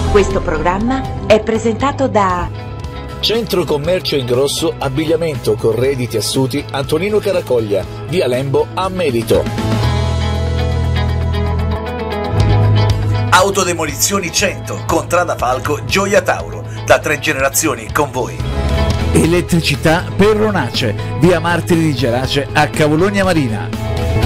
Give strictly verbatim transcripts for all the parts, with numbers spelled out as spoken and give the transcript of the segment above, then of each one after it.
Questo programma è presentato da Centro Commercio Ingrosso Abbigliamento Corredi Tessuti Antonino Caracoglia, via Lembo a Merito. Autodemolizioni cento, Contrada Falco, Gioia Tauro, da tre generazioni con voi. Elettricità Perronace, via Martiri di Gerace a Cavolonia Marina.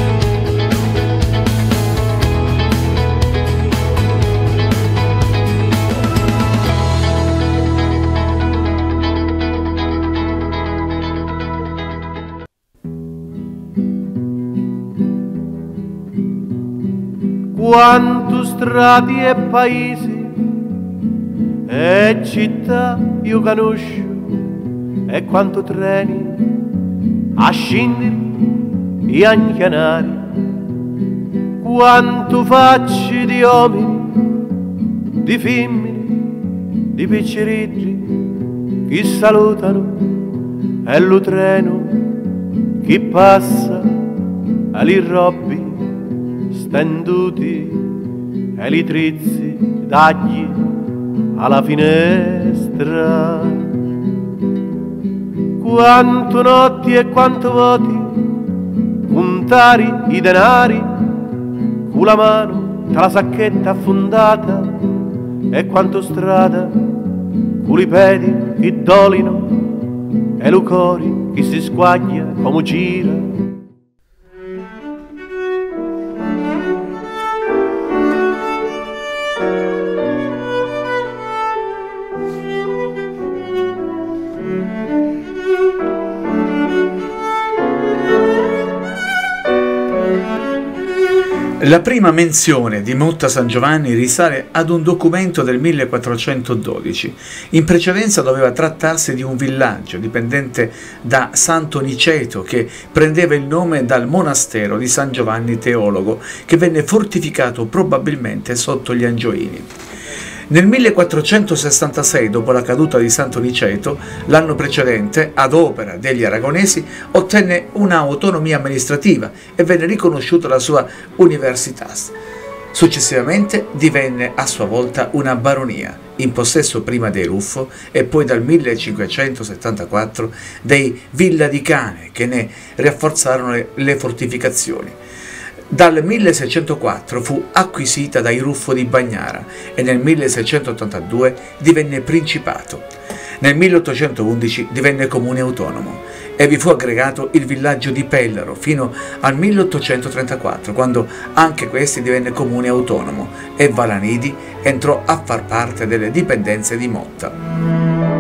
Quanto strati e paesi e città io conosco, e quanto treni a scendere e a chianare, quanto facce di uomini, di femmine, di picciridri che salutano, e lo treno che passa ali robbi stenduti e li trizzi dagli alla finestra. Quanto notti e quanto voti, contari i denari, con la mano tra la sacchetta affondata, e quanto strada, con i piedi che dolino, e lo cori che si squaglia come gira. La prima menzione di Motta San Giovanni risale ad un documento del millequattrocentododici. In precedenza doveva trattarsi di un villaggio dipendente da Santo Niceto, che prendeva il nome dal monastero di San Giovanni Teologo, che venne fortificato probabilmente sotto gli Angioini. Nel millequattrocentosessantasei, dopo la caduta di Santo Niceto, l'anno precedente, ad opera degli aragonesi, ottenne un'autonomia amministrativa e venne riconosciuta la sua università. Successivamente divenne a sua volta una baronia, in possesso prima dei Ruffo e poi dal millecinquecentosettantaquattro dei Villadicane, che ne rafforzarono le, le fortificazioni. Dal milleseicentoquattro fu acquisita dai Ruffo di Bagnara e nel milleseicentottantadue divenne principato. Nel milleottocentoundici divenne comune autonomo e vi fu aggregato il villaggio di Pellaro fino al milleottocentotrentaquattro, quando anche questi divenne comune autonomo e Valanidi entrò a far parte delle dipendenze di Motta.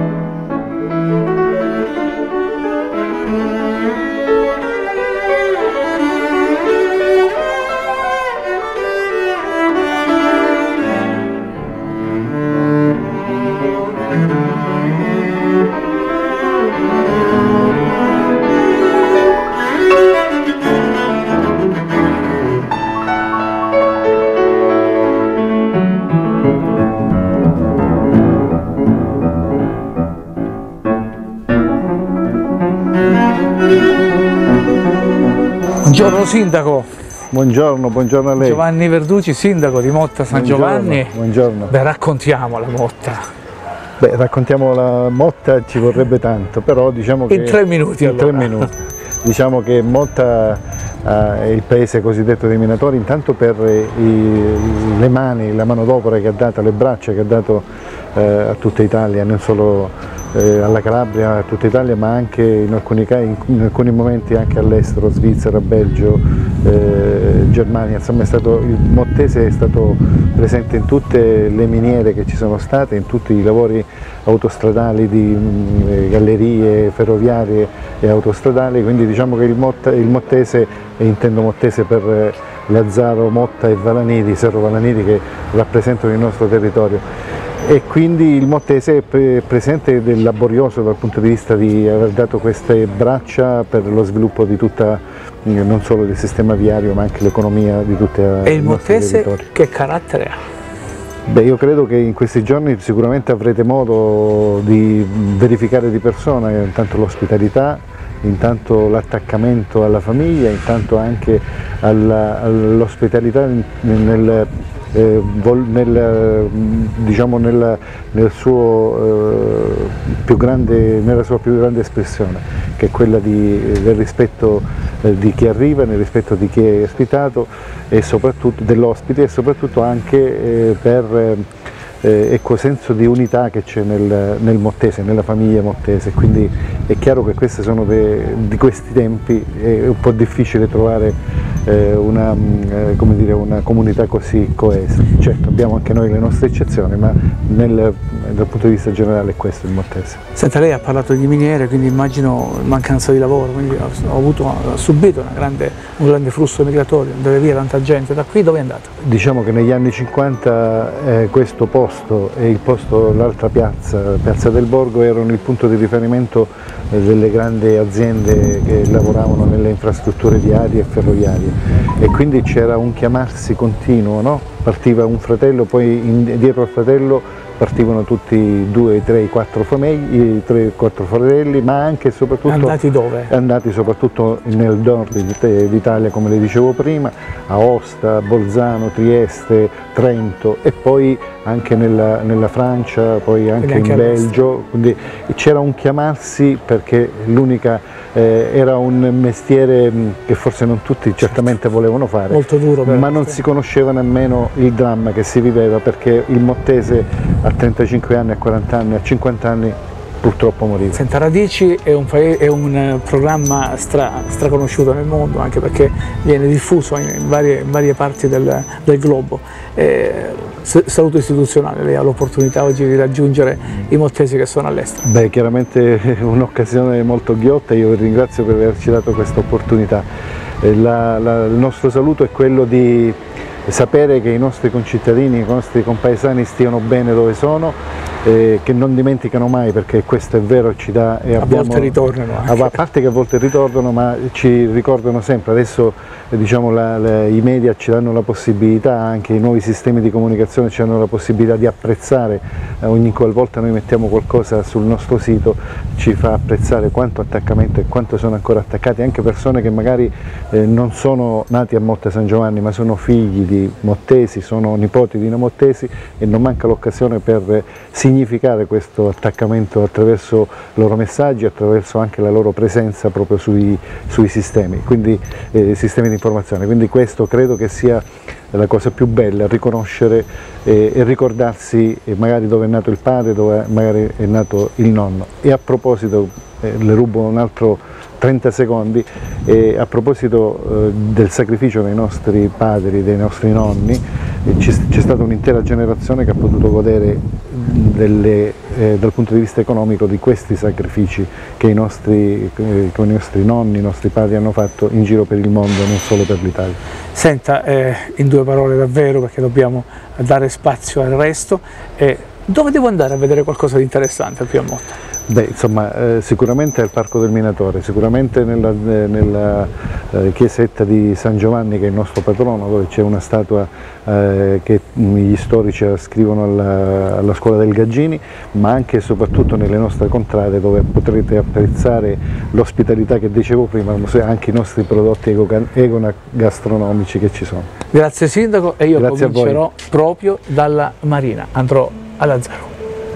Buongiorno sindaco. Buongiorno, buongiorno a lei. Giovanni Verducci, sindaco di Motta San buongiorno, Giovanni. Buongiorno. Beh, raccontiamo la Motta. Beh, raccontiamo la Motta, ci vorrebbe tanto, però diciamo che... In tre minuti in allora. tre minuti. Diciamo che Motta eh, è il paese cosiddetto dei minatori, intanto per i, le mani, la manodopera che ha dato, le braccia che ha dato eh, a tutta Italia, non solo eh, alla Calabria, a tutta Italia, ma anche in alcuni, in, in alcuni momenti anche all'estero, Svizzera, Belgio, eh, Germania. Insomma, è stato, il mottese è stato presente in tutte le miniere che ci sono state, in tutti i lavori autostradali di mh, gallerie ferroviarie e autostradali, quindi diciamo che il, Motta, il mottese, e intendo mottese per eh, Lazzaro, Motta e Valanidi, Serro Valanidi, che rappresentano il nostro territorio. E quindi il mottese è presente ed è laborioso dal punto di vista di aver dato queste braccia per lo sviluppo di tutta, non solo del sistema viario, ma anche l'economia di tutta il nostro territorio. E il mottese che carattere ha? Beh, io credo che in questi giorni sicuramente avrete modo di verificare di persona intanto l'ospitalità, intanto l'attaccamento alla famiglia, intanto anche all'ospitalità nel eh, vol, nel, diciamo nel, nel suo, eh, più grande, nella sua più grande espressione, che è quella di, del rispetto eh, di chi arriva, nel rispetto di chi è ospitato e soprattutto dell'ospite, e soprattutto anche eh, per eh, ecco, senso di unità che c'è nel, nel mottese, nella famiglia mottese. Quindi è chiaro che questi sono de, di questi tempi, è un po' difficile trovare eh, una, eh, come dire, una comunità così coesa. Certo, abbiamo anche noi le nostre eccezioni, ma nel, dal punto di vista generale è questo il mottese. Senta, lei ha parlato di miniere, quindi immagino mancanza di lavoro, quindi ho, avuto, ho subito una grande, un grande flusso migratorio, deve via tanta gente. Da qui dove è andata? Diciamo che negli anni cinquanta eh, questo posto e il posto, l'altra piazza, Piazza del Borgo, erano il punto di riferimento eh, delle grandi aziende che lavoravano nelle infrastrutture viarie e ferroviarie, e quindi c'era un chiamarsi continuo, no? Partiva un fratello, poi in, dietro al fratello partivano tutti due, tre, quattro famiglie, tre, quattro fratelli, ma anche e soprattutto andati dove? Andati soprattutto nel nord d'Italia, come le dicevo prima, Aosta, Bolzano, Trieste, Trento, e poi anche nella, nella Francia, poi anche, anche in Belgio. Quindi c'era un chiamarsi, perché l'unica eh, era un mestiere che forse non tutti certamente volevano fare, molto duro, però, ma non sì. si conosceva nemmeno il dramma che si viveva, perché il mottese a trentacinque anni, a quaranta anni, a cinquanta anni purtroppo moriva. Senta, Radici è un, è un programma stra, straconosciuto nel mondo, anche perché viene diffuso in varie, in varie parti del, del globo. Eh, saluto istituzionale, lei ha l'opportunità oggi di raggiungere i mottesi che sono all'estero. Beh, chiaramente è un'occasione molto ghiotta, io vi ringrazio per averci dato questa opportunità. Eh, la, la, il nostro saluto è quello di sapere che i nostri concittadini, i nostri compaesani stiano bene dove sono, eh, che non dimenticano mai, perché questo è vero, ci dà e abbiamo, a volte ritornano anche. A parte che a volte ritornano, ma ci ricordano sempre. Adesso eh, diciamo, la, la, i media ci danno la possibilità, anche i nuovi sistemi di comunicazione ci danno la possibilità di apprezzare, eh, ogni qualvolta noi mettiamo qualcosa sul nostro sito ci fa apprezzare quanto attaccamento e quanto sono ancora attaccati, anche persone che magari eh, non sono nati a Motta San Giovanni, ma sono figli di mottesi, sono nipoti di mottesi, e non manca l'occasione per significare questo attaccamento attraverso i loro messaggi, attraverso anche la loro presenza proprio sui, sui sistemi, quindi eh, sistemi di informazione. Quindi questo credo che sia la cosa più bella, riconoscere eh, e ricordarsi eh, magari dove è nato il padre, dove magari è nato il nonno. E a proposito, eh, le rubo un altro trenta secondi, e a proposito eh, del sacrificio dei nostri padri, dei nostri nonni, eh, c'è stata un'intera generazione che ha potuto godere delle, eh, dal punto di vista economico di questi sacrifici che i nostri, eh, che i nostri nonni, i nostri padri hanno fatto in giro per il mondo, non solo per l'Italia. Senta, eh, in due parole davvero, perché dobbiamo dare spazio al resto, eh, dove devo andare a vedere qualcosa di interessante qui a Motta? Beh, insomma, eh, sicuramente al Parco del Minatore, sicuramente nella, eh, nella eh, chiesetta di San Giovanni, che è il nostro patrono, dove c'è una statua eh, che gli storici ascrivono alla, alla scuola del Gaggini, ma anche e soprattutto nelle nostre contrade, dove potrete apprezzare l'ospitalità che dicevo prima, anche i nostri prodotti ecogastronomici che ci sono. Grazie Sindaco, e io Grazie comincerò proprio dalla Marina, andrò a Lazzaro.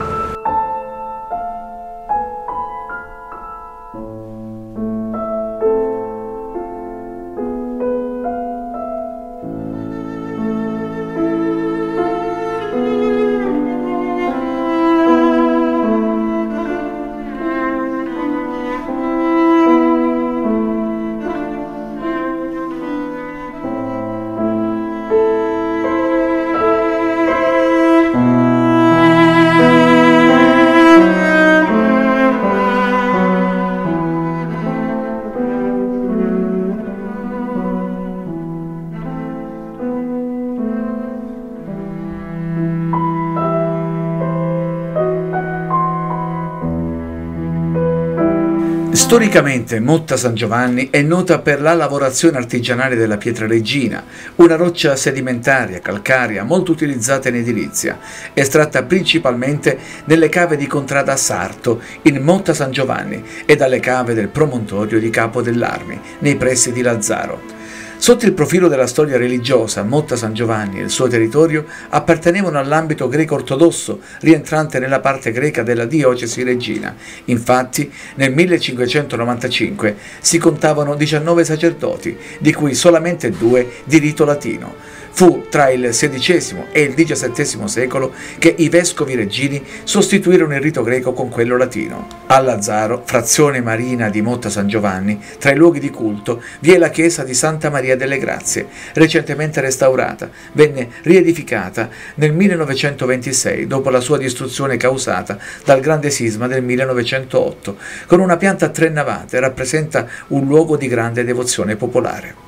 Storicamente Motta San Giovanni è nota per la lavorazione artigianale della pietra regina, una roccia sedimentaria, calcarea, molto utilizzata in edilizia, estratta principalmente nelle cave di Contrada Sarto, in Motta San Giovanni, e dalle cave del promontorio di Capo dell'Armi, nei pressi di Lazzaro. Sotto il profilo della storia religiosa, Motta San Giovanni e il suo territorio appartenevano all'ambito greco-ortodosso, rientrante nella parte greca della diocesi reggina. Infatti, nel millecinquecentonovantacinque si contavano diciannove sacerdoti, di cui solamente due di rito latino. Fu tra il sedicesimo e il diciassettesimo secolo che i vescovi reggini sostituirono il rito greco con quello latino. A Lazzaro, frazione marina di Motta San Giovanni, tra i luoghi di culto vi è la chiesa di Santa Maria delle Grazie, recentemente restaurata. Venne riedificata nel millenovecentoventisei dopo la sua distruzione causata dal grande sisma del millenovecentootto, con una pianta a tre navate. Rappresenta un luogo di grande devozione popolare.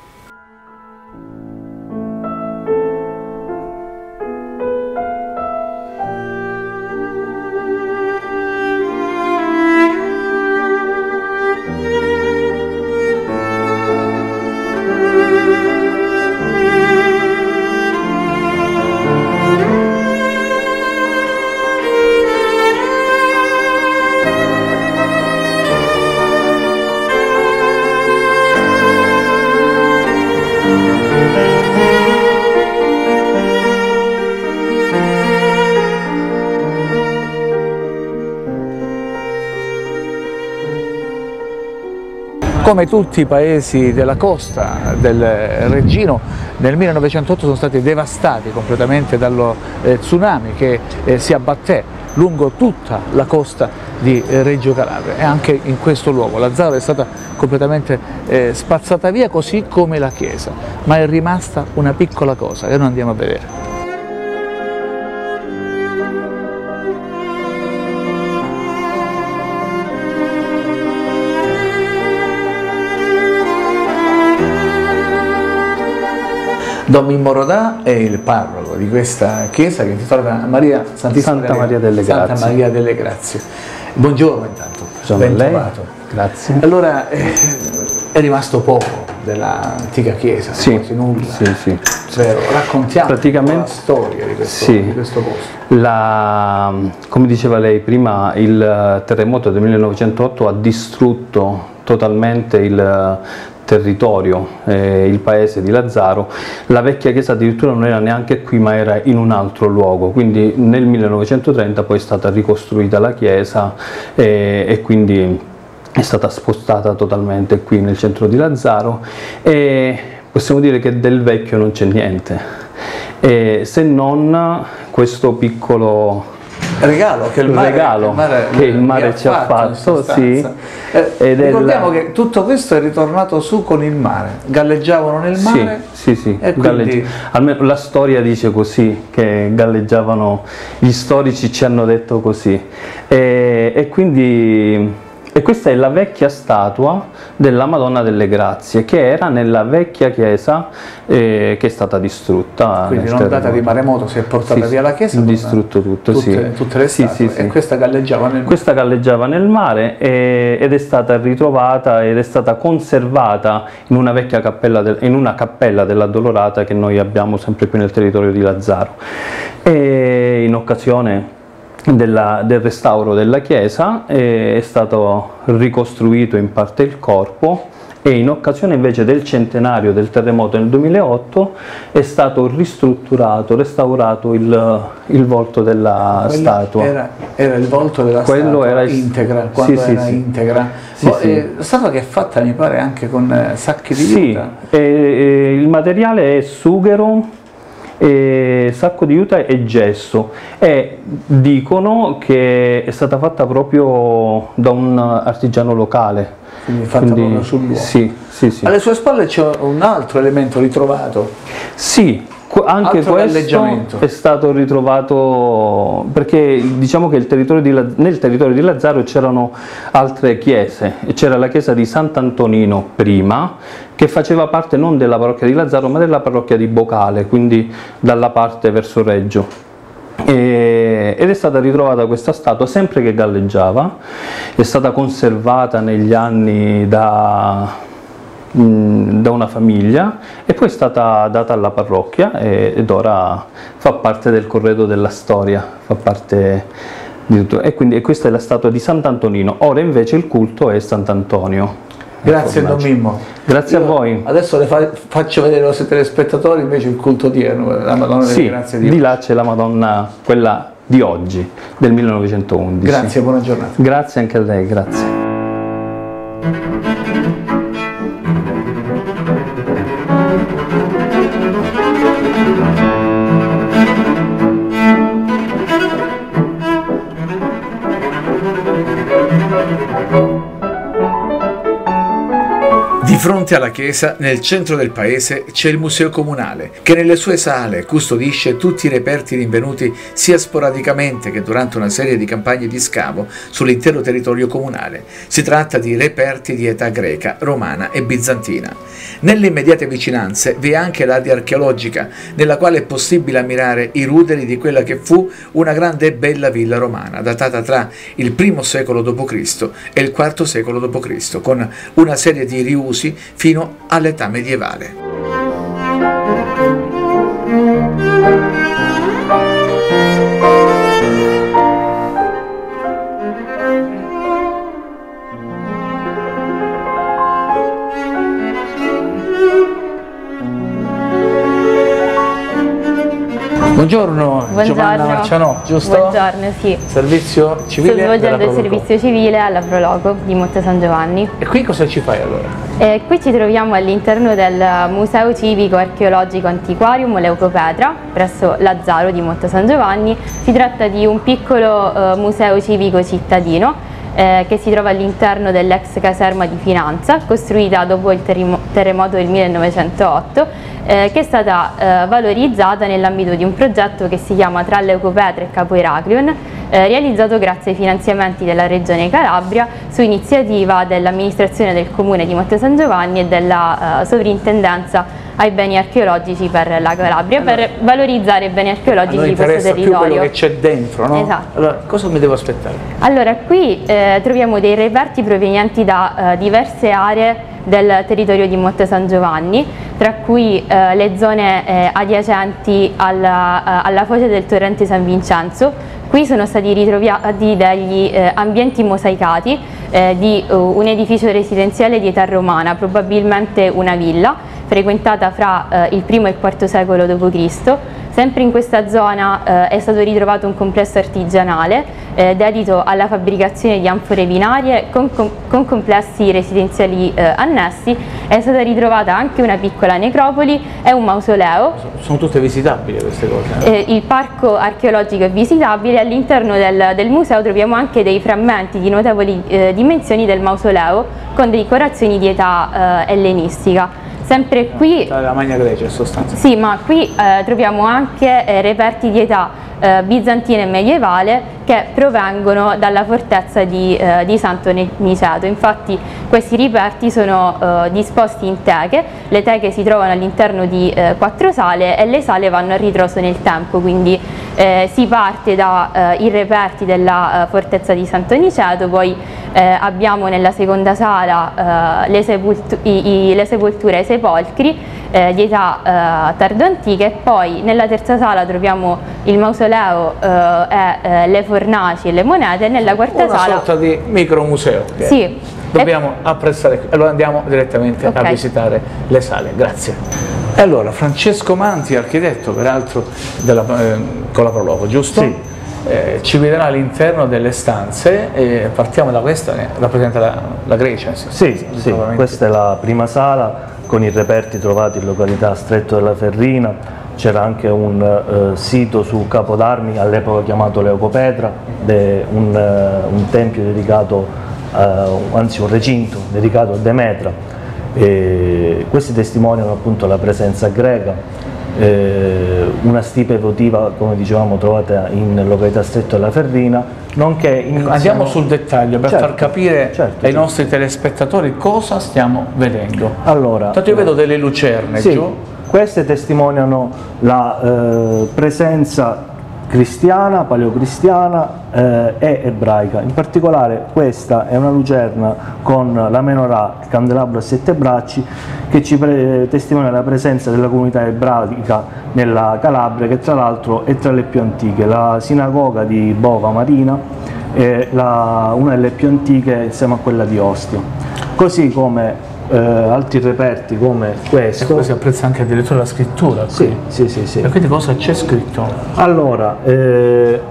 Come tutti i paesi della costa del Reggino, nel millenovecentootto sono stati devastati completamente dallo eh, tsunami che eh, si abbatté lungo tutta la costa di eh, Reggio Calabria, e anche in questo luogo Lazzaro è stata completamente eh, spazzata via, così come la chiesa, ma è rimasta una piccola cosa che noi andiamo a vedere. Don Mimmo Rodà è il parroco di questa chiesa che si intitola Maria Santissima Santa Maria delle Santa Grazie. Maria delle Grazie. Buongiorno intanto. Buongiorno ben a lei. trovato. Grazie. Allora, eh, è rimasto poco dell'antica chiesa, Sì, quasi nulla. sì, sì. Vero? Raccontiamo Praticamente, un po' la storia di questo, sì. di questo posto. La, come diceva lei prima, il terremoto del millenovecentootto ha distrutto totalmente il territorio, eh, il paese di Lazzaro. La vecchia chiesa addirittura non era neanche qui, ma era in un altro luogo, quindi nel millenovecentotrenta poi è stata ricostruita la chiesa eh, e quindi è stata spostata totalmente qui nel centro di Lazzaro, e possiamo dire che del vecchio non c'è niente, e se non questo piccolo regalo che il mare, regalo che il mare, che il mare ci ha fatto, sì. Eh, Ed è ricordiamo la- che tutto questo è ritornato su con il mare, galleggiavano nel mare. Sì, sì, sì. E quindi- galleggi- almeno la storia dice così, che galleggiavano, gli storici ci hanno detto così, e, e quindi e questa è la vecchia statua della Madonna delle Grazie, che era nella vecchia chiesa eh, che è stata distrutta. Quindi nel l'ondata terremoto. di maremoto si è portata Sì, via la chiesa, con distrutto tutto, tutte, sì. tutte le Sì, statue, sì, sì. e questa galleggiava nel mare. Questa galleggiava nel mare e- ed è stata ritrovata ed è stata conservata in una vecchia cappella, del- in una cappella dell'Addolorata che noi abbiamo sempre qui nel territorio di Lazzaro. E in occasione della- del restauro della chiesa eh, è stato ricostruito in parte il corpo, e in occasione invece del centenario del terremoto nel duemilaotto è stato ristrutturato, restaurato il, il volto della Quello statua. Era, era il volto della Quello statua era il- integra, quando sì, sì, era sì. integra. Sì, Mo- sì. eh, statua che è fatta, mi pare, anche con eh, sacchi di Sì, juta. e- e il materiale è sughero, e sacco di juta e gesso, e dicono che è stata fatta proprio da un artigiano locale. Quindi fatta Quindi- proprio sul luogo. Sì, sì, sì. Alle sue spalle c'è un altro elemento ritrovato. Sì, qu- anche Altro questo galleggiamento. è stato ritrovato, perché diciamo che il territorio di La- nel territorio di Lazzaro c'erano altre chiese. C'era la chiesa di Sant'Antonino prima, che faceva parte non della parrocchia di Lazzaro ma della parrocchia di Bocale, quindi dalla parte verso Reggio. E- ed è stata ritrovata questa statua sempre che galleggiava, è stata conservata negli anni da, mh, da una famiglia, e poi è stata data alla parrocchia e- ed ora fa parte del corredo della storia, fa parte di tutto. E quindi e questa è la statua di Sant'Antonino. Ora invece il culto è Sant'Antonio. Grazie Don Mimmo. Grazie Io a voi. Adesso le fa faccio vedere ai nostri telespettatori invece il culto odierno, la Madonna sì, delle Grazie di di là c'è la Madonna, quella di oggi, del millenovecentoundici. Grazie, buona giornata. Grazie anche a lei, grazie. Di fronte alla chiesa, nel centro del paese, c'è il Museo Comunale, che nelle sue sale custodisce tutti i reperti rinvenuti sia sporadicamente che durante una serie di campagne di scavo sull'intero territorio comunale. Si tratta di reperti di età greca, romana e bizantina. Nelle immediate vicinanze vi è anche l'area archeologica, nella quale è possibile ammirare i ruderi di quella che fu una grande e bella villa romana, datata tra il primo secolo dopo Cristo e il quarto secolo dopo Cristo, con una serie di riusi fino all'età medievale. Buongiorno, Buongiorno. Giovanna Marcianò, giusto? Buongiorno, sì. Servizio civile. Sto svolgendo della il Proloco. servizio civile alla Proloco di Monte San Giovanni. E qui cosa ci fai allora? E qui ci troviamo all'interno del Museo Civico Archeologico Antiquarium Leucopetra, presso Lazzaro di Monte San Giovanni. Si tratta di un piccolo eh, museo civico cittadino eh, che si trova all'interno dell'ex caserma di Finanza, costruita dopo il terremoto del millenovecentootto, Eh, che è stata eh, valorizzata nell'ambito di un progetto che si chiama Tra Leucopetra e Capo Eraclion, eh, realizzato grazie ai finanziamenti della Regione Calabria su iniziativa dell'amministrazione del Comune di Monte San Giovanni e della eh, Sovrintendenza ai beni archeologici per la Calabria, allora, per valorizzare i beni archeologici allora di questo territorio. Più quello che c'è dentro, no? Esatto. Allora, cosa mi devo aspettare? Allora, qui eh, troviamo dei reperti provenienti da eh, diverse aree del territorio di Monte San Giovanni, tra cui eh, le zone eh, adiacenti alla, eh, alla foce del torrente San Vincenzo. Qui sono stati ritrovati degli eh, ambienti mosaicati eh, di uh, un edificio residenziale di età romana, probabilmente una villa, frequentata fra eh, il primo e il quarto secolo dopo Cristo. Sempre in questa zona eh, è stato ritrovato un complesso artigianale eh, dedito alla fabbricazione di anfore vinarie con, com con complessi residenziali eh, annessi. È stata ritrovata anche una piccola necropoli e un mausoleo. Sono tutte visitabili queste cose? Eh? Eh, il parco archeologico è visitabile. All'interno del, del museo troviamo anche dei frammenti di notevoli eh, dimensioni del mausoleo con decorazioni di età eh, ellenistica. Sempre qui, la Magna Grecia in sostanza. Sì, ma qui eh, troviamo anche eh, reperti di età eh, bizantina e medievale che provengono dalla fortezza di, eh, di Santo Niceto. Infatti questi reperti sono eh, disposti in teche, le teche si trovano all'interno di eh, quattro sale e le sale vanno a ritroso nel tempo, quindi eh, si parte dai eh, reperti della eh, fortezza di Santo Niceto, poi eh, abbiamo nella seconda sala eh, le, sepoltu i, i, le sepolture e i sepolcri eh, di età eh, tardo-antica, e poi nella terza sala troviamo il mausoleo eh, e eh, le fornaci e le monete, e nella quarta una sala... Una sorta di micromuseo. Sì. Dobbiamo e... apprezzare, allora andiamo direttamente okay. a visitare le sale, grazie. E allora, Francesco Manti, architetto peraltro della, eh, con la Proloco, giusto? Sì. Eh, ci vedrà all'interno delle stanze e partiamo da questa, che rappresenta la, la Grecia. Sì, sì, sì, questa è la prima sala con i reperti trovati in località Stretto della Ferrina. C'era anche un eh, sito su Capo d'Armi, all'epoca chiamato Leucopetra, de, un, uh, un tempio dedicato, uh, anzi un recinto dedicato a Demetra. E questi testimoniano appunto la presenza greca, eh, una stipe votiva, come dicevamo, trovata in località Stretto della Ferrina, nonché in, andiamo siamo... sul dettaglio per certo, far capire certo, ai certo. nostri telespettatori cosa stiamo vedendo. Allora, tanto io vedo delle lucerne sì, giù. Queste testimoniano la eh, presenza cristiana, paleocristiana eh, e ebraica. In particolare questa è una lucerna con la menorah, il candelabro a sette bracci, che ci testimonia la presenza della comunità ebraica nella Calabria, che tra l'altro è tra le più antiche. La sinagoga di Bova Marina è la, una delle più antiche insieme a quella di Ostia. così come eh, altri reperti come questo. E poi si apprezza anche addirittura la scrittura. Sì, sì, sì, sì. E quindi cosa c'è scritto? Allora, eh,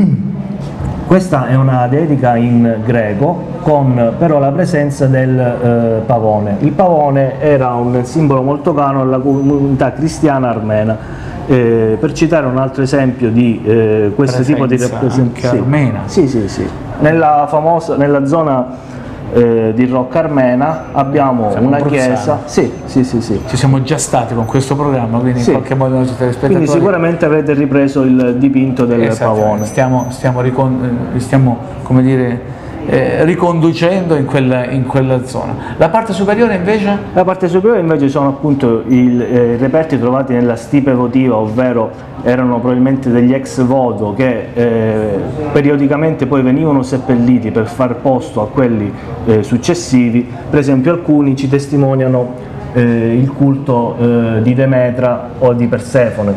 questa è una dedica in greco con però la presenza del eh, pavone. Il pavone era un simbolo molto caro alla comunità cristiana armena. Eh, per citare un altro esempio di eh, questo Presenza tipo di rappresentazione, anche armena. sì, sì, sì. Nella famosa, nella zona eh, di Rocca Armena abbiamo Siamo una abruzzani. chiesa, sì, sì, sì, sì. Ci siamo già stati con questo programma, quindi Sì. in qualche modo i nostri telespettatori... Quindi sicuramente avrete ripreso il dipinto del Esattamente, pavone. Stiamo, stiamo, ricon- stiamo come dire, eh, riconducendo in quella, in quella zona. La parte superiore invece? La parte superiore invece sono appunto i eh, reperti trovati nella stipe votiva, ovvero erano probabilmente degli ex voto che eh, periodicamente poi venivano seppelliti per far posto a quelli eh, successivi. Per esempio alcuni ci testimoniano eh, il culto eh, di Demetra o di Persefone,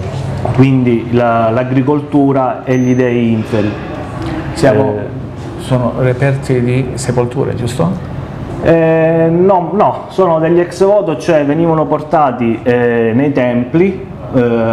quindi la, l'agricoltura e gli dei inferi. Siamo, Eh, sono reperti di sepolture, giusto? Eh, no, no, sono degli ex voto, cioè venivano portati eh, nei templi eh,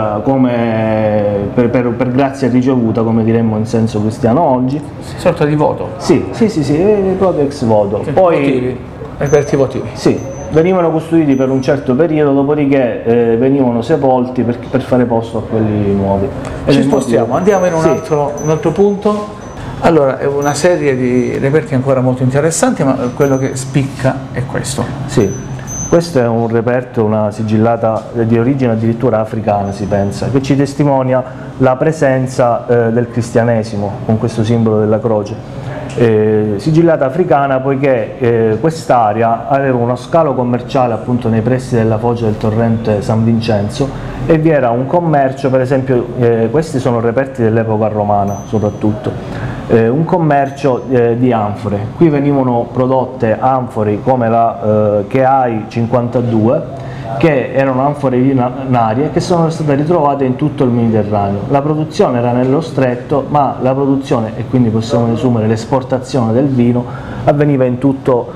come per, per, per grazia ricevuta, come diremmo in senso cristiano oggi. Sorta di voto. Sì, sì, sì, sì, eh, proprio ex voto. Poi, Votivi, reperti votivi. sì, venivano custoditi per un certo periodo, dopodiché eh, venivano sepolti per, per fare posto a quelli nuovi. E Ci nel spostiamo, motivo- andiamo in un, Sì. altro, un altro punto. Allora, è una serie di reperti ancora molto interessanti, ma quello che spicca è questo. Sì, questo è un reperto, una sigillata di origine addirittura africana, si pensa, che ci testimonia la presenza eh, del cristianesimo con questo simbolo della croce. Eh, sigillata africana poiché eh, quest'area aveva uno scalo commerciale appunto nei pressi della foce del torrente San Vincenzo e vi era un commercio, per esempio eh, questi sono reperti dell'epoca romana soprattutto, eh, un commercio eh, di anfore. Qui venivano prodotte anfore come la eh, Keai cinquantadue, che erano anfore vinarie che sono state ritrovate in tutto il Mediterraneo. La produzione era nello stretto, ma la produzione, e quindi possiamo desumere l'esportazione del vino, avveniva in tutto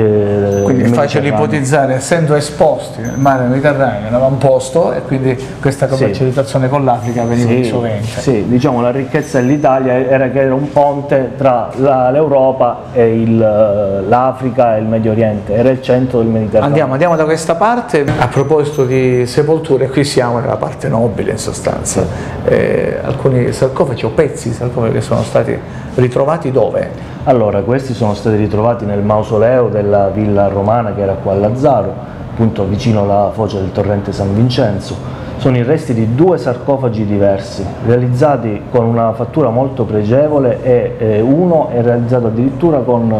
eh, Quindi il è facile Mediterraneo. ipotizzare, essendo esposti nel mare Mediterraneo, un avamposto, e quindi questa commercializzazione con l'Africa veniva Sì, di sovente. sì, diciamo la ricchezza dell'Italia era che era un ponte tra la- l'Europa e il, eh, l'Africa e il Medio Oriente, era il centro del Mediterraneo. Andiamo, andiamo da questa parte. A proposito di sepolture, qui siamo nella parte nobile in sostanza. Eh, alcuni sarcofagi o pezzi di sarcofagi che sono stati ritrovati dove? Allora, questi sono stati ritrovati nel mausoleo della villa romana che era qua a Lazzaro, appunto vicino alla foce del torrente San Vincenzo. Sono i resti di due sarcofagi diversi, realizzati con una fattura molto pregevole e eh, uno è realizzato addirittura con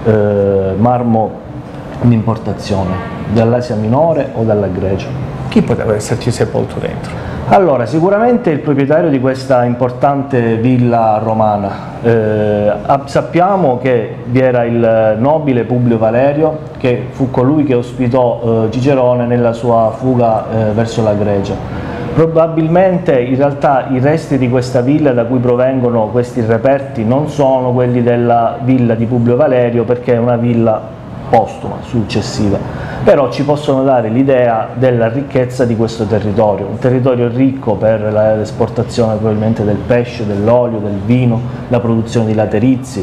eh, marmo di importazione dall'Asia Minore o dalla Grecia. Chi poteva esserci sepolto dentro? Allora, sicuramente il proprietario di questa importante villa romana. Eh, sappiamo che vi era il nobile Publio Valerio, che fu colui che ospitò eh, Cicerone nella sua fuga eh, verso la Grecia. Probabilmente in realtà i resti di questa villa da cui provengono questi reperti non sono quelli della villa di Publio Valerio, perché è una villa postuma, successiva, però ci possono dare l'idea della ricchezza di questo territorio, un territorio ricco per l'esportazione probabilmente del pesce, dell'olio, del vino, la produzione di laterizi,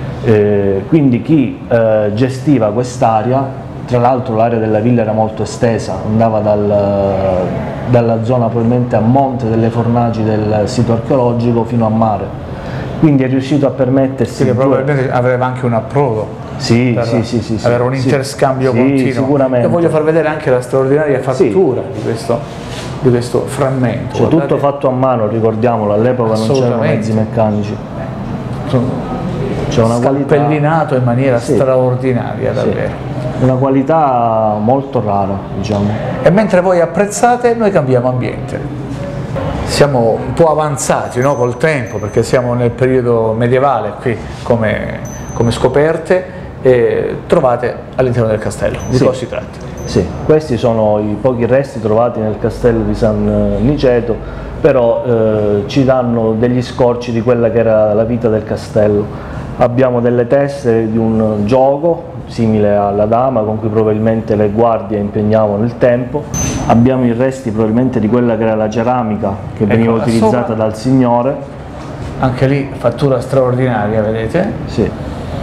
eh, quindi chi eh, gestiva quest'area, tra l'altro l'area della villa era molto estesa, andava dal, dalla zona probabilmente a monte delle fornaci del sito archeologico fino a mare, quindi è riuscito a permettersi... Che probabilmente aveva anche un approdo. Sì, per sì, sì, sì, sì, avere un sì. interscambio Sì, continuo. sicuramente. Io voglio far vedere anche la straordinaria fattura di, questo, di questo frammento. C'è Guardate, tutto fatto a mano, ricordiamolo, all'epoca non c'erano Assolutamente. mezzi meccanici. C'è una qualità, scalpellinato in maniera Sì. straordinaria, sì, davvero. una qualità molto rara, diciamo. E mentre voi apprezzate, noi cambiamo ambiente. Siamo un po' avanzati, no, col tempo, perché siamo nel periodo medievale qui come, come scoperte, e trovate all'interno del castello. Di Sì. cosa si tratta? Sì, questi sono i pochi resti trovati nel castello di San Niceto, però eh, ci danno degli scorci di quella che era la vita del castello. Abbiamo delle tessere di un gioco, simile alla dama con cui probabilmente le guardie impegnavano il tempo. Abbiamo i resti probabilmente di quella che era la ceramica che veniva ecco, utilizzata sopra, dal signore. Anche lì fattura straordinaria, vedete? Sì.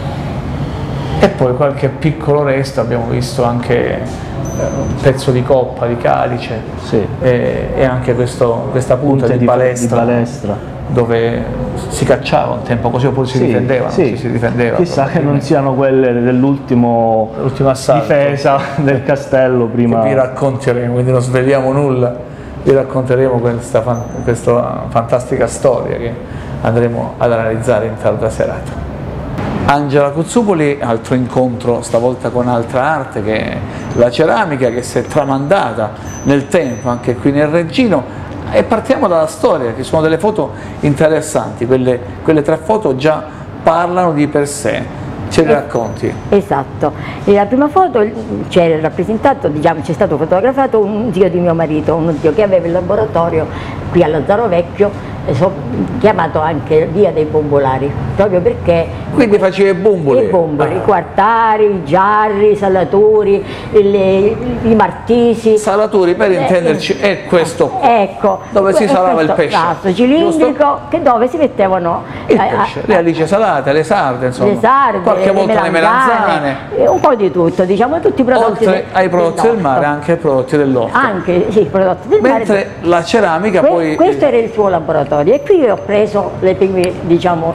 E poi qualche piccolo resto, abbiamo visto anche un pezzo di coppa, di calice, sì. e, e anche questo, questa punta, punta di, di, balestra, di balestra dove si cacciava un tempo così oppure si sì, difendevano, sì. si difendeva. Chissà che non siano quelle dell'ultimo difesa del castello prima. Che vi racconteremo, quindi non sveliamo nulla, vi racconteremo questa, questa fantastica storia che andremo ad analizzare in tarda serata. Angela Cozzupoli, altro incontro stavolta con altra arte che è la ceramica, che si è tramandata nel tempo anche qui nel Reggino, e partiamo dalla storia, che sono delle foto interessanti, quelle, quelle tre foto già parlano di per sé. Ce le racconti? Esatto, la prima foto c'è rappresentato, diciamo, c'è stato fotografato un zio di mio marito, uno zio che aveva il laboratorio qui a Lazzaro Vecchio, chiamato anche Via dei Bombolari, proprio perché... Quindi faceva i bomboli? I bomboli, ah. i quartari, i giarri, i salatori, le, i martisi. Salatori, per intenderci, è questo qua, ecco, dove si salava il pesce. Vaso cilindrico, che dove si mettevano il pesce, le alice salate, le sarde, insomma, le sarde, qualche le volta le melanzane, un po' di tutto, diciamo, tutti i prodotti. Oltre ai prodotti del, del mare, anche i prodotti dell'orto. Anche, sì, i prodotti del Mentre mare. Mentre la ceramica que poi... Questo era il suo laboratorio, e qui ho preso le prime, diciamo,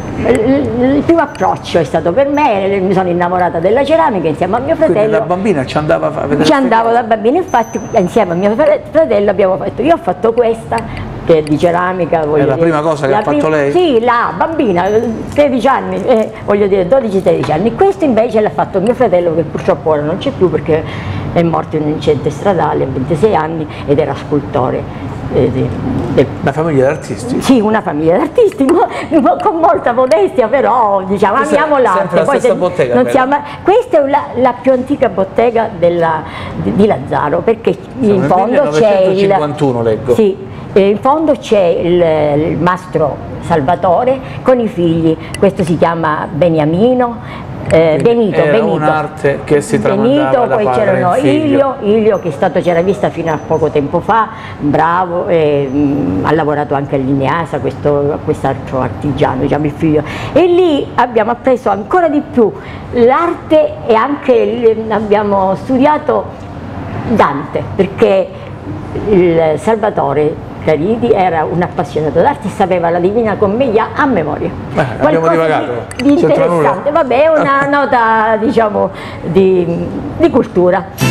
il primo approccio è stato per me, mi sono innamorata della ceramica insieme a mio fratello. Quindi da bambina ci andava a vedere? Ci andavo da bambina, infatti insieme a mio fratello abbiamo fatto, io ho fatto questa che è di ceramica. È la prima cosa che ha fatto lei? Sì, la bambina, tredici anni, eh, voglio dire dodici tredici anni. Questo invece l'ha fatto mio fratello, che purtroppo ora non c'è più perché è morto in un incidente stradale a ventisei anni ed era scultore. Una famiglia d'artisti? Sì, una famiglia d'artisti, con molta modestia, però diciamo amiamo l'arte. Poi se, bottega, non siamo, questa è la, la più antica bottega della, di, di Lazzaro, perché Siamo in fondo c'è il leggo. Sì, in fondo c'è il, il mastro Salvatore con i figli, questo si chiama Beniamino. Eh, Benito, era Benito. un'arte che si tramandava Benito, da poi padre c'erano Ilio. Ilio, che è stato ceramista fino a poco tempo fa, bravo, eh, mh, ha lavorato anche all'Ineasa, questo quest'altro artigiano, diciamo il figlio. E lì abbiamo appreso ancora di più l'arte e anche abbiamo studiato Dante, perché il Salvatore Caridi era un appassionato d'arte e sapeva la Divina Commedia a memoria. Beh, abbiamo divagato. Di, di interessante, vabbè, è una nota, diciamo, di, di cultura.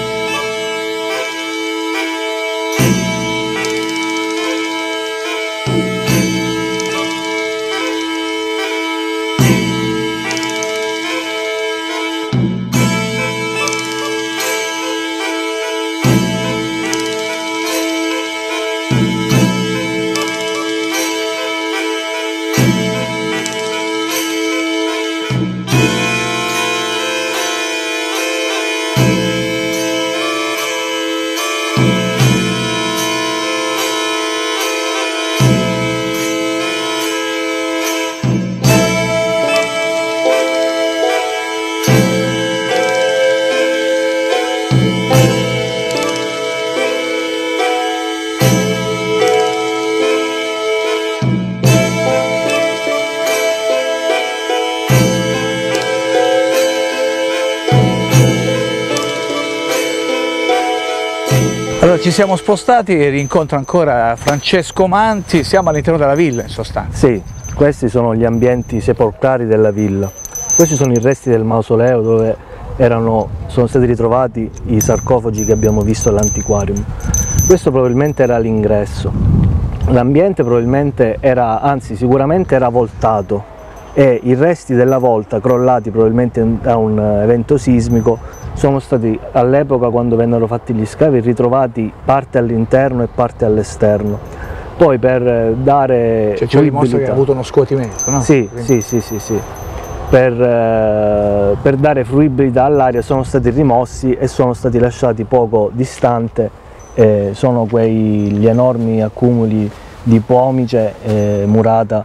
Allora ci siamo spostati e rincontro ancora Francesco Manti, siamo all'interno della villa in sostanza. Sì, questi sono gli ambienti sepolcrali della villa. Questi sono i resti del mausoleo dove erano, sono stati ritrovati i sarcofagi che abbiamo visto all'antiquarium. Questo probabilmente era l'ingresso. L'ambiente probabilmente era, anzi sicuramente era voltato, e i resti della volta crollati probabilmente da un evento sismico sono stati all'epoca, quando vennero fatti gli scavi, ritrovati parte all'interno e parte all'esterno. Poi per dare cioè, ci dimostra che ha avuto uno scuotimento, no? Sì, sì, sì, sì, sì. Per, eh, per dare fruibilità all'aria sono stati rimossi e sono stati lasciati poco distante, eh, sono quei gli enormi accumuli di pomice e murata che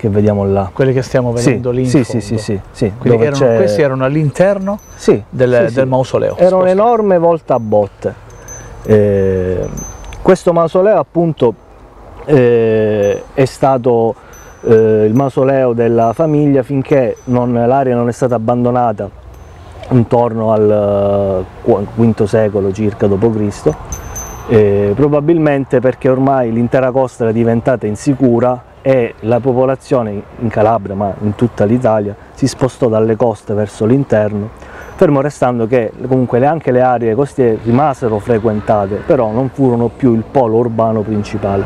che vediamo là. Quelli che stiamo vedendo sì, lì in sì, fondo. sì, sì, sì, Quindi erano, questi erano all'interno sì, del, sì, del sì. mausoleo. Era un'enorme volta a botte. Eh, questo mausoleo appunto eh, è stato eh, il mausoleo della famiglia finché l'area non è stata abbandonata intorno al quinto secolo circa dopo Cristo, eh, probabilmente perché ormai l'intera costa era diventata insicura e la popolazione in Calabria, ma in tutta l'Italia, si spostò dalle coste verso l'interno, fermo restando che comunque anche le aree costiere rimasero frequentate, però non furono più il polo urbano principale.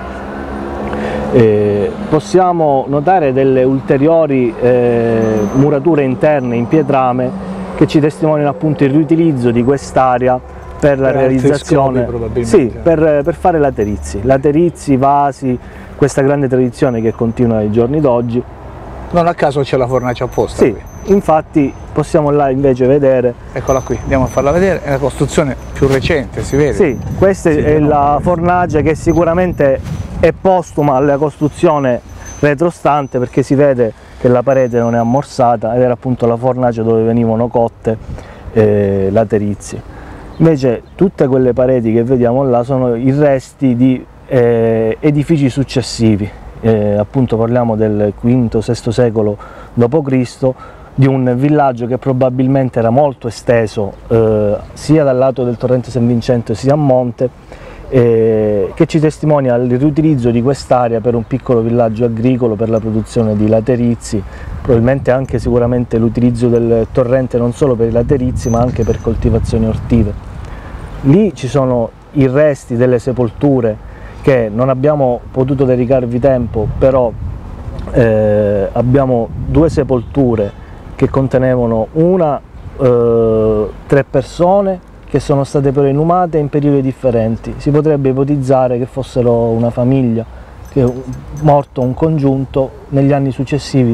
Eh, possiamo notare delle ulteriori eh, murature interne in pietrame che ci testimoniano appunto il riutilizzo di quest'area per la per realizzazione, scopi, sì, per, per fare laterizi, laterizi, vasi, questa grande tradizione che continua ai giorni d'oggi. Non a caso c'è la fornace apposta. Sì, qui. infatti possiamo là invece vedere. Eccola qui, andiamo a farla vedere, è la costruzione più recente, si vede? Sì, questa sì, è la fornace che sicuramente è postuma alla costruzione retrostante, perché si vede che la parete non è ammorsata ed era appunto la fornace dove venivano cotte eh, laterizi. Invece tutte quelle pareti che vediamo là sono i resti di eh, edifici successivi, eh, appunto parliamo del quinto sesto secolo dopo Cristo, di un villaggio che probabilmente era molto esteso eh, sia dal lato del torrente San Vincente sia a monte, Eh, che ci testimonia il riutilizzo di quest'area per un piccolo villaggio agricolo per la produzione di laterizi, probabilmente anche sicuramente l'utilizzo del torrente non solo per i laterizi ma anche per coltivazioni ortive. Lì ci sono i resti delle sepolture che non abbiamo potuto dedicarvi tempo, però eh, abbiamo due sepolture che contenevano una eh, tre persone che sono state però inumate in periodi differenti. Si potrebbe ipotizzare che fossero una famiglia, che morto un congiunto, negli anni successivi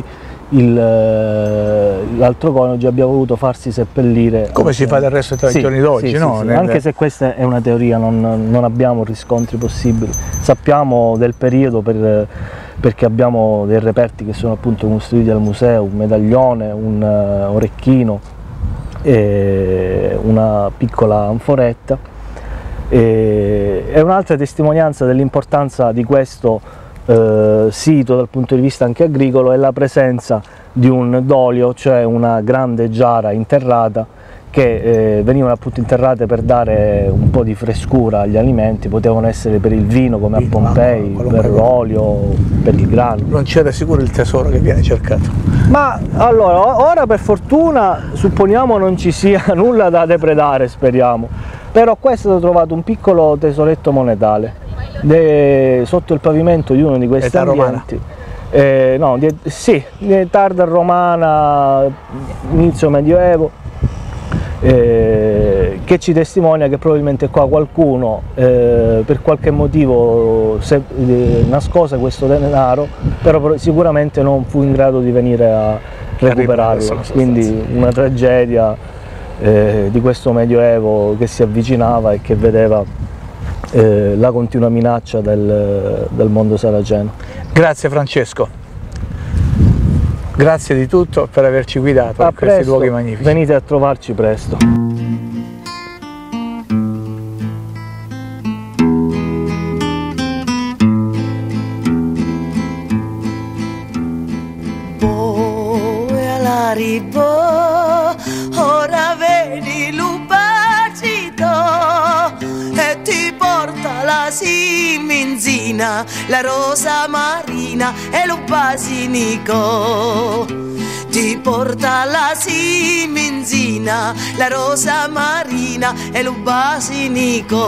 l'altro coniuge abbia voluto farsi seppellire. Come si fa del resto tra sì, i giorni d'oggi, sì, no? Sì, sì. Nel... Anche se questa è una teoria, non, non abbiamo riscontri possibili. Sappiamo del periodo per, perché abbiamo dei reperti che sono appunto costruiti al museo, un medaglione, un uh, orecchino, e una piccola anforetta. E è un'altra testimonianza dell'importanza di questo eh, sito dal punto di vista anche agricolo è la presenza di un dolio, cioè una grande giara interrata che eh, venivano appunto interrate per dare un po' di frescura agli alimenti, potevano essere per il vino come a Pompei, per l'olio, per il grano. Non c'era sicuro il tesoro che viene cercato. Ma allora, ora per fortuna supponiamo non ci sia nulla da depredare, speriamo, però qua è stato trovato un piccolo tesoretto monetale de, sotto il pavimento di uno di questi età ambienti. Eh, no, di, sì, di età romana, inizio medioevo. Eh, che ci testimonia che probabilmente qua qualcuno eh, per qualche motivo se, eh, nascose questo denaro, però sicuramente non fu in grado di venire a recuperarlo, quindi una tragedia eh, di questo medioevo che si avvicinava e che vedeva eh, la continua minaccia del, del mondo saraceno. Grazie Francesco. Grazie di tutto per averci guidato a in questi presto, luoghi magnifici. Venite a trovarci presto. Ora vedi l'ubacito e ti porta la siminzina, la rosa marina e lo basilico. Ti porta la siminzina, la rosa marina e lo basilico.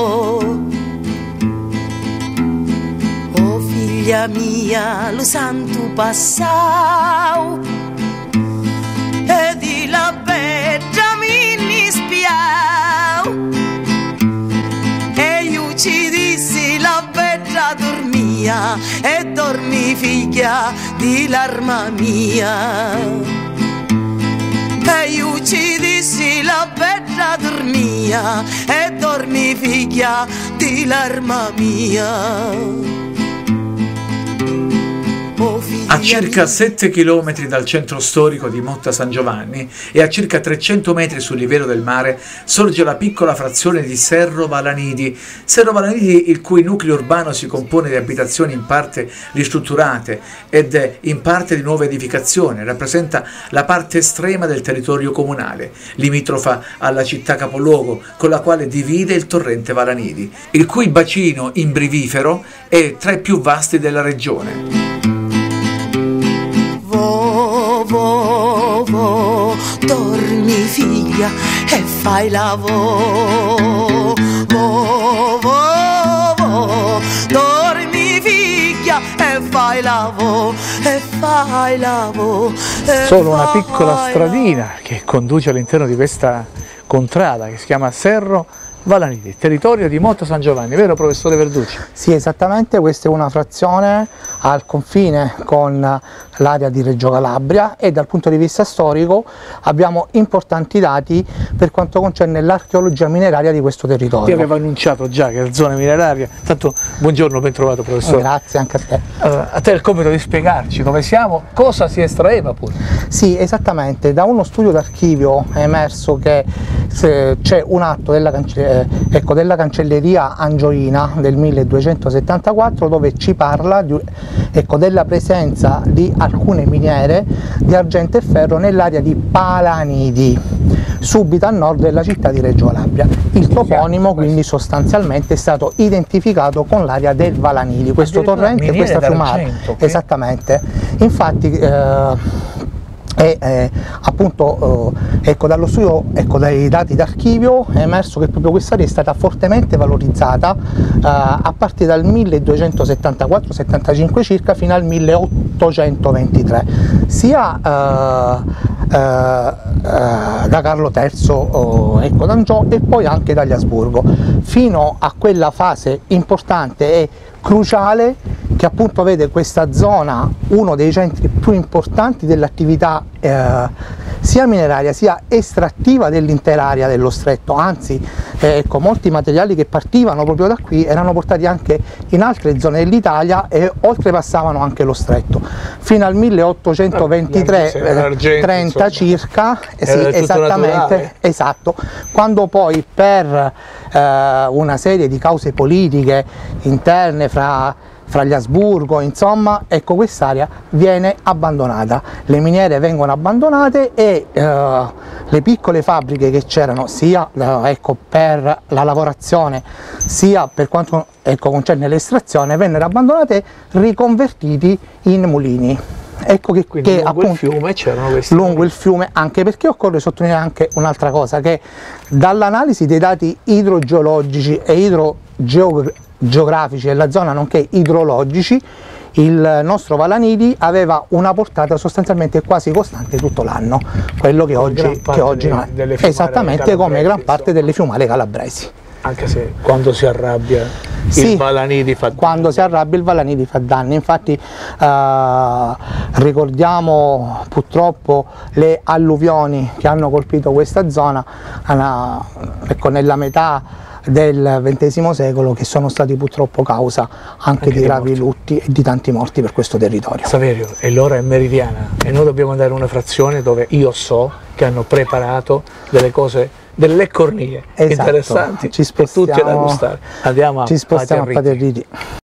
Oh figlia mia, lo santo passau e di la bella mi spiau e io ci dissi la bella dormia e dormi figlia di l'arma mia e io ci dissi la bella dormia e dormi figlia di l'arma mia. Oh figlia. A circa sette chilometri dal centro storico di Motta San Giovanni e a circa trecento metri sul livello del mare sorge la piccola frazione di Serro Valanidi. Serro Valanidi, il cui nucleo urbano si compone di abitazioni in parte ristrutturate ed in parte di nuove edificazioni, rappresenta la parte estrema del territorio comunale, limitrofa alla città capoluogo con la quale divide il torrente Valanidi, il cui bacino imbrivifero è tra i più vasti della regione. Vo, vo, vo, dormi figlia e fai lavoro. Vo, vo, vo, dormi figlia e fai lavoro, e fai lavoro. Solo una piccola stradina che conduce all'interno di questa contrada che si chiama Serro Valanidi, territorio di Motta San Giovanni, vero professore Verducci? Sì, esattamente, questa è una frazione al confine con l'area di Reggio Calabria e dal punto di vista storico abbiamo importanti dati per quanto concerne l'archeologia mineraria di questo territorio. Ti avevo annunciato già che è zona mineraria, tanto buongiorno, ben trovato professore. Grazie anche a te. Uh, a te il compito di spiegarci dove siamo, cosa si estraeva pure. Sì, esattamente, da uno studio d'archivio è emerso che c'è un atto della, cance ecco, della cancelleria angioina del milleduecentosettantaquattro dove ci parla di, ecco, della presenza di alcune miniere di argento e ferro nell'area di Palanidi, subito a nord della città di Reggio Calabria. Il toponimo quindi sostanzialmente è stato identificato con l'area del Valanidi, questo torrente e questa fiumara. Esattamente, infatti eh, E eh, appunto eh, ecco, dallo studio, ecco, dai dati d'archivio è emerso che proprio quest'area è stata fortemente valorizzata eh, a partire dal milleduecentosettantaquattro settantacinque circa fino al milleottocentoventitré, sia eh, eh, eh, da Carlo terzo eh, ecco, d'Angiò e poi anche dagli Asburgo, fino a quella fase importante e cruciale che appunto vede questa zona uno dei centri più importanti dell'attività eh, sia mineraria sia estrattiva dell'intera area dello stretto, anzi eh, ecco, molti materiali che partivano proprio da qui erano portati anche in altre zone dell'Italia e oltrepassavano anche lo stretto fino al milleottocentoventitré trenta circa, eh, sì, esattamente, esatto, quando poi per eh, una serie di cause politiche interne fra fra gli Asburgo, insomma, ecco, quest'area viene abbandonata, le miniere vengono abbandonate e eh, le piccole fabbriche che c'erano sia eh, ecco, per la lavorazione sia per quanto ecco, concerne l'estrazione vennero abbandonate e riconvertiti in mulini. Ecco che, Quindi che lungo appunto, il fiume c'erano questi lungo mulini. il fiume, anche perché occorre sottolineare anche un'altra cosa, che dall'analisi dei dati idrogeologici e idrogeografici geografici della zona nonché idrologici, il nostro Valanidi aveva una portata sostanzialmente quasi costante tutto l'anno, quello che come oggi, che oggi non è, esattamente come gran parte delle fiumare calabresi. Anche se quando si arrabbia sì, il Valanidi fa danni. Quando si arrabbia il Valanidi fa danni, infatti eh, ricordiamo purtroppo le alluvioni che hanno colpito questa zona una, ecco, nella metà del ventesimo secolo, che sono stati purtroppo causa anche, anche di gravi lutti e di tanti morti per questo territorio. Saverio, e l'ora è meridiana e noi dobbiamo andare a una frazione dove io so che hanno preparato delle cose, delle cornie esatto, interessanti ci spostiamo, per tutti da gustare. Andiamo a ci spostiamo a Paterriti.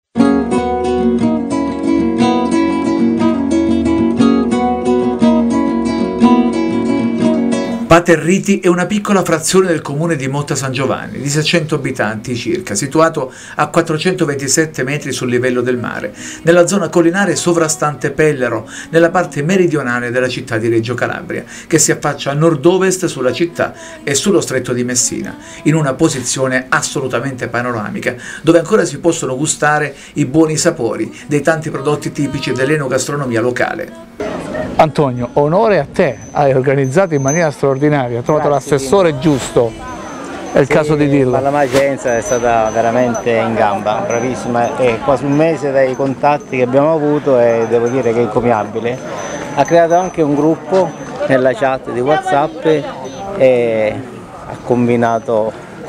Paterriti è una piccola frazione del comune di Motta San Giovanni, di seicento abitanti circa, situato a quattrocentoventisette metri sul livello del mare, nella zona collinare sovrastante Pellero, nella parte meridionale della città di Reggio Calabria, che si affaccia a nord-ovest sulla città e sullo stretto di Messina, in una posizione assolutamente panoramica, dove ancora si possono gustare i buoni sapori dei tanti prodotti tipici dell'enogastronomia locale. Antonio, onore a te, hai organizzato in maniera straordinaria, hai trovato l'assessore giusto, è il sì, caso di dirlo. La Macenza è stata veramente in gamba, bravissima, è quasi un mese dai contatti che abbiamo avuto e devo dire che è encomiabile. Ha creato anche un gruppo nella chat di WhatsApp e ha combinato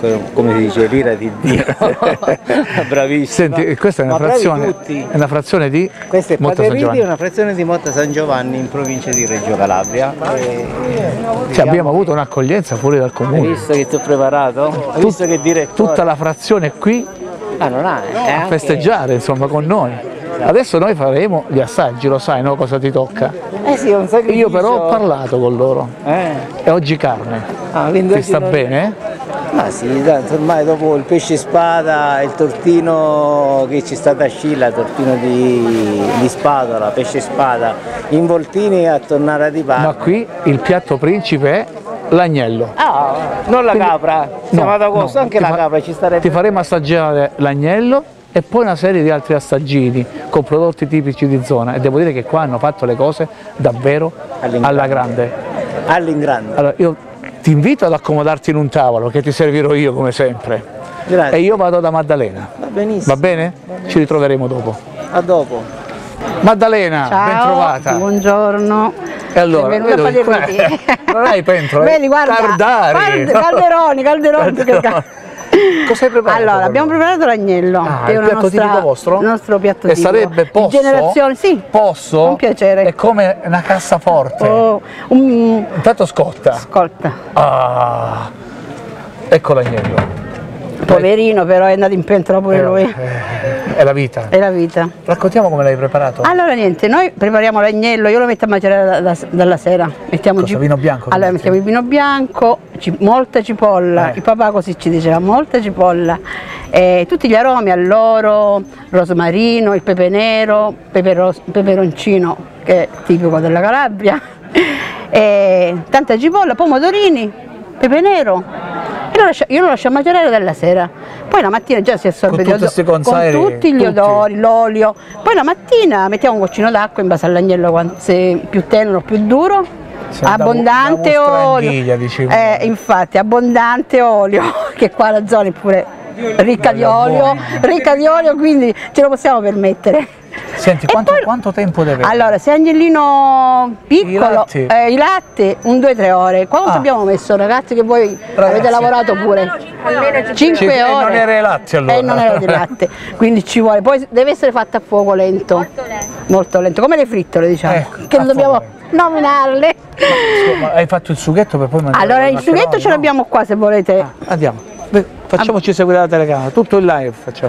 come si dice, l'ira di Dio. Bravissima. Senti, questa è una, frazione, è una frazione di Questa è Motta San Paderiti, Giovanni. è una frazione di Motta San Giovanni in provincia di Reggio Calabria. E, Cioè, abbiamo avuto un'accoglienza fuori dal Hai comune. visto che ti ho preparato? Hai visto che direttore? Tutta la frazione qui Ah, non ha, è a anche... festeggiare, insomma, con noi. Adesso noi faremo gli assaggi, lo sai, no? Cosa ti tocca? Eh sì, è un sacrificio. Io però ho parlato con loro. Eh. E oggi carne. Ah, quindi Ti oggi sta non- bene? Ma sì, tanto ormai dopo il pesce spada, il tortino che ci sta da Scilla, il tortino di, di Spadola, pesce spada, involtini a tonnara di pane. Ma qui il piatto principe è l'agnello. Ah, non la Quindi- capra, siamo ad agosto, no, anche ti la fa- capra ci starebbe. Ti faremo assaggiare l'agnello e poi una serie di altri assaggini con prodotti tipici di zona, e devo dire che qua hanno fatto le cose davvero alla grande. All'ingrande. Allora, io ti invito ad accomodarti in un tavolo che ti servirò io come sempre. Grazie. E io vado da Maddalena. Va benissimo. Va bene? Ci ritroveremo dopo. A dopo. Maddalena, ben trovata. Buongiorno. E allora, Sei venuta vedo a che- Paderiti. non hai pentole? Vedi, guarda. Cardari. Guarda, calderoni, calderoni. Calderoni. Cosa hai preparato? Allora, per abbiamo noi? preparato l'agnello, Ah, che è il una piatto nostra, tipico vostro? il nostro piatto E tipico. sarebbe Di posso? generazione, sì. Posso? Con piacere. È come una cassaforte. Oh, un... Intanto scotta. Ascolta. Ah, ecco l'agnello. Poverino, però è andato in pentola pure Però, lui. eh, è la vita. È la vita. Raccontiamo come l'hai preparato. Allora niente, noi prepariamo l'agnello, io lo metto a macerare da- da- dalla sera. Mettiamo Cosa, gi- vino bianco? Allora mettiamo il vino bianco, ci- molta cipolla, Eh. il papà così ci diceva, molta cipolla, eh, tutti gli aromi all'oro, rosmarino, il pepe nero, pepe ros- peperoncino che è tipico della Calabria, eh, tanta cipolla, pomodorini, pepe nero. E lo lascia- io lo lascio macerare dalla sera, poi la mattina già si assorbe Con di tutti odo- questi consaeri, con tutti gli tutti. odori, l'olio, poi la mattina mettiamo un goccino d'acqua in base all'agnello, quan- se è più tenero o più duro, Sembra abbondante una olio, mostraglia, dicevo. eh, infatti abbondante olio, che qua la zona è pure ricca di Bella olio, buona. ricca di olio, quindi ce lo possiamo permettere. Senti, quanto, quanto tempo deve? Allora, se agnellino piccolo, I latti? eh, i latte, un due tre ore. Quanto Ah. abbiamo messo, ragazzi, che voi avete lavorato pure? cinque Ci- e ore. non era i latti, allora. Eh, non era di latte, quindi ci vuole. Poi deve essere fatta a fuoco lento. Molto lento. Molto lento, come le frittole, diciamo. Ecco, che a non dobbiamo fuoco nominarle. Ma hai fatto il sughetto per poi mangiare? Allora, i il sughetto maccheroni, ce no? l'abbiamo qua se volete. Andiamo. Beh, facciamoci seguire la telecamera, tutto in live facciamo.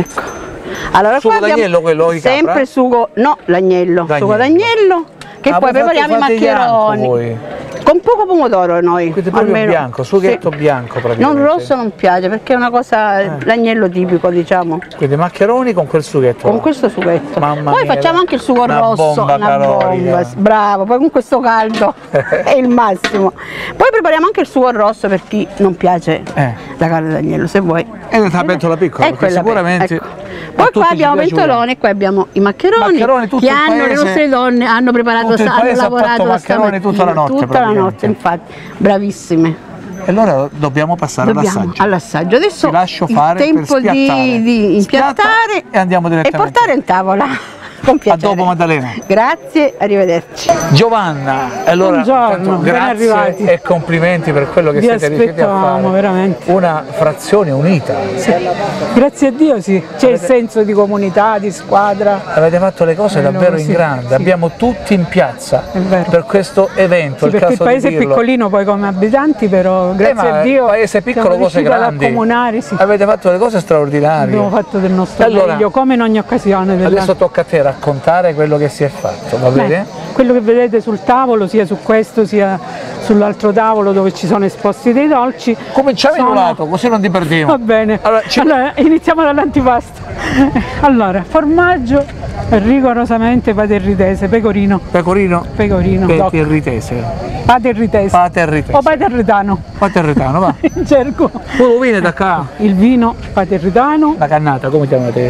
Allora, Sugo qua abbiamo d'agnello quello di capra? sempre sugo, no, l'agnello, D'agnello. sugo d'agnello, che Ah, poi voi fate- prepariamo i fate bianco maccheroni. voi? Con poco pomodoro noi. Quindi proprio almeno. bianco, sughetto Sì. bianco praticamente. Non rosso non piace perché è una cosa, l'agnello tipico, diciamo. Quindi maccheroni con quel sughetto. Con là. questo sughetto. Mamma Poi mia, facciamo anche il sugo una rosso, bomba una calorica. bomba, bravo, poi con questo caldo è il massimo. Poi prepariamo anche il sugo rosso per chi non piace Eh. la carne d'agnello, se vuoi. E nella pentola piccola, È perché quella sicuramente ecco. a Poi tutti qua ci abbiamo piace pentolone e qua abbiamo i maccheroni, Maccheroni, tutto che il hanno le paese- nostre donne, hanno preparato, tutto il hanno paese ha lavorato fatto da maccheroni tutta la stamattina, notte, tutta la praticamente. notte, infatti, bravissime. E allora dobbiamo passare Dobbiamo all'assaggio. all'assaggio. Adesso Ti lascio il fare per tempo di, spiattare. di Spiatta impiattare e andiamo e direttamente. portare in tavola. Con A piacere. dopo Maddalena. Grazie, arrivederci. Giovanna, allora Buongiorno, intanto ben grazie arrivati. e complimenti per quello che Vi siete riusciti a aspettavamo, fare. veramente. Una frazione unita. Grazie a Dio sì, c'è il senso di comunità, di squadra. Avete fatto le cose Eh, davvero no, in sì, grande, sì. abbiamo tutti in piazza per questo evento, Sì, il perché il caso paese di è dirlo. piccolino poi come abitanti, però Eh, grazie ma a Dio paese piccolo, siamo cose riusciti ad grandi. accomunare, sì. Avete fatto le cose straordinarie. Abbiamo fatto del nostro Allora, meglio, come in ogni occasione. della- Adesso tocca a te raccontare quello che si è fatto, va Beh, bene? quello che vedete sul tavolo, sia su questo sia sull'altro tavolo dove ci sono esposti dei dolci. Cominciamo in un sono- lato, così non ti perdiamo. Va bene. Allora, Allora, ci- iniziamo dall'antipasto. Allora, formaggio rigorosamente paterritese, pecorino. Pecorino? Pecorino. doc. Paterritese. Paterritese. Paterritese. O paterritano. Paterritano, va. In gergo. Tu vieni da qua. Il vino paterritano. La cannata, come chiamate?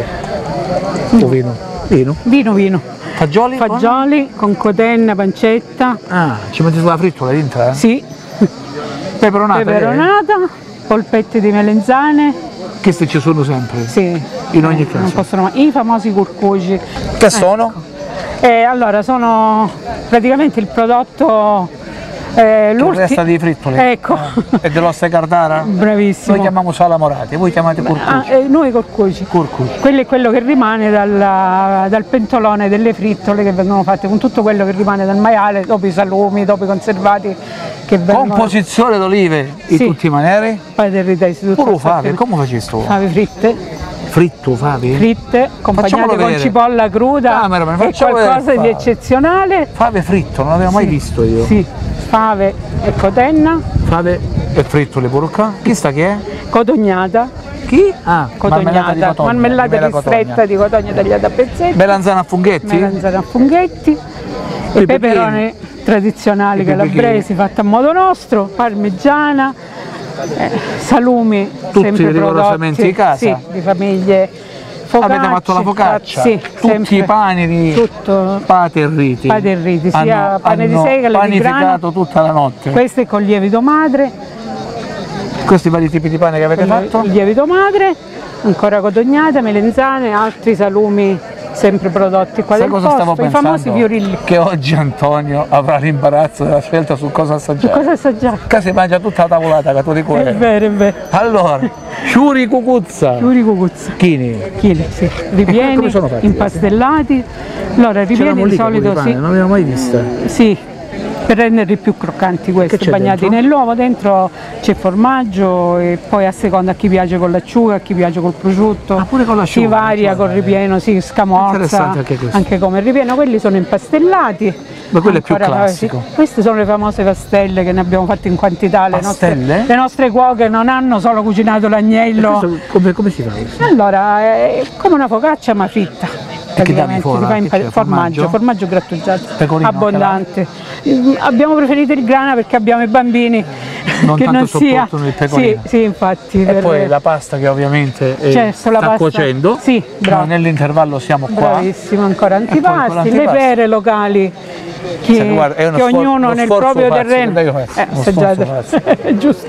Tu vino. Vino. Vino, vino. Fagioli? Fagioli con cotenna, pancetta. Ah, ci metti sulla frittola dentro, eh? Sì. Peperonata. Peperonata, polpette di melenzane. Queste ci sono sempre. Sì. In ogni Non caso. possono, i famosi curcuci. Che sono? Eh, allora, sono praticamente il prodotto Eh, che resta di frittole. Ecco. E dell'ossa cardara? Bravissimo. Noi chiamiamo salamorati, voi chiamate curcuci. Ah, eh, noi corcuci. Curcuci. Quello è quello che rimane dalla, dal pentolone delle frittole che vengono fatte con tutto quello che rimane dal maiale, dopo i salumi, dopo i conservati che vengono... Composizione d'olive in sì. tutti i manieri? Fate il ritesi tutto. Pure fave, come facesti tu? Fave fritte. Fritto, fave? Fritte, accompagnate con cipolla cruda. Cameraman, è qualcosa di eccezionale. Fave fritto, non l'avevo sì. mai visto io. Sì, fave e cotenna. Fave e frittole pure qua. Chi sta che è? Cotognata. Chi? Ah, cotognata. Marmellata di marmellata ristretta di cotogna tagliata a pezzetti. Melanzana a funghetti? Melanzana a funghetti. E peperoni tradizionali calabresi fatti a modo nostro, parmigiana. Eh, salumi tutti sempre rigorosamente prodotti, di casa? Sì, di famiglie. Focacce, avete fatto la focaccia? Sì, tutti sempre. I pani di tutto. paterriti, paterriti sia hanno, pane hanno di segale di grano, panificato tutta la notte. Questo è con lievito madre. Questi vari tipi di pane che avete con fatto? Il lievito madre, ancora cotognate, melenzane, altri salumi sempre prodotti qua Sai del cosa posto, stavo i pensando? famosi fiorilli. Che oggi Antonio avrà l'imbarazzo della scelta su cosa assaggiare. Su cosa assaggiare? Che si mangia tutta la tavolata che tu di È vero, è vero. Allora, ciuri cucuzza. Ciuri cucuzza. Chini. Chili, sì. Ripieni, impastellati. Allora, ripieni di solito sì. Non l'avevo mai vista. Sì. Per renderli più croccanti questi, bagnati dentro? nell'uovo, dentro c'è formaggio e poi a seconda a chi piace con l'acciuga, a chi piace col prosciutto, ah, pure con l'acciuga, si varia col ripieno, si scamorza anche, anche come ripieno, quelli sono impastellati. Ma quello Ancora, è più classico. Sì. Queste sono le famose pastelle che ne abbiamo fatte in quantità, le nostre, le nostre cuoche non hanno solo cucinato l'agnello. Come, come si fa questo? Allora, è come una focaccia ma fritta. E che dammi fuori? Si fa in formaggio, formaggio, formaggio grattugiato, pecorino, abbondante. Abbiamo preferito il grana perché abbiamo i bambini non che tanto non sia. Il pecorino. Sì, sì, infatti. E per... poi la pasta che ovviamente è, certo, la sta pasta... cuocendo. Sì, bravo. Nell'intervallo siamo qua. Bravissimo, ancora antipasti, ancora le antipasti. pere locali che, Senti, guarda, è uno che sfor- ognuno uno nel sforzo proprio pazzo, terreno. Io faccio, Eh, uno assaggiate. È giusto.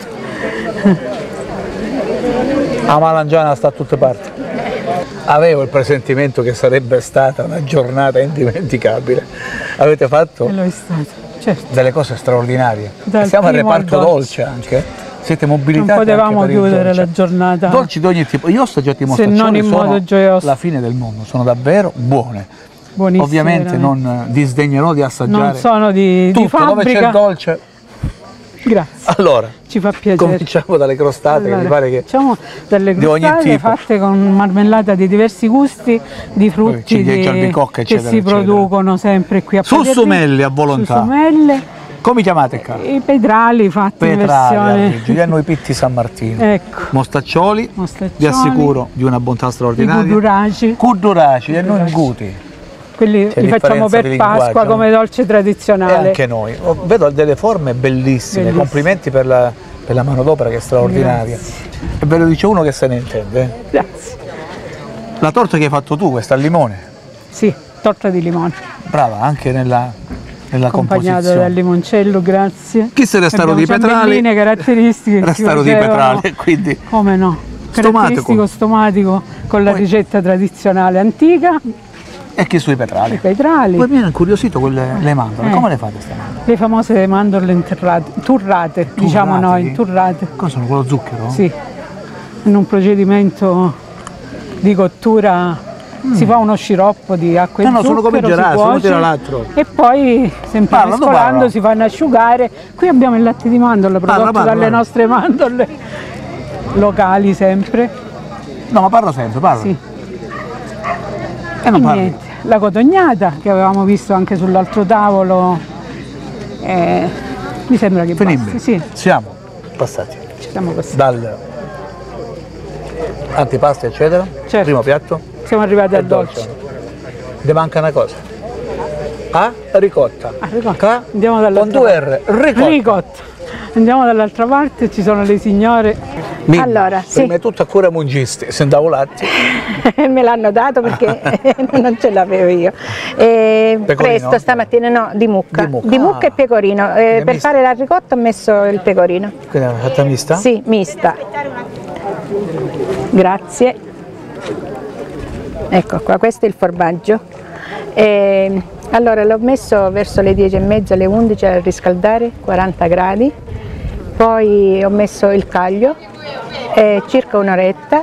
La malangiana sta da tutte parti. Avevo il presentimento che sarebbe stata una giornata indimenticabile. Avete fatto lo è stato, certo. delle cose straordinarie. Dal Siamo al primo al reparto dolce. dolce anche. Siete mobilitati. Non potevamo anche per il chiudere dolce. la giornata. Dolci di ogni tipo. Io ho assaggiato i Se mostaccioli, non in sono modo gioioso. la fine del mondo, sono davvero buone. Buonissime, Ovviamente veramente. non disdegnerò di assaggiare. Non sono di, tutto, di fabbrica. dove c'è il dolce. Grazie. Allora, ci fa piacere. Cominciamo dalle crostate, allora, che mi pare che facciamo delle di ogni crostate tipo. fatte con marmellata di diversi gusti, di frutti di, albicocca, che eccetera, si eccetera. producono sempre qui a Paderno. Sussumelli a volontà. Sussumelli. Come chiamate qua? I pedrali fatti in Petrali, versione. Giuliano i pitti San Martino. Ecco. Mostaccioli, Mostaccioli, vi assicuro di una bontà straordinaria. I cuduraci. Cuduraci e non guti. Quelli li facciamo per Pasqua come dolce tradizionale. E anche noi. Oh, vedo delle forme bellissime, Bellissime. Complimenti per la, per la manodopera che è straordinaria. Grazie. E ve lo dice uno che se ne intende. Grazie. La torta che hai fatto tu, questa al limone? Sì, torta di limone. Brava, anche nella, nella accompagnata composizione. dal limoncello, grazie. Chi se restaro di petrali? Le caratteristiche. Restaro di petrali, quindi. Come no? Caratteristico stomatico con la Poi. Ricetta tradizionale antica. E chi sui petrali? I petrali. Poi mi hanno incuriosito quelle le mandorle. Eh. Come le fate queste mandorle? Le famose mandorle interrate, turrate, diciamo noi, turrate. Cosa sono? Quello zucchero? Sì. In un procedimento di cottura mm. si fa uno sciroppo di acqua e no, no, zucchero, sono come si gelati, uno cuoce, tira l'altro. e poi sempre Parla, mescolando si fanno asciugare. Qui abbiamo il latte di mandorla prodotto parla, parla, dalle parla. nostre mandorle locali sempre. No, ma parla sempre, parla. Sì. E non E parli. niente, la cotognata che avevamo visto anche sull'altro tavolo, eh, mi sembra che Finibile. basti, sì, Siamo passati ci siamo passati. dal antipasto eccetera, Certo. primo piatto Siamo arrivati e al dolce. Ne manca una cosa. A ricotta. Ah, ricotta. K Andiamo con dall'altra due parte. R, ricotta. Ricotta. Andiamo dall'altra parte, ci sono le signore. Mimmi, Allora, sì. prima di tutto a cura mungisti, se andavo latte. Me l'hanno dato perché non ce l'avevo io. E Pecorino? presto stamattina no, di mucca. Di mucca. e pecorino. Eh, per mista? fare la ricotta ho messo il pecorino. Quindi l'hanno fatta mista? Sì, mista. Grazie. Ecco qua, questo è il formaggio. E Allora l'ho messo verso le dieci e mezza, alle undici a riscaldare, quaranta gradi, poi ho messo il caglio, e circa un'oretta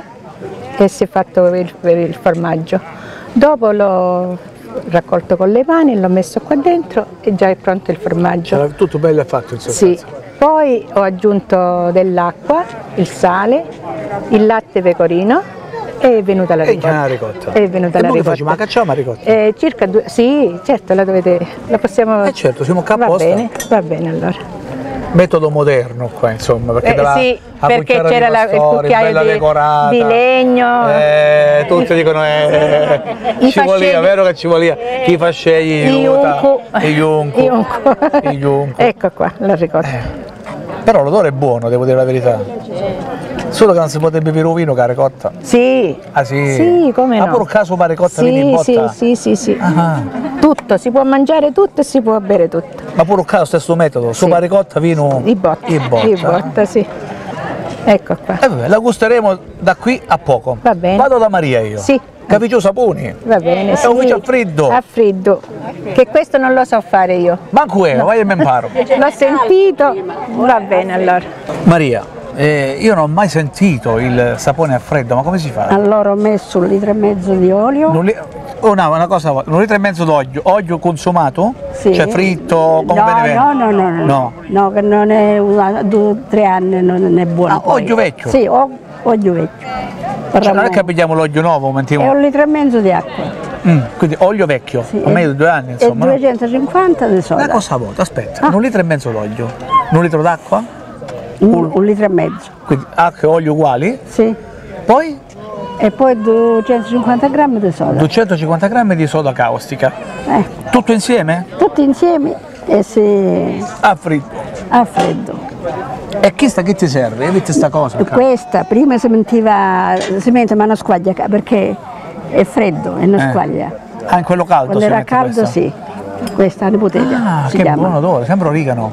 e si è fatto il, il formaggio. Dopo l'ho raccolto con le mani, l'ho messo qua dentro e già è pronto il formaggio. C'era tutto bello fatto in sostanza. Sì, poi ho aggiunto dell'acqua, il sale, il latte pecorino e è venuta la ricotta. E ricotta. È venuta e la noi ricotta. facciamo? Ma cacciamo la ricotta? Eh, circa due, sì, certo, la dovete, la possiamo... Eh certo, siamo qua Va apposta. bene, va bene allora. Metodo moderno qua, insomma, perché, Eh, della, sì, la perché cucchiara c'era di la- il Pastori, cucchiaio bella di- decorata, di legno. eh, tutti dicono eh, I ci voleva, fascegli- vero che ci voleva, chi fa scegli I yunku. i yunku, I yunku. i yunku. Ecco qua, la ricotta. Però l'odore è buono, devo dire la verità. Solo che non si potrebbe bere vino con la ricotta. Sì. Ah sì? Sì, come Ma no. pure caso una ricotta Sì, viene in botta? sì, sì, sì, sì. Ah. Tutto, si può mangiare tutto e si può bere tutto. Ma pure caso stesso metodo, Sì. sopra ricotta vino I botta. in botta. I botta, sì. Ecco qua. Eh, vabbè, la gusteremo da qui a poco. Va bene. Vado da Maria io. Sì. Capicio saponi. Va bene, È sì. un a freddo. A freddo. Che questo non lo so fare io. Manco io, vai e mi imparo. L'ho sentito, va bene allora. Maria, eh, io non ho mai sentito il sapone a freddo, ma come si fa? Allora ho messo un litro e mezzo di olio. Un li- oh, no, una cosa, un litro e mezzo d'olio, olio consumato? Sì. Cioè fritto, come no, bene bene? no, no, no, no, No. no, che non è usato, due, tre anni non è buono. Ah, poi. olio vecchio? Sì, o- olio vecchio. Cioè, non è che pigliamo l'olio nuovo, È mentiamo. un litro e mezzo di acqua. Mm, quindi olio vecchio, Sì, a meglio di due anni, e insomma. no? duecentocinquanta di soda. Una cosa a volta, aspetta, Ah. un litro e mezzo d'olio, un litro d'acqua, Un, un litro e mezzo. quindi acqua e olio uguali, Sì. poi E poi duecentocinquanta grammi di soda. duecentocinquanta grammi di soda caustica. Eh, Tutto insieme? tutti insieme e si A fritto. a freddo. E chi sta che ti serve? Vedi sta cosa? E questa prima si mentiva, si mette ma non squaglia perché è freddo e non Eh. squaglia. Ah, in quello caldo Quando si era mette caldo questa? sì. Questa è la bottiglia. Ah, si che chiama. buon odore, sembra origano.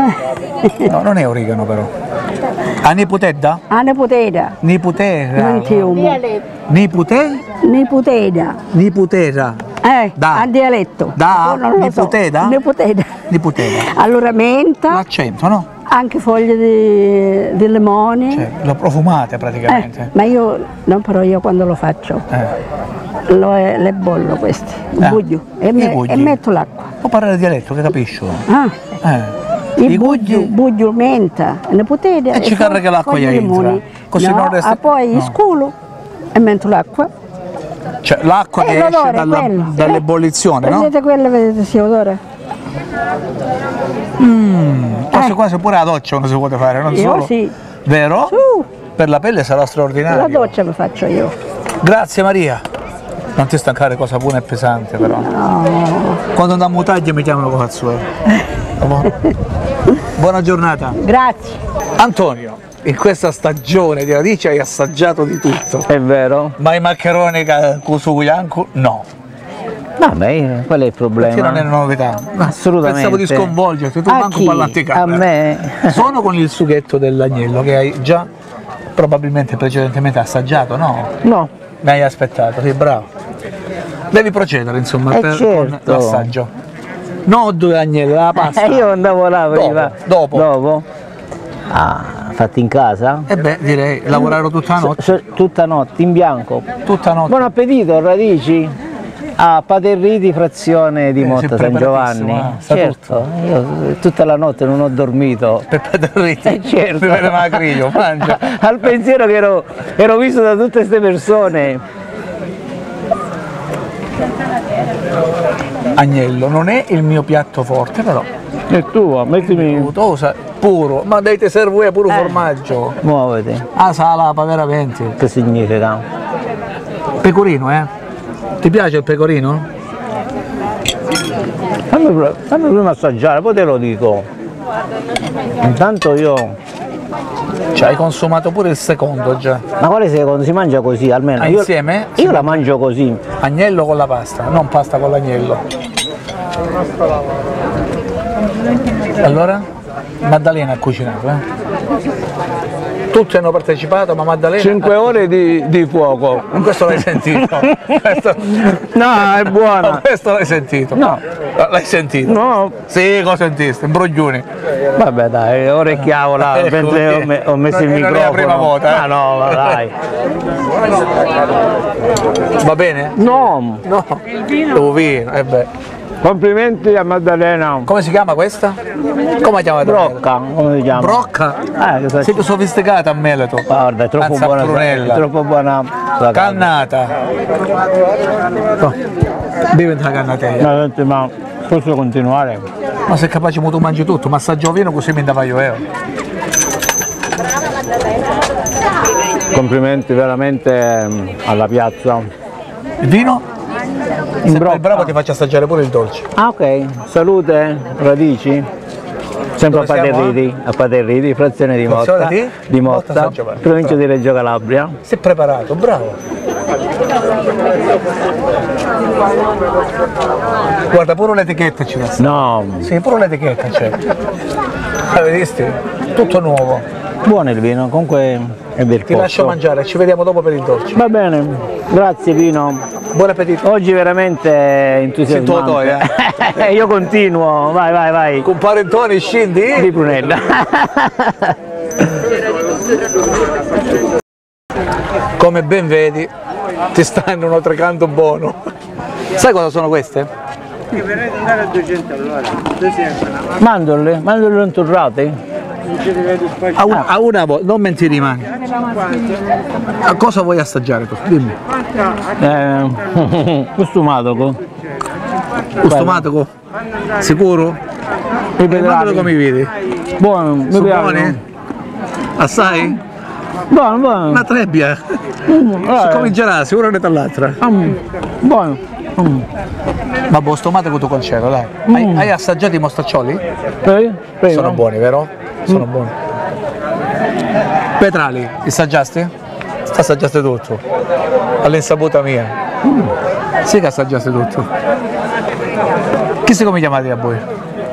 Eh. No, non è origano però. A Niputedda? A Neputera. Niputera. Ventiuno. Nipute? Neputera. Niputera. Eh, Da. a dialetto. Da? Oh, non lo so. Niputera? Neputera. Niputera. Allora menta, L'accento, no? anche foglie di, di limone. Cioè, lo profumate Eh, praticamente. ma io, non però io quando lo faccio, Eh. lo, le bollo questi, Eh. buglio, e, I me- bugli. e metto l'acqua. Può parlare dialetto, che capisco. Ah, Eh. il I buglio, bugli- buglio, menta, ne potete. E ci carrega l'acqua gli gli entra. Così no, non resta- ah, poi no. scolo e metto l'acqua. Cioè l'acqua Eh, che esce l'odore è dalla- quello. dall'ebollizione, no? Vedete quello, vedete sì, odore? Quasi quasi pure la doccia uno si può fare, non Io solo. sì. Vero? Su, Per la pelle sarà straordinario. la doccia la faccio io. Grazie Maria. Non ti stancare cosa buona e pesante però. Quando andiamo a taglia mi chiamano con Fazzuolo. Buona giornata. Grazie. Antonio, in questa stagione di radici hai assaggiato di tutto. È vero? Ma i maccheroni con sugo bianco? No. Vabbè, qual è il problema? Perché non è una novità. Assolutamente. Pensavo di sconvolgerti, tu A manco chi? parlanti A me? Sono con il sughetto dell'agnello che hai già probabilmente precedentemente assaggiato, no? No. Mi hai aspettato, sì, bravo. Devi procedere insomma Eh, per, certo. con l'assaggio. No due agnelli, la pasta. Eh, io andavo là prima. Dopo. Dopo? Ah, fatti in casa? E beh, direi, lavorarono tutta la notte. S- s- tutta notte, in bianco. Tutta notte. Buon appetito, radici. Ah, Paterriti, frazione di Eh, Motta sei San preparatissimo, Giovanni. eh, sa Certo, io tutta la notte non ho dormito. Per Paterriti. Eh, certo. Mi vede magriglio, mangia. Al pensiero che ero, ero visto da tutte queste persone. Agnello non è il mio piatto forte, però. È tuo, mettimi. Tu sai, puro, ma dai te servo io pure Eh. formaggio. Muovete. Ah, salapa veramente. Che significa? Pecorino, eh? Ti piace il pecorino? Fammi, pr- fammi prima assaggiare, poi te lo dico. Intanto io. Cioè, hai consumato pure il secondo già. Ma quale secondo? Si mangia così almeno? Ah, io, insieme? Io la mangio così. Agnello con la pasta, non pasta con l'agnello. Allora? Maddalena ha cucinato, eh? Tutti hanno partecipato, ma Maddalena... cinque ore di, di fuoco. Questo l'hai sentito? questo... No, è buona. No, questo l'hai sentito? No. L'hai sentito? No. Sì, cosa sentiste? Imbroglioni. Vabbè dai, orecchiavo là, Ecco, mentre ho, me- ho messo non, il non microfono. è la prima volta, eh? Ah no, ma dai. Va bene? No. No. Il vino? vino, eh beh. Complimenti a Maddalena. Come si chiama questa? Come si chiama? Brocca, come si chiama? Brocca? Eh, sei più sofisticata a Meleto. Guarda, è troppo Anzi, buona. Prunella. È troppo buona. Cannata. Oh. Bevi la cannatella. Ma, ma posso continuare? Ma sei capace che tu mangi tutto, ma assaggio vino così mi dava io. Complimenti veramente alla piazza. Il vino? Se sei bravo ti faccio assaggiare pure il dolce. Ah ok, salute, radici. Sempre Dove a Paterriti, a Paterriti, frazione di Frazione Motta, di? di Motta, Motta San Giovanni. provincia di Reggio Calabria. Sei preparato, bravo. Guarda, pure l'etichetta ci dà. No. Sì, pure l'etichetta c'è. L'hai visto? Tutto nuovo. Buono il vino, comunque è del Ti lascio mangiare, ci vediamo dopo per il dolce. Va bene, grazie Pino. Buon appetito. Oggi veramente entusiasmante. Eh? Io continuo, vai vai vai. Compare Toni, scendi? Di Prunella. Come ben vedi, ti stanno un altro canto buono. Sai cosa sono queste? Che verrete andare a duecento all'ora. Mandorle, mandorle intorrate. A una, a una volta, non menti rimani. A cosa vuoi assaggiare tu? Dimmi. Eh, costumatoco. Costumatoco? Sicuro? Mandalo come mi vedi? Buono, mi Sono piace. buoni? Assai? Buono, buono. Una trebbia. Mm, Si comincerà, sicuro una dall'altra. Mm, buono. Mm. Ma boh, sto mate che tu concedo, dai. Mm. Hai, hai assaggiato i mostaccioli? Sì, prima. Sono buoni, vero? Sono Mm. buoni. Petrali, assaggiasti? Assaggiaste tutto. All'insaputa mia. Mm. Sì che assaggiaste tutto. Chi si come chiamate a voi?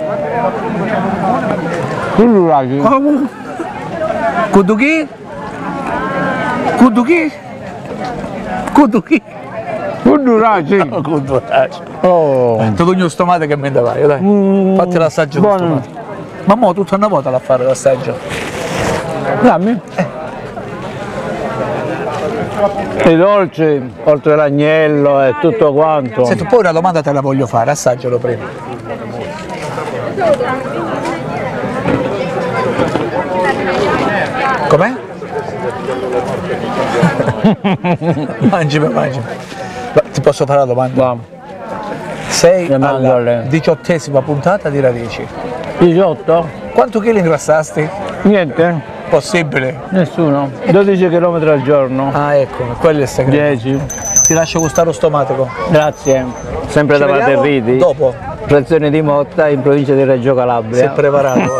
Cullurati. Kuduki? Kuduki? Kuduki? Cullurati. Kuduki. Oh. Ti togno sto mate che me ne vai, dai. Mm. Fatti l'assaggio di sto mate. Ma mo tutta una volta a fare l'assaggio. Dammi. Eh. I dolci, oltre l'agnello e tutto quanto. Senti, poi una domanda te la voglio fare, assaggialo prima. Com'è? Mangimi, mangimi. Ti posso fare la domanda? Sei alla diciottesima puntata di Radici. diciotto? Quanto chili ingrassasti? Niente. Possibile? Nessuno. dodici chilometri al giorno. Ah ecco, quello è il segreto. dieci. Ti lascio gustare lo stomatico. Grazie. Sempre Ci da vediamo Paterriti. dopo. Frazione di Motta in provincia di Reggio Calabria. Sei preparato?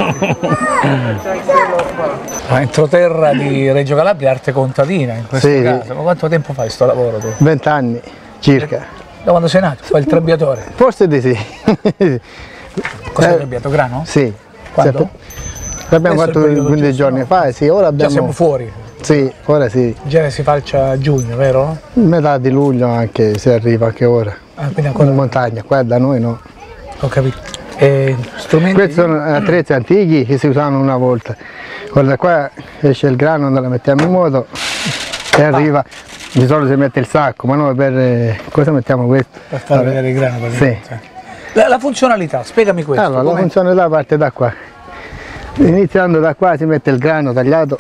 Ma entroterra di Reggio Calabria è arte contadina in questo Sì, caso. sì. Ma quanto tempo fai sto lavoro tu? Vent'anni circa. Da quando sei nato? Fai il trebbiatore? Forse di sì. Cosa hai Eh, trebbiato? Grano? Sì. Quando? L'abbiamo Adesso è il fatto periodo quindici giusto, giorni no? fa, sì, ora abbiamo... Già siamo fuori. Sì, ora sì. In genere si falcia a giugno, vero? Metà di luglio anche si arriva anche ora. Ah, quindi ancora... In montagna, qua da noi no. Ho capito. E strumenti? Questi sono attrezzi antichi che si usavano una volta. Guarda qua esce il grano, noi la mettiamo in moto e arriva. Di solito si mette il sacco, ma noi per eh, cosa mettiamo questo? Per far Vabbè. vedere il grano. Sì. La, la funzionalità, spiegami questo. Allora, la com'è? funzionalità parte da qua. Iniziando da qua si mette il grano tagliato.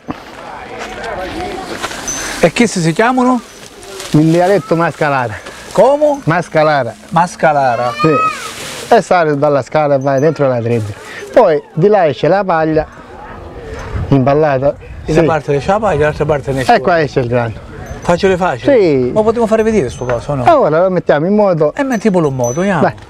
E che si chiamano? In dialetto mascalara. Come? Mascalara. Mascalara. Sì. E sale dalla scala e vai dentro la trezza. Poi di là esce la paglia imballata. Da una parte esce la paglia, dall'altra parte ne esce. E qua esce il grano. Facile facile? Sì. Ma potevo fare vedere sto coso, no? Ora lo mettiamo in moto. E mettiamolo in moto, andiamo. Vai.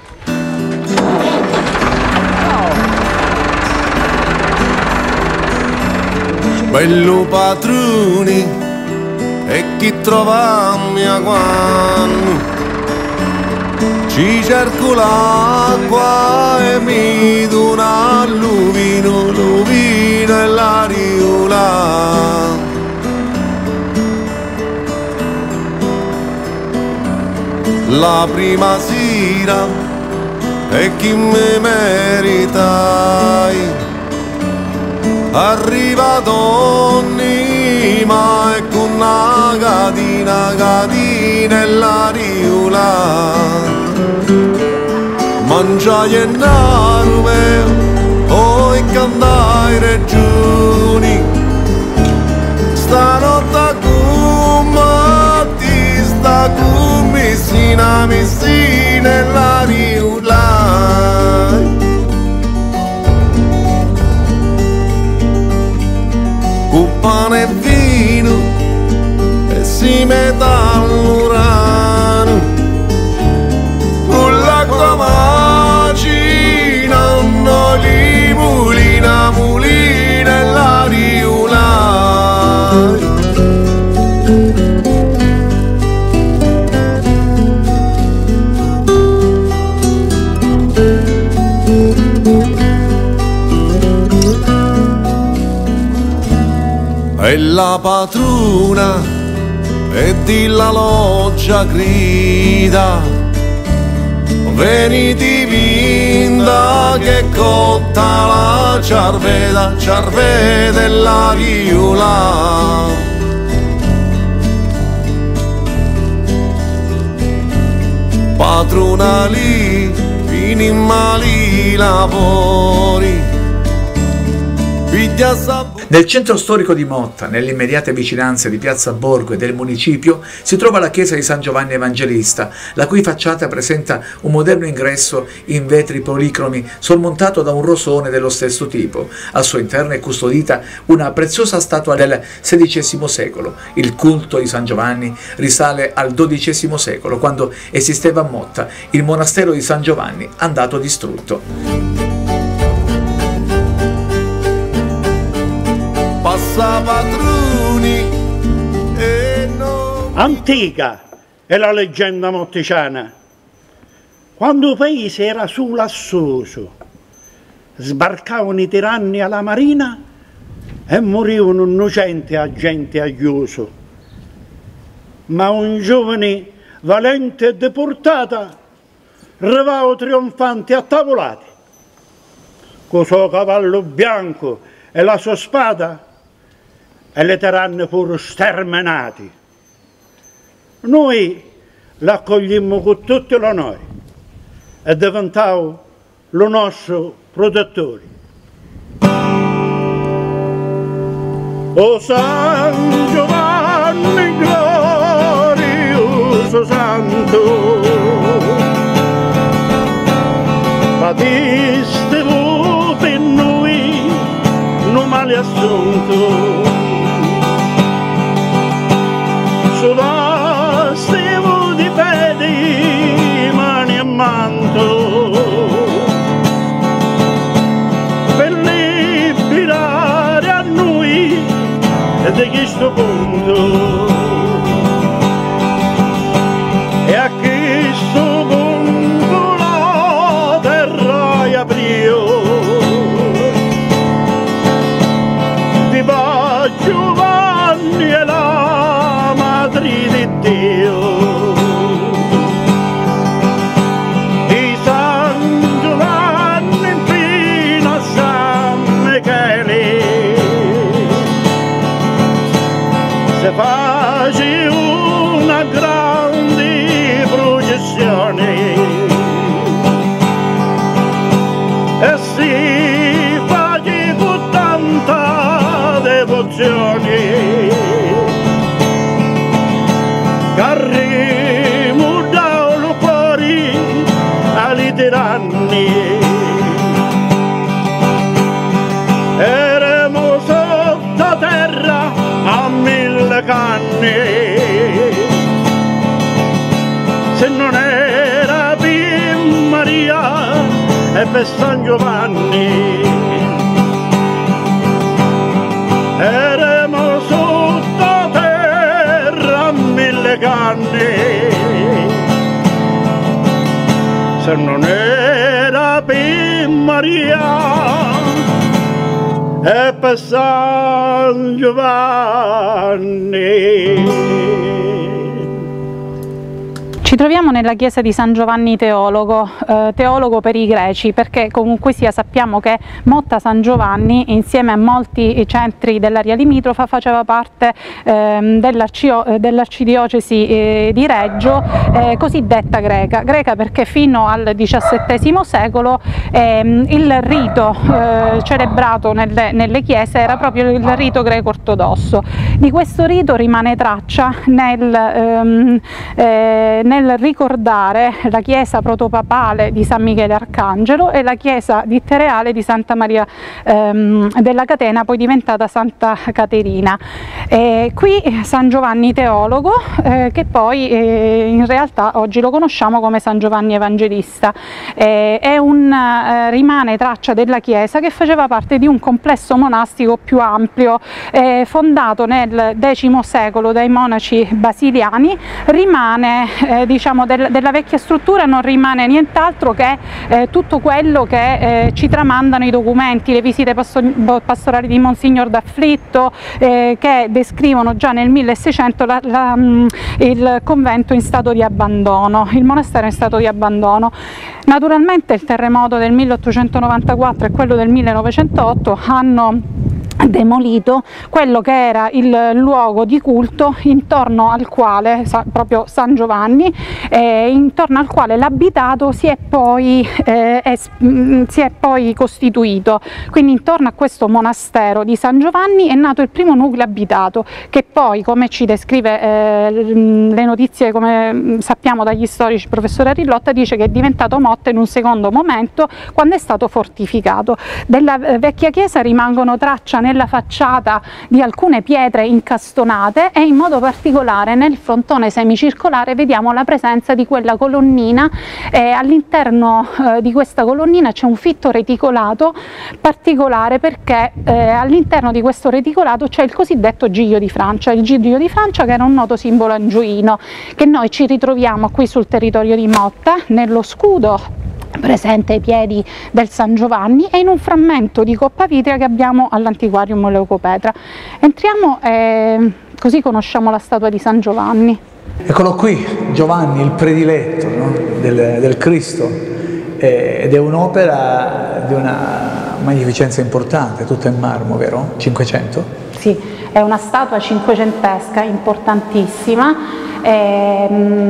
Bello padroni e chi trovammi a quando ci cerco l'acqua e mi dona l'uvino, l'uvino e la riola. la prima sera e chi mi meritai. Arriva donni ma è con una catina, catina e la riula. Mangiai e narume, poi cantai regioni. Stanotte con Matti, sta con Messina, Messina e la riulai. Con pane e vino e si metallurano, con l'acqua macina, no li mulina, mulina e la riulai. E la patrona e di la loggia grida, veniti vinda che cotta la ciarveda, ciarveda e la riula. Patrona lì, fini mali lavori, piglia sa. Nel centro storico di Motta, nelle immediate vicinanze di Piazza Borgo e del municipio, si trova la chiesa di San Giovanni Evangelista, la cui facciata presenta un moderno ingresso in vetri policromi sormontato da un rosone dello stesso tipo. Al suo interno è custodita una preziosa statua del sedicesimo secolo. Il culto di San Giovanni risale al dodicesimo secolo, quando esisteva a Motta il monastero di San Giovanni, andato distrutto. Passa padroni e non... Antica è la leggenda motticiana. Quando il paese era sull'assoso, sbarcavano i tiranni alla marina e morivano innocenti agenti aglioso. Ma un giovane valente e deportata arrivava trionfanti a tavolate, con suo cavallo bianco e la sua spada, e le tiranne furono sterminati. Noi l'accogliemmo con tutto l'onore e diventavo lo nostro protettore. O San Giovanni glorioso santo, patiste voi per noi non male assunto. Sudastevo di fede, mani e manto, per liberare a noi di questo punto. E a questo punto la terra apriò, di Giovanni e la Madre di Dio, di San Giovanni fino a San Michele, se face una grande processione e si face con tanta devozione. Carremo da fuori ai tiranni, eremo sotto terra a mille canne. Se non era per Maria e per San Giovanni, eremo sotto terra a mille canne. Se non era per Maria e per San Giovanni. Ci troviamo nella chiesa di San Giovanni Teologo, eh, teologo per i greci, perché comunque sia sappiamo che Motta San Giovanni, insieme a molti centri dell'area limitrofa, faceva parte ehm, dell'arcidiocesi eh, di Reggio, eh, cosiddetta greca. Greca perché fino al diciassettesimo secolo ehm, il rito eh, celebrato nelle, nelle chiese era proprio il rito greco-ortodosso. Di questo rito rimane traccia nel, ehm, eh, nel ricordare la chiesa protopapale di San Michele Arcangelo e la chiesa dittereale di Santa Maria ehm, della Catena, poi diventata Santa Caterina. E qui San Giovanni Teologo, eh, che poi eh, in realtà oggi lo conosciamo come San Giovanni Evangelista, eh, è un, eh, rimane traccia della chiesa che faceva parte di un complesso monastico più ampio, eh, fondato nel decimo secolo dai monaci basiliani. Rimane eh, diciamo del, della vecchia struttura non rimane nient'altro che eh, tutto quello che eh, ci tramandano i documenti, le visite pastorali di Monsignor D'Afflitto, eh, che descrivono già nel milleseicento la, la, il convento in stato di abbandono, il monastero in stato di abbandono. Naturalmente il terremoto del milleottocentonovantaquattro e quello del millenovecentotto hanno demolito quello che era il luogo di culto intorno al quale, proprio San Giovanni, eh, intorno al quale l'abitato si è poi eh, es, si è poi costituito. Quindi intorno a questo monastero di San Giovanni è nato il primo nucleo abitato, che poi, come ci descrive eh, le notizie, come sappiamo dagli storici, il professore Rillotta dice che è diventato Motta in un secondo momento, quando è stato fortificato. Della vecchia chiesa rimangono traccia nella facciata di alcune pietre incastonate e in modo particolare nel frontone semicircolare vediamo la presenza di quella colonnina, e all'interno eh, di questa colonnina c'è un fitto reticolato particolare, perché eh, all'interno di questo reticolato c'è il cosiddetto Giglio di Francia, il Giglio di Francia che era un noto simbolo angioino che noi ci ritroviamo qui sul territorio di Motta, nello scudo presente ai piedi del San Giovanni e in un frammento di coppa vitrea che abbiamo all'antiquarium Leucopetra. Entriamo e così conosciamo la statua di San Giovanni. Eccolo qui, Giovanni, il prediletto, no? del, del Cristo, eh, ed è un'opera di una magnificenza importante, tutta in marmo, vero? cinquecento? Sì, è una statua cinquecentesca importantissima. Eh,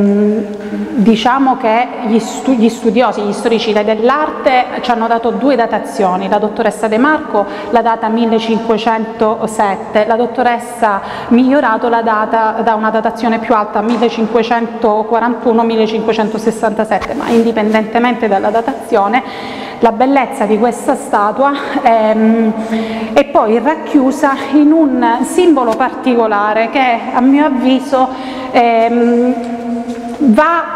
diciamo che gli, stu gli studiosi, gli storici dell'arte ci hanno dato due datazioni. La dottoressa De Marco la data millecinquecentosette, la dottoressa Migliorato la data da una datazione più alta, millecinquecentoquarantuno millecinquecentosessantasette, ma indipendentemente dalla datazione la bellezza di questa statua ehm, è poi racchiusa in un simbolo particolare che a mio avviso ehm, va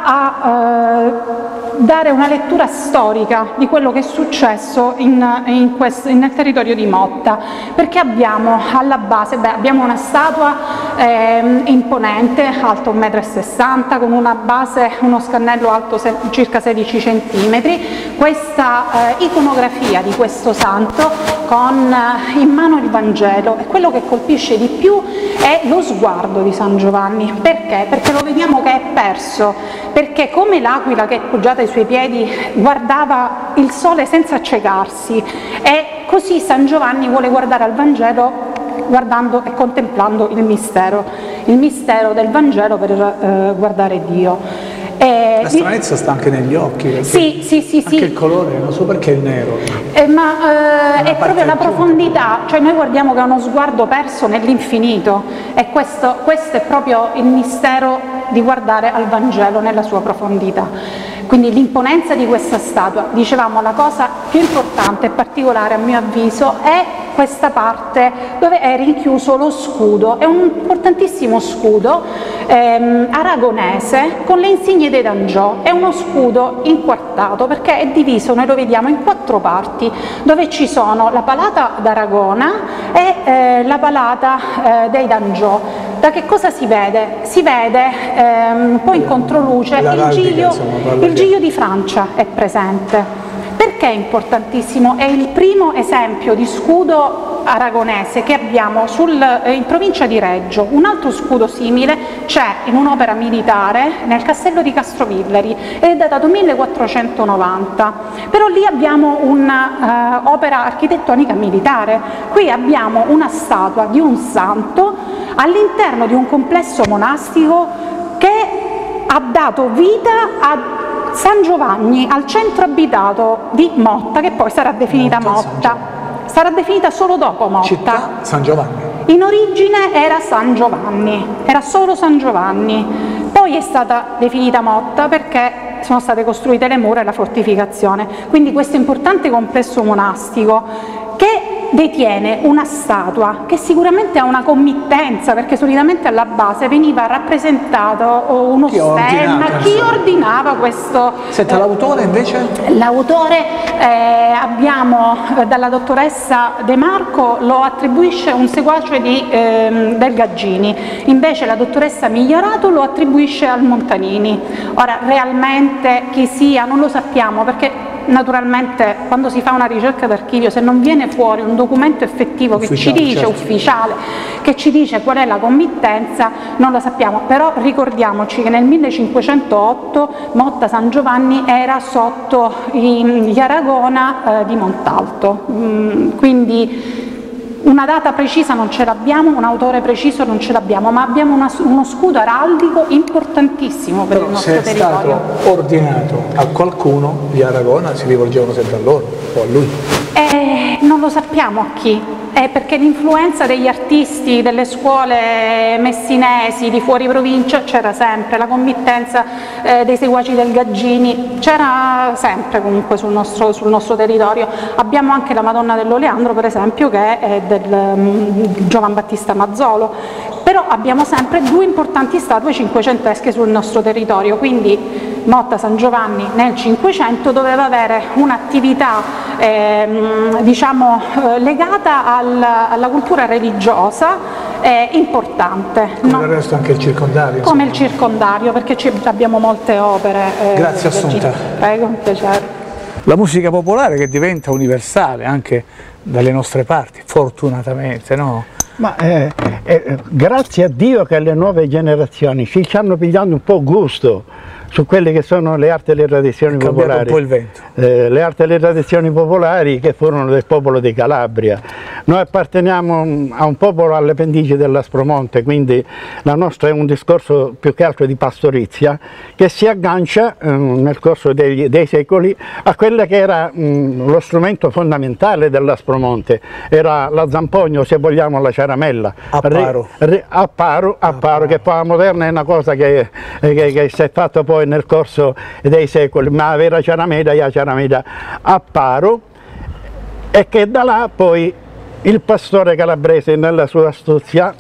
a eh, dare una lettura storica di quello che è successo in, in questo, nel territorio di Motta, perché abbiamo alla base, beh, abbiamo una statua eh, imponente, alta un metro e sessanta, con una base, uno scannello alto se, circa sedici centimetri, questa eh, iconografia di questo santo con eh, in mano il Vangelo, e quello che colpisce di più è lo sguardo di San Giovanni. Perché? Perché lo vediamo che è perso, perché come l'aquila che è poggiata ai suoi piedi guardava il sole senza accecarsi, e così San Giovanni vuole guardare al Vangelo guardando e contemplando il mistero, il mistero del Vangelo per eh, guardare Dio. Eh, la stranezza sta anche negli occhi, sì, sì, sì, anche sì. il colore, non so perché è nero. Eh, ma eh, è proprio la profondità, cioè noi guardiamo che è uno sguardo perso nell'infinito, e questo, questo è proprio il mistero di guardare al Vangelo nella sua profondità. Quindi l'imponenza di questa statua, dicevamo, la cosa più importante e particolare a mio avviso è questa parte dove è rinchiuso lo scudo. È un importantissimo scudo ehm, aragonese con le insegne dei Dangiò. È uno scudo inquartato perché è diviso, noi lo vediamo, in quattro parti, dove ci sono la palata d'Aragona e eh, la palata eh, dei Dangiò. Da che cosa si vede? Si vede ehm, poi in controluce il giglio, il giglio di Francia è presente. Perché è importantissimo? È il primo esempio di scudo aragonese che abbiamo sul, eh, in provincia di Reggio. Un altro scudo simile c'è in un'opera militare nel castello di Castrovillari ed è datato millequattrocentonovanta, però lì abbiamo un'opera architettonica militare. Qui abbiamo una statua di un santo all'interno di un complesso monastico che ha dato vita a San Giovanni, al centro abitato di Motta, che poi sarà definita Motta, sarà definita solo dopo Motta. Città San Giovanni. In origine era San Giovanni, era solo San Giovanni, poi è stata definita Motta perché sono state costruite le mura e la fortificazione. Quindi questo importante complesso monastico che detiene una statua che sicuramente ha una committenza, perché solitamente alla base veniva rappresentato uno stemma, chi ordinava questo. Senta, eh, l'autore invece? L'autore eh, abbiamo eh, dalla dottoressa De Marco, lo attribuisce un seguace di, eh, del Gaggini, invece la dottoressa Migliorato lo attribuisce al Montanini. Ora realmente chi sia non lo sappiamo, perché naturalmente quando si fa una ricerca d'archivio, se non viene fuori un documento effettivo che ufficiale, ci dice, certo. ufficiale, che ci dice qual è la committenza, non lo sappiamo, però ricordiamoci che nel millecinquecentootto Motta San Giovanni era sotto gli Aragona eh, di Montalto, mm, quindi una data precisa non ce l'abbiamo, un autore preciso non ce l'abbiamo, ma abbiamo una, uno scudo araldico importantissimo per Però il nostro se è territorio. stato ordinato a qualcuno, gli Aragona si rivolgevano sempre a loro o a lui. Eh, non lo sappiamo a chi. Eh, perché l'influenza degli artisti delle scuole messinesi di fuori provincia c'era sempre, la committenza eh, dei seguaci del Gaggini c'era sempre comunque sul nostro, sul nostro territorio. Abbiamo anche la Madonna dell'Oleandro per esempio, che è del um, Giovan Battista Mazzolo, però abbiamo sempre due importanti statue cinquecentesche sul nostro territorio, quindi Motta San Giovanni nel Cinquecento doveva avere un'attività ehm, diciamo eh, legata al, alla cultura religiosa eh, importante. Come no? del resto anche il circondario. Come il circondario, perché ci, abbiamo molte opere. Eh, Grazie Assunta. Prego, un piacere. La musica popolare che diventa universale anche dalle nostre parti, fortunatamente, no? Ma eh, eh, grazie a Dio che le nuove generazioni ci stanno pigliando un po' gusto su quelle che sono le arti e le tradizioni popolari. Un po' il vento. Eh, le arti e le tradizioni popolari che furono del popolo di Calabria. Noi apparteniamo a un popolo alle pendici dell'Aspromonte, quindi la nostra è un discorso più che altro di pastorizia che si aggancia eh, nel corso dei, dei secoli a quello che era mh, lo strumento fondamentale dell'Aspromonte, era la zampogna, se vogliamo la ciaramella. Apparo. Re, re, apparo, apparo, che poi la moderna è una cosa che, che, che si è fatta poi nel corso dei secoli, ma la vera ciaramella è la ciaramella apparo, e che da là poi il pastore calabrese nella sua astuzia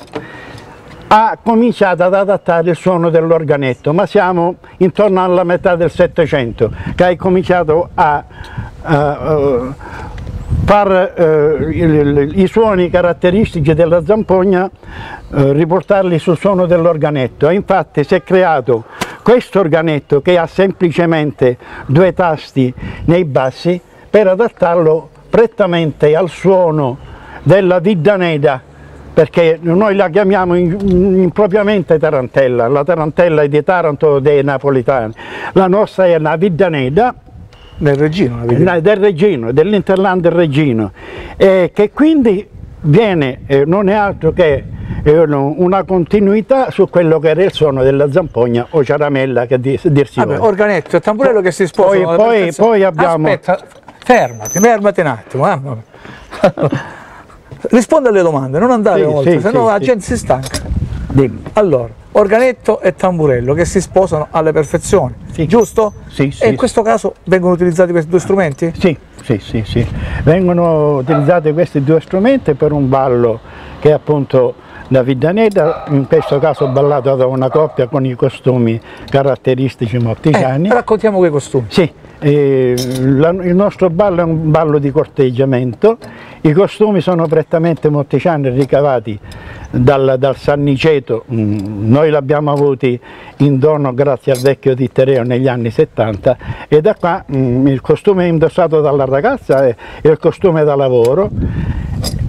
ha cominciato ad adattare il suono dell'organetto, ma siamo intorno alla metà del Settecento che ha cominciato a uh, uh, far uh, il, i suoni caratteristici della zampogna, uh, riportarli sul suono dell'organetto, e infatti si è creato questo organetto che ha semplicemente due tasti nei bassi per adattarlo prettamente al suono della viddaneda, perché noi la chiamiamo impropriamente tarantella, la tarantella è di Taranto, dei napoletani, la nostra è una viddaneda del Reggino, del Reggino, dell'Interland del Reggino, e che quindi viene, eh, non è altro che eh, una continuità su quello che era il suono della zampogna o ciaramella, che dir si vuole. Organetto e tamburello che si sposano. Poi, poi, poi abbiamo... Aspetta, fermati, fermati un attimo. Eh. Rispondi alle domande, non andare sì, oltre, sì, se no sì, la sì. gente si stanca. Dimmi. Allora, organetto e tamburello che si sposano alle perfezioni, sì. giusto? Sì, sì. E in questo caso vengono utilizzati questi due strumenti? Sì, sì, sì, sì. Vengono utilizzati questi due strumenti per un ballo che è appunto la viddaneda, in questo caso ballato da una coppia con i costumi caratteristici motticani. Eh, raccontiamo quei costumi. Sì. Eh, la, il nostro ballo è un ballo di corteggiamento, i costumi sono prettamente motticiani ricavati dal, dal Sanniceto, mm, noi l'abbiamo avuti in dono grazie al vecchio Tittereo negli anni settanta, e da qua mm, il costume indossato dalla ragazza è, è il costume da lavoro.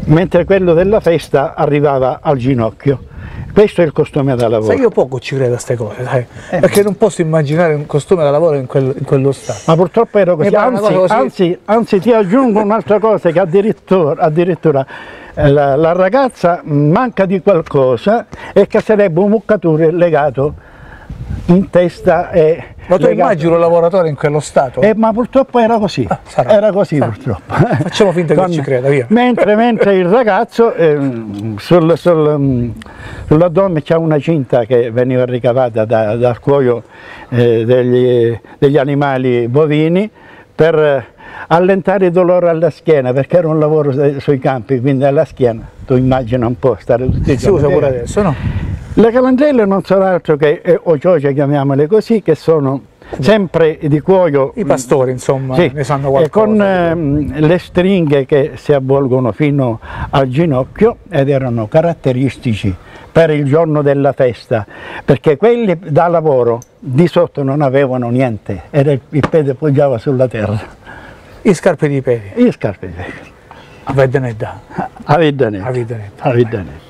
mentre quello della festa arrivava al ginocchio. Questo è il costume da lavoro. Sai, io poco ci credo a queste cose, sai? Eh. Perché non posso immaginare un costume da lavoro in, quel, in quello stato. Ma purtroppo era così, anzi, così. Anzi, anzi ti aggiungo un'altra cosa, che addirittura, addirittura eh, la, la ragazza manca di qualcosa e che sarebbe un muccatore legato in testa. E ma tu immagini un lavoratore in quello stato? Eh, ma purtroppo era così, ah, era così sarà. purtroppo. Facciamo finta che Con, ci creda, via. Mentre, mentre il ragazzo eh, sul, sul, sull'addome c'è una cinta che veniva ricavata da, dal cuoio eh, degli, degli animali bovini per allentare il dolore alla schiena, perché era un lavoro sui campi, quindi alla schiena, tu immagina un po' stare tutti i giorni. Si usa pure adesso, no? Le calandrelle non sono altro che eh, ocioce, chiamiamole così, che sono sempre di cuoio. I pastori, insomma, sì, ne sanno qualcosa. E con eh, le stringhe che si avvolgono fino al ginocchio, ed erano caratteristici per il giorno della festa, perché quelli da lavoro di sotto non avevano niente, era il, il piede poggiava sulla terra. I scarpe di piedi? I scarpe di piedi. A Veddanetta. A Veddanetta. A Veddanetta. A Veddanetta.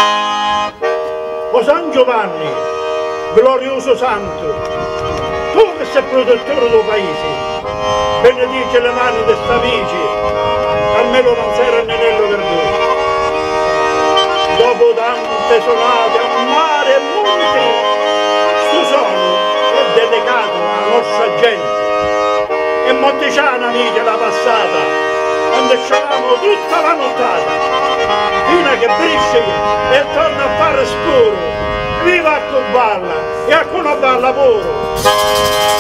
O San Giovanni, glorioso santo, tu che sei protettore del paese, benedice le mani dei amici, almeno non sarà nenello per noi. Dopo tante sonate a mare e monti, sto sono è dedicato alla nostra gente. E Monticiana amica la passata, quando c'eravamo tutta la nottata, fino a che brisce e torna a fare scuro, viva a Cuballa e a Conoballa puro.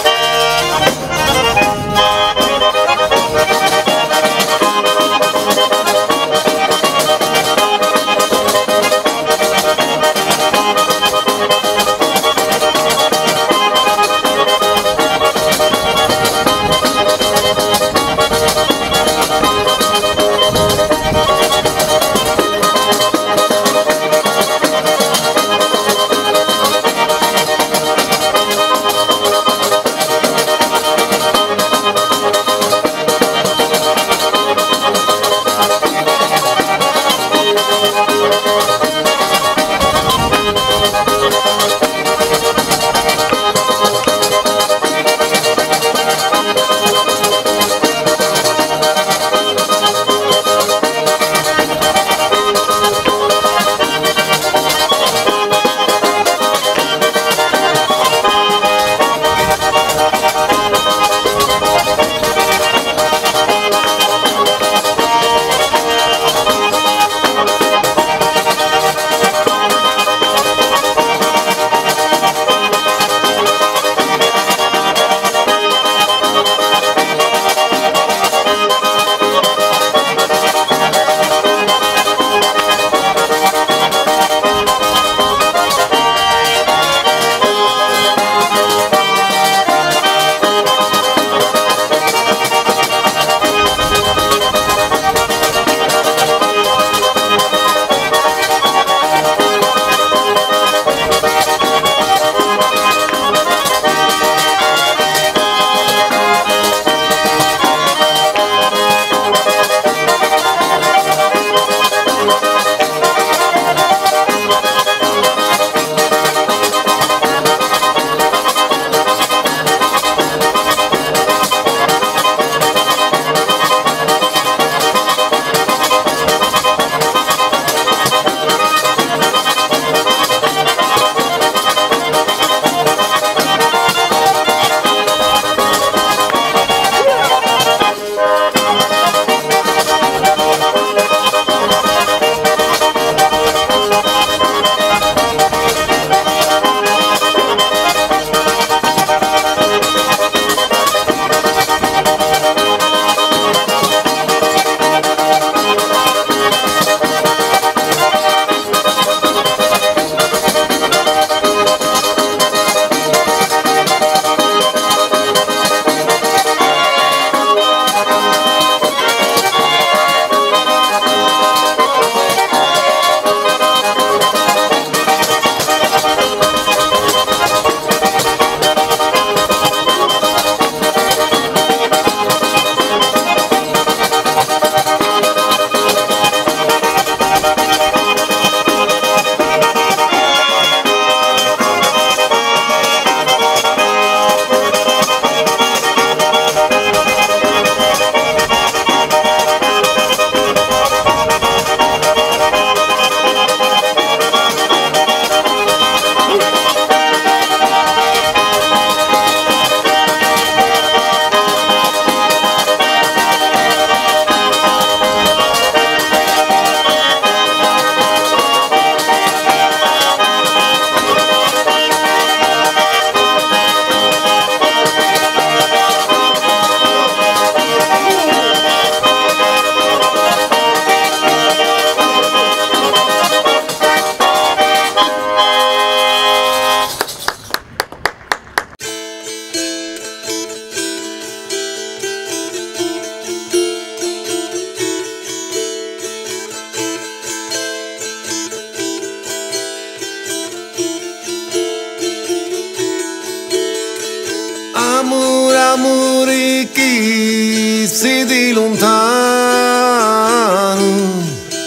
lontano,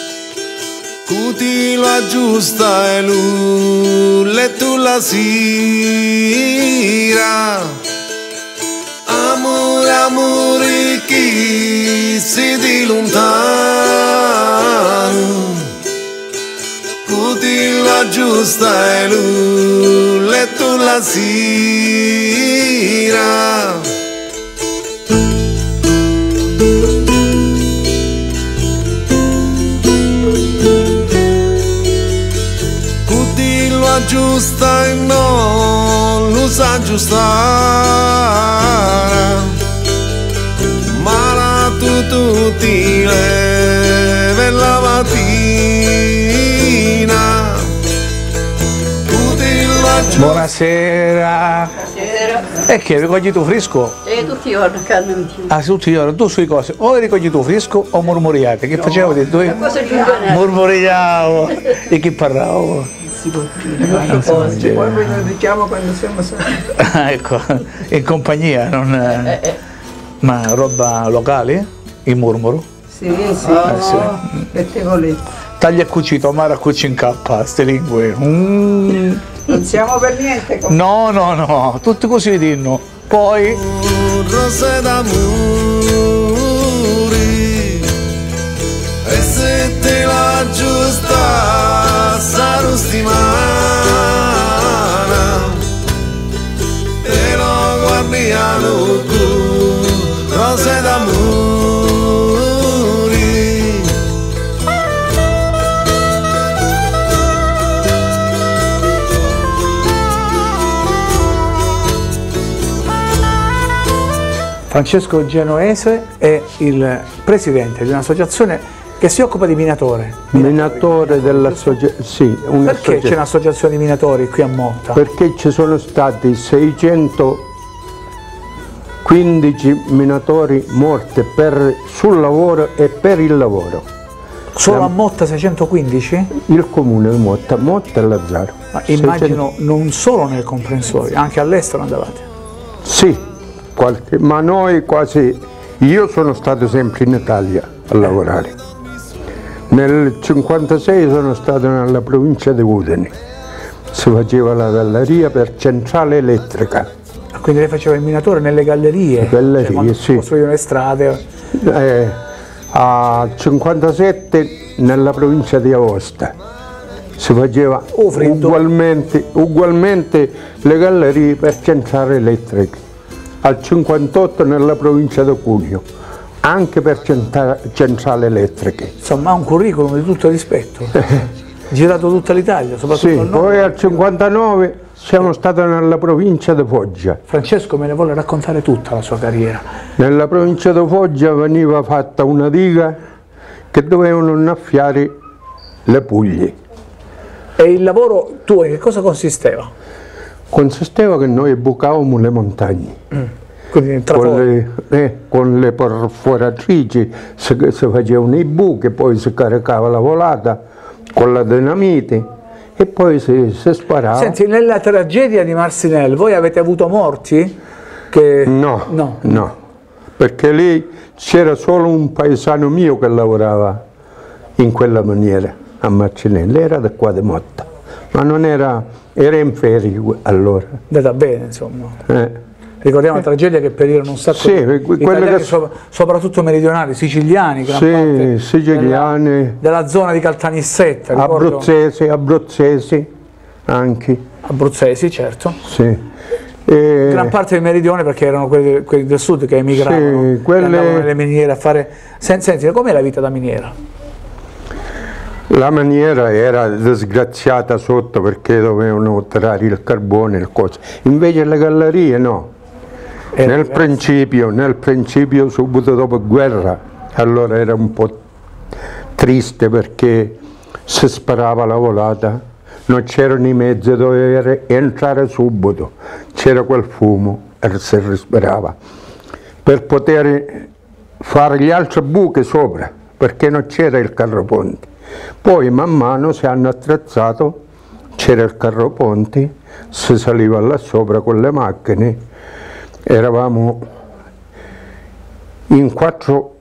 cuti la giusta e lu letto la sera, amore, amore chi si di lontano, cuti la giusta e lu letto la sera. Giusta e non lo sa giustare, ma la tu tutti le per la mattina. Buonasera. Buonasera. E che ricogli tu fresco? E tutti i giorni che hanno Ah, tutti i giorni, tu sui cose, o ricogli tu fresco o murmuriate? Che no. facevo di due? Murmuriavo. E che parlavo? Si può dire, poi noi lo diciamo quando siamo soli. Ah, ecco, in compagnia, non, Eh, eh. ma roba locale? Il murmuro? Sì, sì, Ah, sì. pettegolezzi. Taglia e cucito, mara cuci in cappa, ste lingue. Mm. Non siamo per niente con... No, no, no, tutti così dinno. Poi... Rose d'amore, e se te la giusta sarò stimana, te lo guardiano tu, rose d'amore. Francesco Genoese è il presidente di un'associazione che si occupa di minatore. Minatore dell'associazione, sì. Perché c'è un'associazione di minatori qui a Motta? Perché ci sono stati seicentoquindici minatori morti per, sul lavoro e per il lavoro. Solo La, a Motta seicentoquindici? Il comune di Motta, Motta e Lazzaro. Ma immagino non solo nel comprensorio, anche all'estero andavate? Sì. Qualche, ma noi quasi, io sono stato sempre in Italia a lavorare. Nel cinquantasei sono stato nella provincia di Udine, si faceva la galleria per centrale elettrica. Quindi lei faceva il minatore nelle gallerie? Gallerie, cioè, sì. Costruivano le strade? Eh, a cinquantasette nella provincia di Aosta si faceva oh, ugualmente, ugualmente le gallerie per centrale elettrica. Al cinquantotto nella provincia di Cuneo, anche per centrali elettriche. Insomma, ha un curriculum di tutto rispetto. Girato tutta l'Italia, soprattutto sì, al nord. Poi al cinquantanove siamo stati nella provincia di Foggia. Francesco me ne vuole raccontare tutta la sua carriera. Nella provincia di Foggia veniva fatta una diga che dovevano innaffiare le Puglie. E il lavoro tuo in che cosa consisteva? Consisteva che noi bucavamo le montagne, mm. Quindi con, le, eh, con le perforatrici si, si facevano i buchi, poi si caricava la volata con la dinamite e poi si, si sparava. Senti, nella tragedia di Marcinelle voi avete avuto morti? Che... No, no, no, perché lì c'era solo un paesano mio che lavorava in quella maniera a Marcinelle, era da qua di Motta, ma non era... Era in ferie allora. Andata bene, insomma. Eh. Ricordiamo la tragedia che perirono un sacco sì, di italiani, che... so, soprattutto meridionali, siciliani, gran sì, parte siciliani, della, della zona di Caltanissetta. Abruzzesi, abruzzesi anche. Abruzzesi, certo. Sì. E... Gran parte del meridione perché erano quelli, quelli del sud che emigravano, sì, quelle... che andavano nelle miniere a fare... Senti, com'è la vita da miniera? La maniera era disgraziata sotto perché dovevano trarre il carbone, il coso. Invece le gallerie no. Nel diverso. principio, nel principio subito dopo guerra, allora era un po' triste perché si sparava la volata, non c'erano i mezzi, doveva entrare subito, c'era quel fumo e si respirava. Per poter fare gli altri buchi sopra, perché non c'era il carroponte. Poi man mano si hanno attrezzato, c'era il carroponte, si saliva là sopra con le macchine, eravamo in quattro,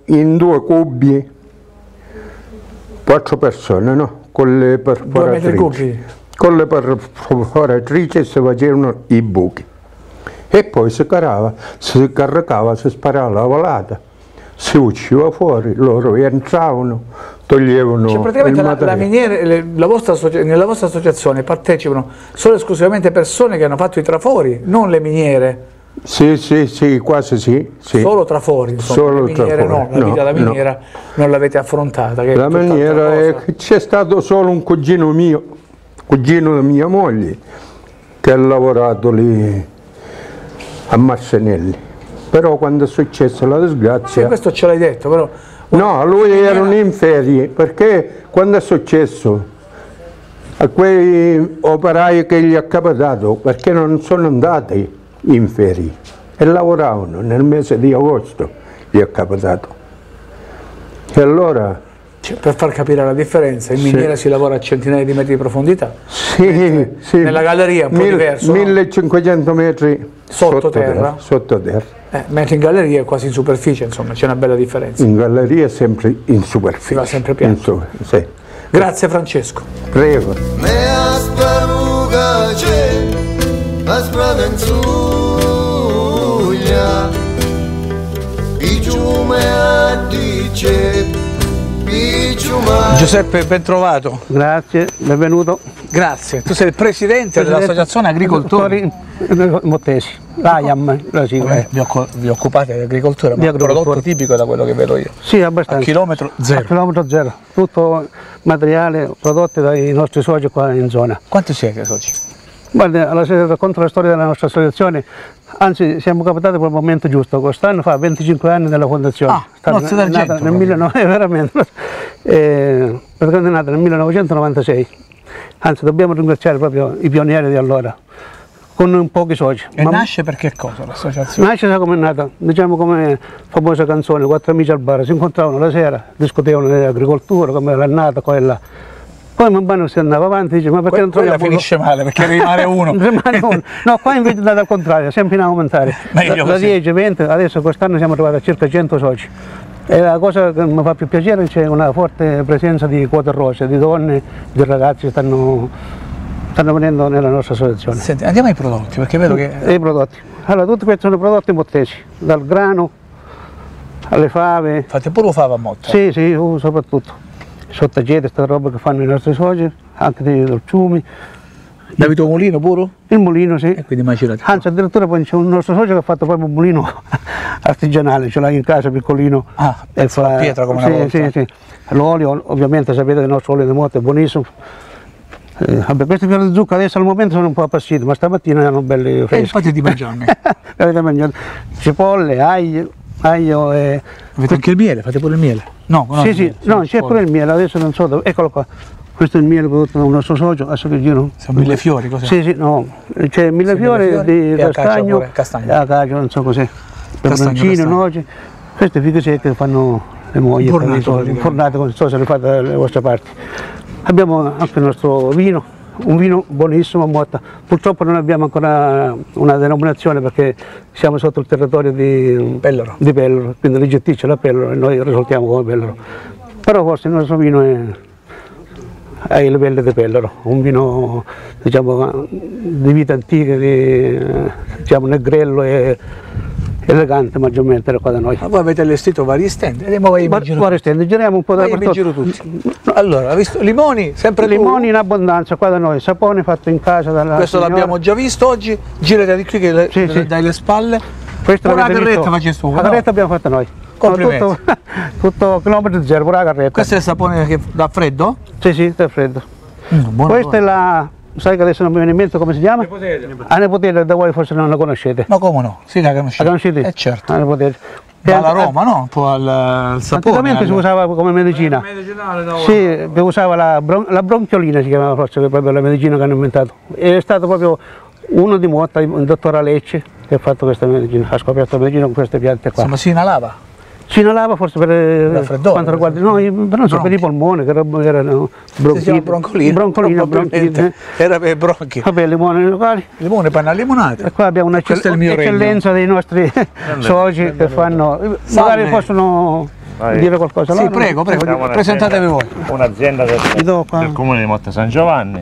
in due cubi quattro persone, no? Con le perforatrici. Con le perforatrici si facevano i buchi. E poi si carava, si caricava, si sparava la volata, si usciva fuori, loro entravano, toglievano cioè, praticamente il la, la materiale. miniere, le, la vostra, nella vostra associazione partecipano solo e esclusivamente persone che hanno fatto i trafori, non le miniere. Sì, sì, sì, quasi sì. sì. Solo trafori, insomma, Solo le miniere trafori. no, la vita No, da miniera no. Non l'avete affrontata. Che la è tutt'altra miniera cosa. è che c'è stato solo un cugino mio, cugino di mia moglie, che ha lavorato lì a Marcinelli. Però quando è successa la disgrazia... Sì, questo ce l'hai detto, però... No, lui era in ferie, perché quando è successo a quei operai che gli è capitato, perché non sono andati in ferie e lavoravano nel mese di agosto, gli è capitato. E allora... Cioè, per far capire la differenza, in miniera sì. Si lavora a centinaia di metri di profondità, sì, sì. Nella galleria è un po' Mil, diverso, millecinquecento metri sotto, sotto terra, terra, sotto terra. Eh, mentre in galleria è quasi in superficie, insomma c'è una bella differenza. In galleria è sempre in superficie. Si va sempre piano. Su, sì. Grazie Francesco. Prego. Me asparuga c'è, asprada in suglia, picciume a dice. Giuseppe, ben trovato. Grazie, benvenuto. Grazie. Tu sei il presidente, presidente dell'Associazione Agricoltori Mottesi, l'A I A M, la sigla. Eh, vi, occu vi occupate di agricoltura, ma è un prodotto tipico da quello che vedo io. Sì, abbastanza. A chilometro zero. A chilometro zero. Tutto materiale prodotto dai nostri soci qua in zona. Quanti siete soci? Guarda, racconto la storia della nostra associazione, anzi siamo capitati per il momento giusto, quest'anno fa venticinque anni della fondazione. Ah, Nozze d'Argento. Nel millenovecento, veramente, eh, praticamente è nata nel millenovecentonovantasei, anzi dobbiamo ringraziare proprio i pionieri di allora, con pochi soci. E Ma nasce per che cosa l'associazione? Nasce come è nata, diciamo come famosa canzone, quattro amici al bar, si incontravano la sera, discutevano di agricoltura, come era nata, quella. Poi man mano si andava avanti, dice ma perché que non troviamo... Quella finisce male perché rimane uno. rimane uno. No, qua invece è andato al contrario, sempre in aumentare. Da, da dieci, venti, adesso quest'anno siamo arrivati a circa cento soci. E la cosa che mi fa più piacere è che c'è una forte presenza di quote rosse, di donne, di ragazzi che stanno, stanno venendo nella nostra associazione. Senti, andiamo ai prodotti, perché vedo che... E i prodotti. Allora, tutti questi sono prodotti mottesi, dal grano alle fave. Fate pure fava a motta? Sì, sì, soprattutto. Sottagete, questa roba che fanno i nostri soci, anche dei dolciumi. Davide mulino pure? Il mulino, sì. E quindi immaginate. Anzi, addirittura poi c'è un nostro socio che ha fatto proprio un mulino artigianale, ce l'ha in casa piccolino. Ah, e fa pietra come sì, una volta. Sì, sì. L'olio, ovviamente sapete che il nostro olio di motta è buonissimo. Eh, vabbè, questi fiori di zucca adesso al momento sono un po' appassiti, ma stamattina erano belli freschi. E infatti di mangiarne. Avete mangiato cipolle, aglio, aglio e... Avete anche il miele? Fate pure il miele? No, no, sì, sì, no, c'è pure il miele, adesso non so dove, eccolo qua, questo è il miele prodotto da un nostro socio, adesso che giro. Sono mille fiori, cos'è? Sì, sì, no, c'è mille fiori, fiori di castagno, castagno, acacio, non so cos'è, peperoncino, noci, queste fighe secche che fanno le mogli, infornate, non so se le fate dalle vostre parti. Abbiamo anche il nostro vino, un vino buonissimo a Motta, purtroppo non abbiamo ancora una denominazione perché siamo sotto il territorio di Pelloro, di Pelloro, quindi Rigetticcia la Pelloro e noi risultiamo come Pelloro, però forse il nostro vino è ai livelli di Pelloro, un vino diciamo di vita antica, di, diciamo negrello e elegante maggiormente qua da noi. Ma voi avete allestito vari stand, andiamo vai in giro. Vari stand, giriamo un po' dappertutto. Giro tutti. Allora, visto limoni, sempre limoni tu? In abbondanza qua da noi, sapone fatto in casa dalla Questo l'abbiamo già visto oggi, girate di qui che le, sì, sì. dai le spalle. Questa la carretta faceste tu. La carretta no? Abbiamo fatta noi. Complimenti. No, tutto, tutto chilometro zero, pure la carretta. Questo è il sapone che dà freddo? Sì, sì, dà freddo. Mm, buono, Questa buono. è la... Sai che adesso non mi viene in mente come si chiama? Nepotele. A Nepotele, da voi forse non la conoscete. Ma come no? Sì, la conoscete. La conoscete? Eh certo. A Nepotele. Dalla Roma, no? Un po' al, al sapone. Anticamente al... si usava come medicina. Medicinale, no? Sì, si usava la, bron la bronchiolina, si chiamava forse, che è proprio la medicina che hanno inventato. È stato proprio uno di Motta, il dottor Alecci, che ha fatto questa medicina, ha scoperto la medicina con queste piante qua. Insomma, si inalava? Si inalava forse per freddore, quanto riguarda, no, non so, per i polmoni, che erano bronchite, broncolina, broncolina, bronchite. Era per i bronchi. Vabbè, limoni locali. Limone, panna limonata. E qua abbiamo un'eccellenza dei nostri soci che fanno, magari possono dire qualcosa? Sì, prego, prego, presentatevi voi. Un'azienda del, del comune di Motta San Giovanni,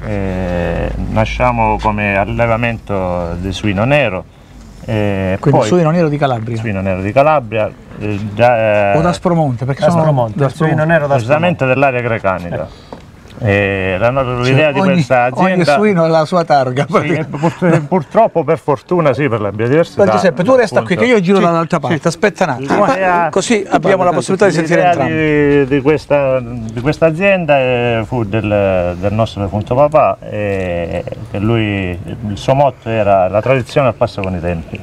eh, nasciamo come allevamento di suino nero. Eh, Quindi poi, suino nero di Calabria. Suino nero di Calabria. Eh, già, eh, o da Aspromonte, perché da sono Aspromonte, da Aspromonte. Suino nero da precisamente dell'area grecanica. Eh. Eh, l'idea cioè, di ogni, questa azienda, ogni suino ha la sua targa. Sì, pur, purtroppo, per fortuna, sì, per la biodiversità. Ma Giuseppe, tu resta appunto. qui che io giro sì, dall'altra parte, sì. Aspetta un attimo, L'idea, così abbiamo la possibilità di sentire entrambi. Di, di, questa, di questa azienda eh, fu del, del nostro defunto papà, eh, che lui, il suo motto era la tradizione al passo con i tempi.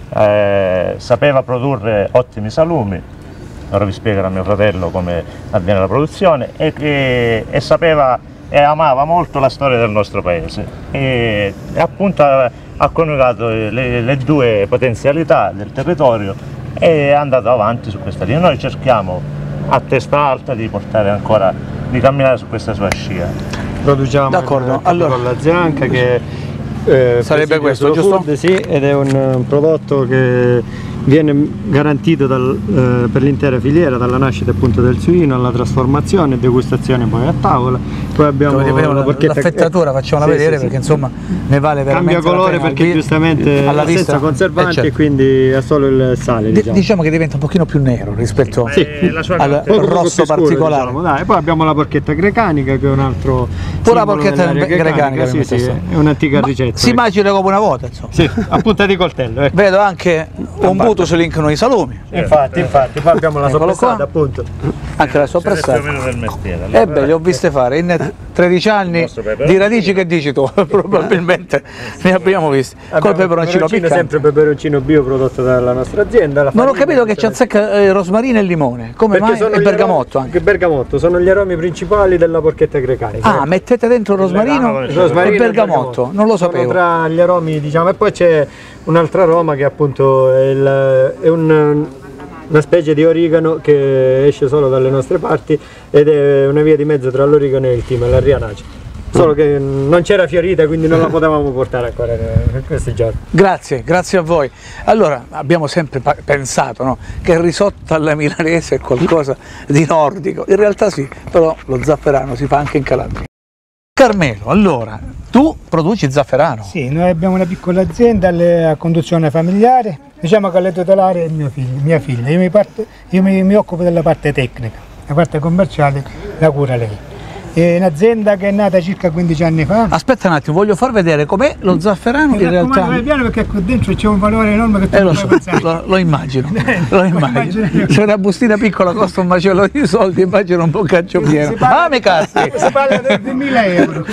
Eh, sapeva produrre ottimi salumi. Ora vi spiegherà mio fratello come avviene la produzione, e, e, e sapeva e amava molto la storia del nostro paese, e, e appunto ha, ha coniugato le, le due potenzialità del territorio e è andato avanti su questa linea. Noi cerchiamo a testa alta di portare ancora, di camminare su questa sua scia. Produciamo d'accordo, allora con la Zianca che eh, sarebbe questo, giusto? Food, sì, ed è un, un prodotto che viene garantito dal, eh, per l'intera filiera, dalla nascita appunto del suino alla trasformazione e degustazione poi a tavola. Poi abbiamo la porchetta, l'affettatura, facciamola sì, vedere, sì, perché sì. insomma ne vale veramente cambia colore la pena. perché giustamente alla senza vista conservanti eh, certo. e quindi ha solo il sale, diciamo. D- diciamo che diventa un pochino più nero rispetto sì, al poco, rosso poco particolare. Scuro, diciamo, dai. Poi abbiamo la porchetta grecanica che è un altro pure la porchetta grecanica, grecanica sì, sì, è un'antica Ma ricetta. Si immagina come una volta, insomma. Sì, a punta di coltello. Ecco. Vedo anche un buto si linkano i salumi. Infatti, infatti, poi abbiamo la soppressata appunto. Anche la soppressata. Del mestiere. Eh beh, le ho viste fare in tredici anni di radici, che dici tu? Probabilmente ne abbiamo visti. Col peperoncino piccante. Sempre peperoncino bio prodotto dalla nostra azienda. Non ho capito che ci azzecca eh, rosmarino e limone. Come mai? E bergamotto anche. Bergamotto, sono gli aromi principali della porchetta grecanica. Ah, mettete dentro rosmarino, rosmarino e bergamotto. Non lo sapevo. Sono tra gli aromi, diciamo, e poi c'è un'altra aroma che appunto è, il, è un una specie di origano che esce solo dalle nostre parti ed è una via di mezzo tra l'origano e il timo, la rianace. Solo che non c'era fiorita, quindi non la potevamo portare ancora in questi giorni. Grazie, grazie a voi. Allora, abbiamo sempre pensato, no, che il risotto alla milanese è qualcosa di nordico. In realtà sì, però lo zafferano si fa anche in Calabria. Carmelo, allora, tu produci zafferano? Sì, noi abbiamo una piccola azienda a conduzione familiare, diciamo che la titolare è mio figlio, mia figlia, io, mi, parte, io mi, mi occupo della parte tecnica, la parte commerciale la cura lei. È un'azienda che è nata circa quindici anni fa. Aspetta un attimo, voglio far vedere com'è lo zafferano in realtà. Vai piano perché qui dentro c'è un valore enorme che tu eh, non lo, puoi so, lo, lo immagino, lo immagino. Se una bustina piccola costa un macello di soldi, immagino un boccaccio pieno. Ah, mi cazzi! Si parla di mille euro.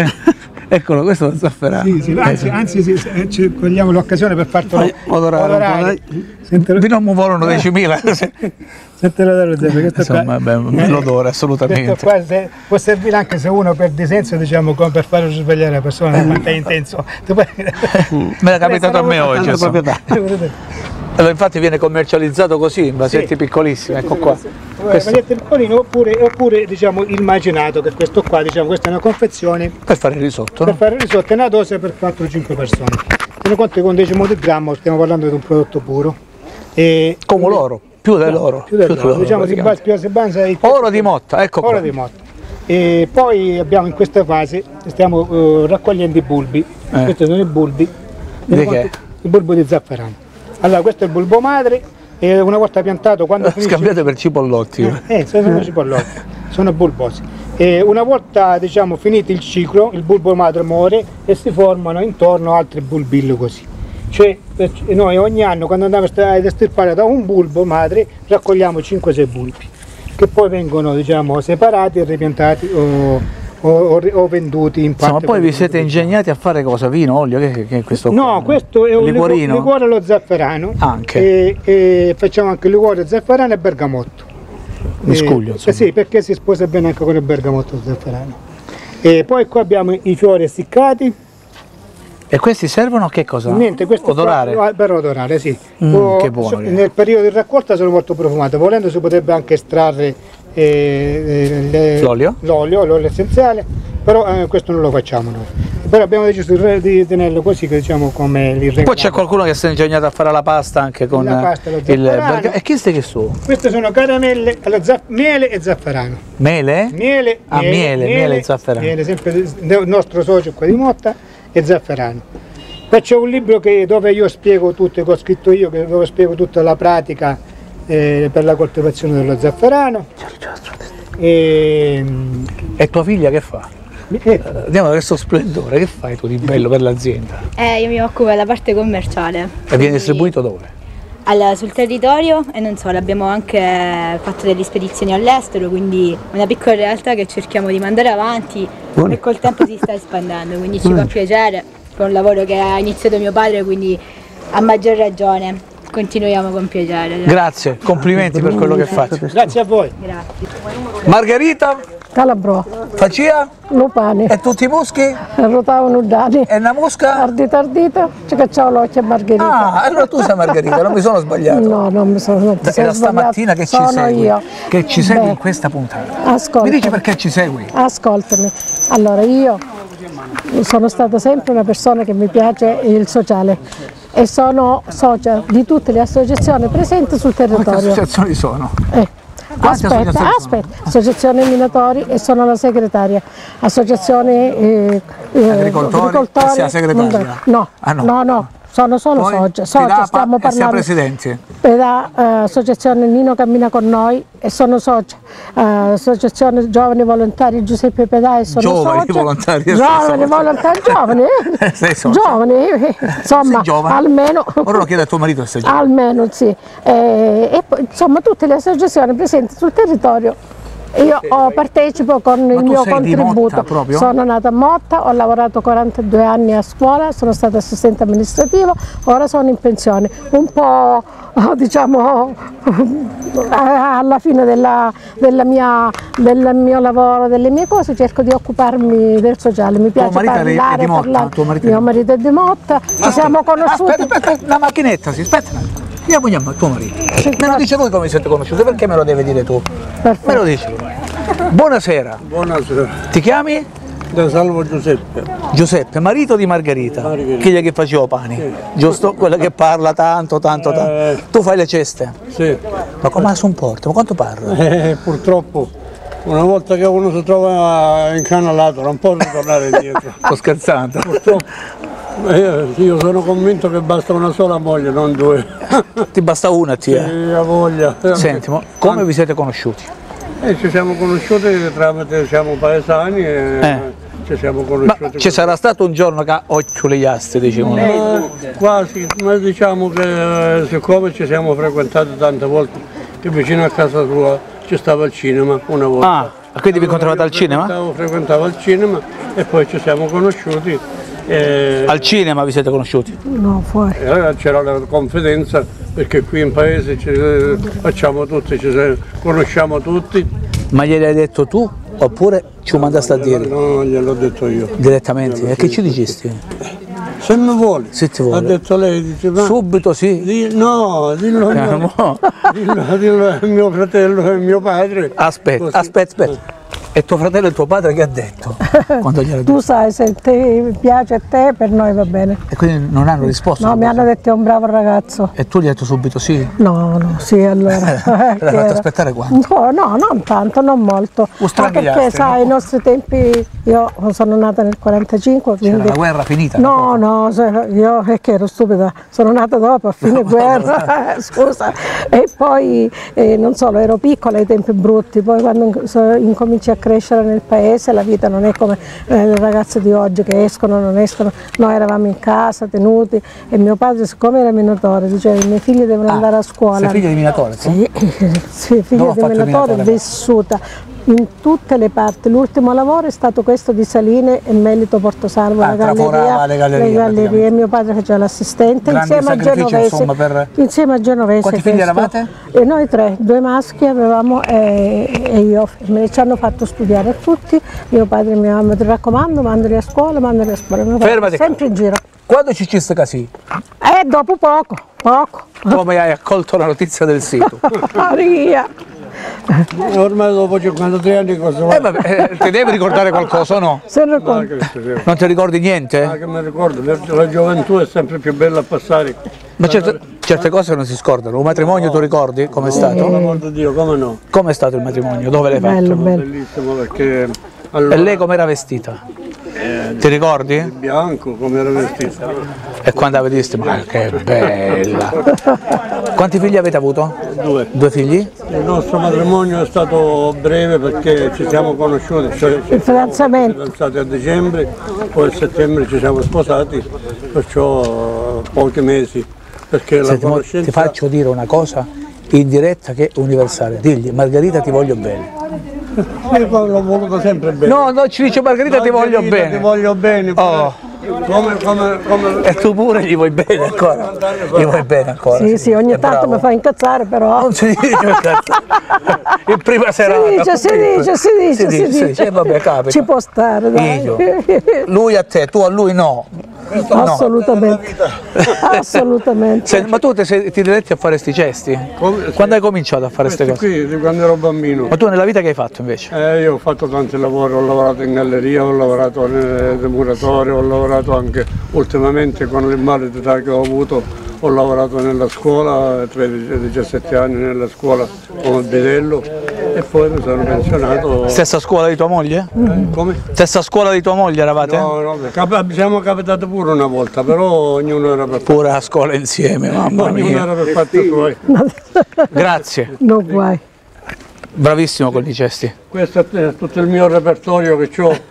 Eccolo, questo è lo zafferano. Sì, sì, anzi, anzi sì, ci cogliamo l'occasione per fartelo odorare. odorare. Vi non mi volano diecimila. Sentilo dallo zero, insomma, beh, un odore assolutamente. Questo qua se, può servire anche se uno perde senso, diciamo, come per far svegliare la persona quanto è intenso. Me l'ha capitato a me oggi. Allora, infatti viene commercializzato così, in vasetti sì, piccolissimi, ecco qua. Questo... piccolino oppure, oppure diciamo il macinato, che questo qua, diciamo, questa è una confezione. Per fare il risotto, Per no? fare il risotto è una dose per quattro cinque persone. Tieni conto che con un decimo di grammo stiamo parlando di un prodotto puro. E come l'oro, più dell'oro. Più dell'oro, diciamo si basa, più si basa il... Oro di Motta, ecco qua. Oro di Motta. E poi abbiamo in questa fase, stiamo uh, raccogliendo i bulbi. Eh. Questi sono i bulbi. Di che? Il bulbo di zafferano. Allora, questo è il bulbo madre e una volta piantato, quando finisce... Scambiate per cipollotti. Eh, eh sono cipollotti, sono bulbosi. E una volta, diciamo, finito il ciclo, il bulbo madre muore e si formano intorno altri bulbilli così. Cioè, noi ogni anno, quando andiamo ad estirpare da un bulbo madre, raccogliamo cinque sei bulbi, che poi vengono, diciamo, separati e ripiantati o... O, o, o venduti in parte. Ma poi vi siete ingegnati a fare cosa? Vino, olio? Che, che è questo? No, qua? questo è un liquorino? liquore allo zafferano. Anche. E, e facciamo anche liquore zafferano e bergamotto. Miscuglio. Eh, sì, perché si sposa bene anche con il bergamotto e zafferano. E poi qua abbiamo i fiori essiccati. E questi servono a che cosa? Niente, questo odorare? Qua, per odorare, sì. Mm, o, che buono. Nel periodo di raccolta sono molto profumate, volendo si potrebbe anche estrarre eh, l'olio? L'olio, l'olio essenziale, però eh, questo non lo facciamo noi. Però abbiamo deciso di tenerlo così, che diciamo come l'irregolare. Poi c'è qualcuno che si è ingegnato a fare la pasta anche con la pasta, il bergamasco. E chi stai che su? Queste sono caramelle, alla zaff- miele e zafferano. Mele? Miele, ah, miele, miele, miele e zafferano. Miele, sempre il nostro socio qua di Motta, e zafferano. Poi c'è un libro che, dove io spiego tutto, che ho scritto io, che, dove spiego tutta la pratica eh, per la coltivazione dello zafferano. E, e tua figlia che fa? Eh, andiamo a questo splendore, che fai tu di bello per l'azienda? Eh, io mi occupo della parte commerciale. E viene distribuito dove? Allora, sul territorio e non solo, abbiamo anche fatto delle spedizioni all'estero, quindi una piccola realtà che cerchiamo di mandare avanti. Buone. E col tempo si sta espandendo, quindi ci Buone. fa piacere, è un lavoro che ha iniziato mio padre, quindi a maggior ragione continuiamo con piacere. Grazie, complimenti per quello che faccio. Grazie a voi. Grazie. Margherita? Calabro. Facia? Lupani. E tutti i muschi? Rotavano dani. E una musca? Ardita ardita, c'è che c'ho l'occhio a Margherita. Ah, allora tu sei Margherita, non mi sono sbagliato. No, non mi sono sbagliato. Era stamattina che ci sono segui. io. Che ci segui Beh, in questa puntata. Ascolta. Mi dici perché ci segui? Ascoltami. Allora, io sono stata sempre una persona che mi piace il sociale e sono socia di tutte le associazioni presenti sul territorio. Quante associazioni sono? Eh. Aspetta, aspetta, associazioni minatori e sono la segretaria, associazioni eh, agricoltori, agricoltori sia segretaria? No, ah, no, no, no, sono solo socia, socia stiamo parlando. Presidenti? Da uh, associazione Nino Cammina con Noi e sono socia, uh, associazione Giovani Volontari Giuseppe Pedai sono giovani socia. Volontari, giovani volontari, giovani, eh? sei socia. Giovani, eh? Insomma, almeno. Ora lo chiedo a tuo marito se sei giovane. Almeno sì, e, e poi insomma tutte le associazioni presenti sul territorio. Io oh, partecipo con Ma il mio sei contributo, di Motta, sono nata a Motta, ho lavorato quarantadue anni a scuola, sono stata assistente amministrativo, ora sono in pensione, un po' diciamo alla fine della, della mia, del mio lavoro, delle mie cose, cerco di occuparmi del sociale, mi piace parlare, è di Motta, parlare. Tuo marito Mio marito è di Motta, ci Ma siamo conosciuti. Aspetta, aspetta, la macchinetta, si aspetta un attimo. Andiamo, andiamo, tuo marito. Me lo dice lui come vi siete conosciuti, perché me lo deve dire tu? Perfetto. Me lo dici lui. Buonasera. Buonasera. Ti chiami? Da Salvo Giuseppe. Giuseppe, marito di Margherita. Margherita. Chi è che faceva pani? Sì. Giusto? Quella che parla tanto, tanto, tanto. Eh. Tu fai le ceste? Sì. Ma come la sopporti? Ma quanto parla? Eh, purtroppo. Una volta che uno si trova incanalato non può ritornare indietro. Sto scherzando. Purtroppo. Eh, io sono convinto che basta una sola moglie, non due. Ti basta una, tia? Sì, la voglia. Senti, ma come vi siete conosciuti? Eh, ci siamo conosciuti tramite, siamo paesani e eh. ci siamo conosciuti. Ma ci sarà stato un giorno che occhiuliaste, diciamo? No, quasi, ma diciamo che siccome ci siamo frequentati tante volte, che vicino a casa sua ci stava il cinema una volta. Ah, quindi vi incontravate al cinema? Frequentavo, frequentavo al cinema e poi ci siamo conosciuti. Eh, al cinema vi siete conosciuti? No, fuori. Eh, c'era la confidenza perché qui in paese ci facciamo tutti, ci conosciamo tutti. Ma gliel'hai detto tu oppure ci no, mandaste a dire? No, gliel'ho detto io. Direttamente? E che ci dicisti? Se mi vuole. Se ti vuole. Ha detto lei, dice, ma subito sì? Di, no, dillo, eh, no. dillo, dillo a mio fratello e mio padre. Aspetta, così. aspetta, aspetta. E tuo fratello e tuo padre che ha detto? Quando glielo tu sai, se ti piace a te, per noi va bene. E quindi non hanno risposto? No, mi hanno detto che è un bravo ragazzo. E tu gli hai detto subito sì? No, no, sì, allora. L'hai fatto aspettare quanto? No, no, non tanto, non molto. Ma perché sai, no? I nostri tempi, io sono nata nel quarantacinque. Quindi... C'era la guerra finita? No, no, io è che ero stupida, sono nata dopo, a fine guerra, scusa. E poi, eh, non solo, ero piccola ai tempi brutti, poi quando incominci a crescere nel paese la vita non è come eh, le ragazze di oggi che escono, non escono, noi eravamo in casa tenuti e mio padre siccome era minatore diceva i miei figli devono ah, andare a scuola. Sei figlio di minatore? Sì, sì figlio di minatore, minatore vissuta in tutte le parti. L'ultimo lavoro è stato questo di Saline e Melito Portosalvo, ah, la galleria, le gallerie, le gallerie. Mio padre faceva l'assistente insieme a Genovese. Insomma, per... Insieme a Genovese. Quanti figli eravate? E noi tre, due maschi avevamo e, e io. Me ci hanno fatto studiare tutti. Mio padre mi ha detto, mi raccomando, mandali a scuola, mandali a scuola. Mio Fermati. Sempre in giro. Quando ci ci sta così? Eh, dopo poco, poco. Come hai accolto la notizia del sito? Maria. Ormai dopo cinquantatré anni cosa eh, vabbè, eh, ti devi ricordare qualcosa o no? Se ricordo. Non ti ricordi niente? Ah, che mi ricordo, la gioventù è sempre più bella a passare. Ma certe, certe cose non si scordano. Un matrimonio no. Tu ricordi com'è stato? Per l'amor di Dio, come no? Com'è stato il matrimonio? Dove l'hai bello, fatto? Bello. Bellissimo perché... Allora, e lei com'era vestita? Eh, Ti ricordi? Di bianco, com'era vestita. E quando la vedeste? Ma che bella! Quanti figli avete avuto? Due. Due figli? Il nostro matrimonio è stato breve perché ci siamo conosciuti, cioè il fidanzamento. Siamo fidanzati a dicembre, poi a settembre ci siamo sposati, perciò pochi mesi. Perché Senti, la conoscenza... Ti faccio dire una cosa in diretta che è universale. Digli, Margherita ti voglio bene. Io l'ho voluto sempre bene. No, no, ci dice Margherita, Margherita ti voglio bene. Ti voglio bene. Oh. Come, come, come... E tu pure gli vuoi bene ancora? Gli vuoi bene ancora? Sì, sì, ogni è tanto bravo. mi fa incazzare però. Non si dice incazzare. In prima serata. Si dice, si dice, si dice, si dice. Si dice. Eh, vabbè, capita. Ci può stare, dai. Io. Lui a te, tu a lui no. Assolutamente. Assolutamente. Senti, ma tu ti, sei, ti diretti a fare sti gesti? Come, quando sì. Hai cominciato a fare queste cose? Qui, di quando ero bambino. Ma tu nella vita che hai fatto invece? Eh, io ho fatto tanti lavori, ho lavorato in galleria, ho lavorato nel muratorio, ho lavorato anche ultimamente con l'immane d'età che ho avuto, ho lavorato nella scuola, tredici diciassette anni nella scuola come bidello e poi mi sono pensionato. Stessa scuola di tua moglie? Eh, come? Stessa scuola di tua moglie eravate? No, no, cap siamo capitati pure una volta, però ognuno era per pure a scuola insieme, mamma ognuno mia. era per fatti suoi. Grazie. Non guai. Bravissimo con i gesti. Questo è tutto il mio repertorio che ho,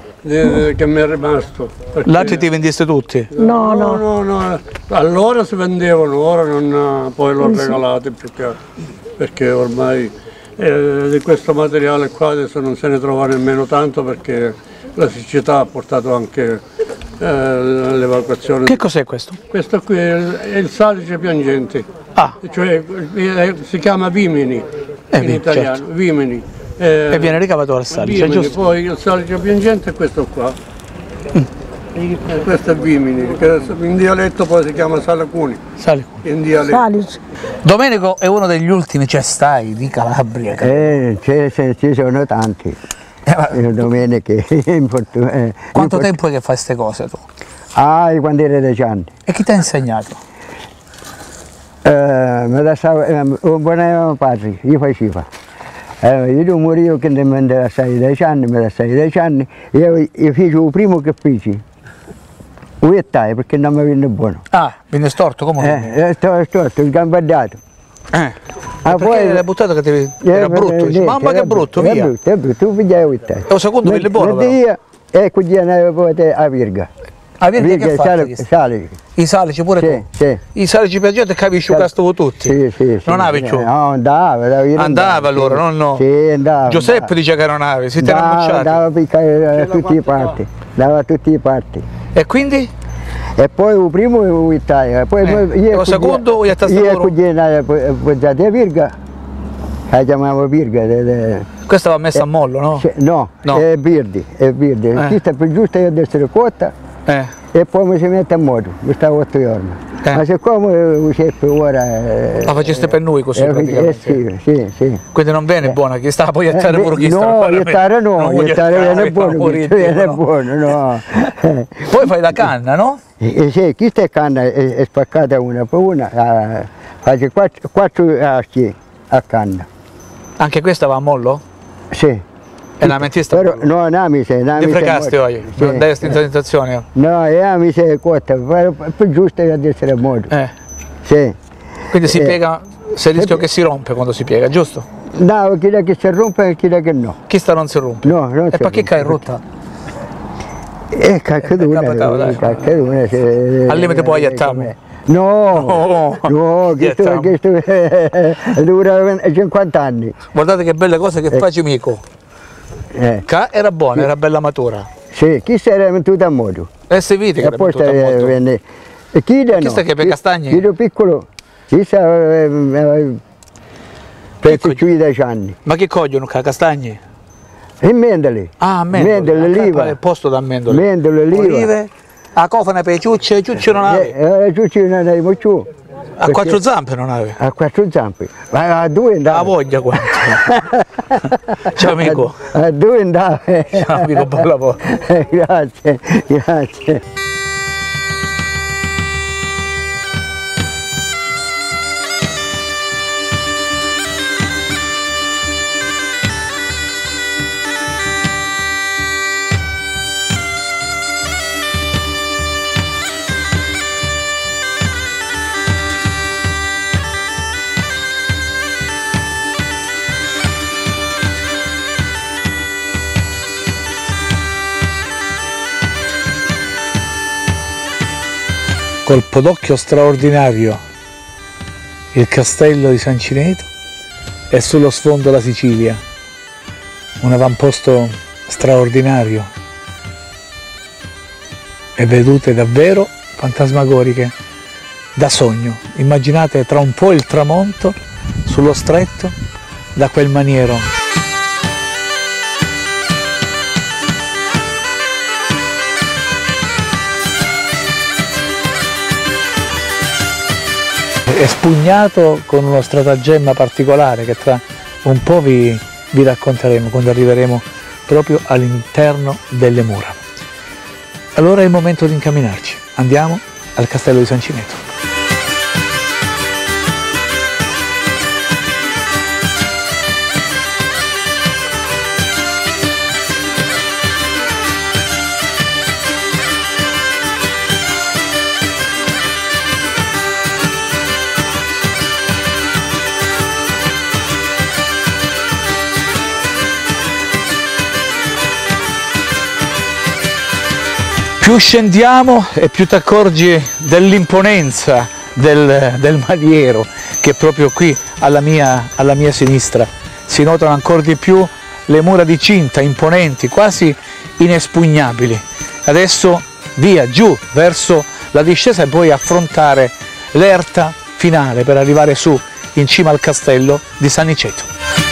che mi è rimasto. L'altro ti vendiste tutti? No, no, no, no, no. Allora si vendevano, ora non, poi l'ho regalati perché, perché ormai eh, di questo materiale qua adesso non se ne trova nemmeno tanto perché la siccità ha portato anche eh, l'evacuazione. Che cos'è questo? Questo qui è il, è il salice piangente. Ah. Cioè eh, si chiama vimini eh, in italiano, certo. Vimini. Eh, e viene ricavato dal salice, vimini, giusto? Poi il salice piangente è questo qua. Mm. E questo è vimini, che in dialetto poi si chiama salacuni. Salacuni. In dialetto. Salice. Domenico è uno degli ultimi cestai di Calabria. Eh, ci sono tanti. Eh, Domeniche. eh, Quanto tempo è che fai queste cose tu? Ah, quando ero dieci anni. E chi ti ha insegnato? Eh, mi da stavo, eh, un buon padre, io facevo. Eh, io morivo quando mi da sei dieci anni, mi da sei dieci anni, io, io feci il primo che feci. Uittai perché non mi venne buono. Ah, venne storto come? Eh, storto, storto, il gambardato. Eh. Ah, poi l'hai buttato che ti... era brutto, dici, mamma che brutto, via. È brutto, è brutto, tu pigliai uittai. E un secondo venne buono però. E così andavo a Virga. A Virga che fate? Salici. I salici pure sì, tu? Sì. I salici piangenti che avevi sciucato tutti? Sì, sì, sì. Non avevi ciò? No, andava. Andava, andava allora, no, no? Sì, andava. Giuseppe andava. dice che non avevi, si ti erano ammucciati? Andava a piccare da tutte le parti, andava a tutte le parti. E quindi? E poi il primo Italia, poi eh. io il secondo io io cucina appoggiati a Virga, la chiamavo Virga. De, de. Questa va messa a mollo, no? No, no. È Birdi, è Birdi. Eh. Questa è più giusta io ad essere cotta eh. e poi mi si mette a moto, mi sta otto giorni. Eh. Ma siccome Giuseppe ora... Eh, la faceste per noi così eh, praticamente? Eh, sì, sì, sì. Quindi non viene eh. buona, chi sta poi a stare eh, pure chi no, sta? No, stare no, non stare viene buono, viene buono, no. Poi fai la canna, no? Eh, sì, questa è canna, è, è spaccata una per una, eh, faccio quattro, quattro aschi a canna. Anche questa va a mollo? Sì. E la mentista? Però, no, no, mi sei, no, ti fregaste oggi? Sì, non dai questa tentazione? No, io mi sei cotta, è più giusto ad essere a modo. Eh. Sì. Quindi si eh. piega, c'è il rischio eh. che si rompe quando si piega, giusto? No, chi che si rompe e chi che no. Chi sta non si rompe? No, non e si per che cai in rotta? Eh, caccheduna, caccheduna. Al limite poi aiutarmi. No, no, no, questo, questo eh, dura cinquanta anni. Guardate che belle cose che eh. faccio mico. Eh. Ca era buona, era bella matura. Sì, chi si era venduta a modo. E se vedi che era venduta a modo. Venne. E chi da no? Chi che per castagni? Chi piccolo, chi sa per dieci anni. Ma che cogliono castagni? E mendoli. Ah, mendoli. Mendoli, oliva. Il posto da mendoli. Mendoli, oliva. Olive. A cofana per ciucce, ciucce non avevi? Eh, ciucce non avevo più. A quattro zampe non aveva? A quattro zampe, ma a due andava. La voglia quanto. Ciao amico. A, a due andava. Ciao amico, buon lavoro. Grazie, grazie. Colpo d'occhio straordinario, il castello di San Cineto e sullo sfondo la Sicilia, un avamposto straordinario e vedute davvero fantasmagoriche, da sogno. Immaginate tra un po' il tramonto sullo stretto da quel maniero. È spugnato con uno stratagemma particolare che tra un po' vi, vi racconteremo quando arriveremo proprio all'interno delle mura. Allora è il momento di incamminarci. Andiamo al castello di San Cineto. Più scendiamo e più ti accorgi dell'imponenza del, del maniero, che proprio qui alla mia, alla mia sinistra si notano ancora di più le mura di cinta imponenti, quasi inespugnabili. Adesso via giù verso la discesa e poi affrontare l'erta finale per arrivare su in cima al castello di San Niceto.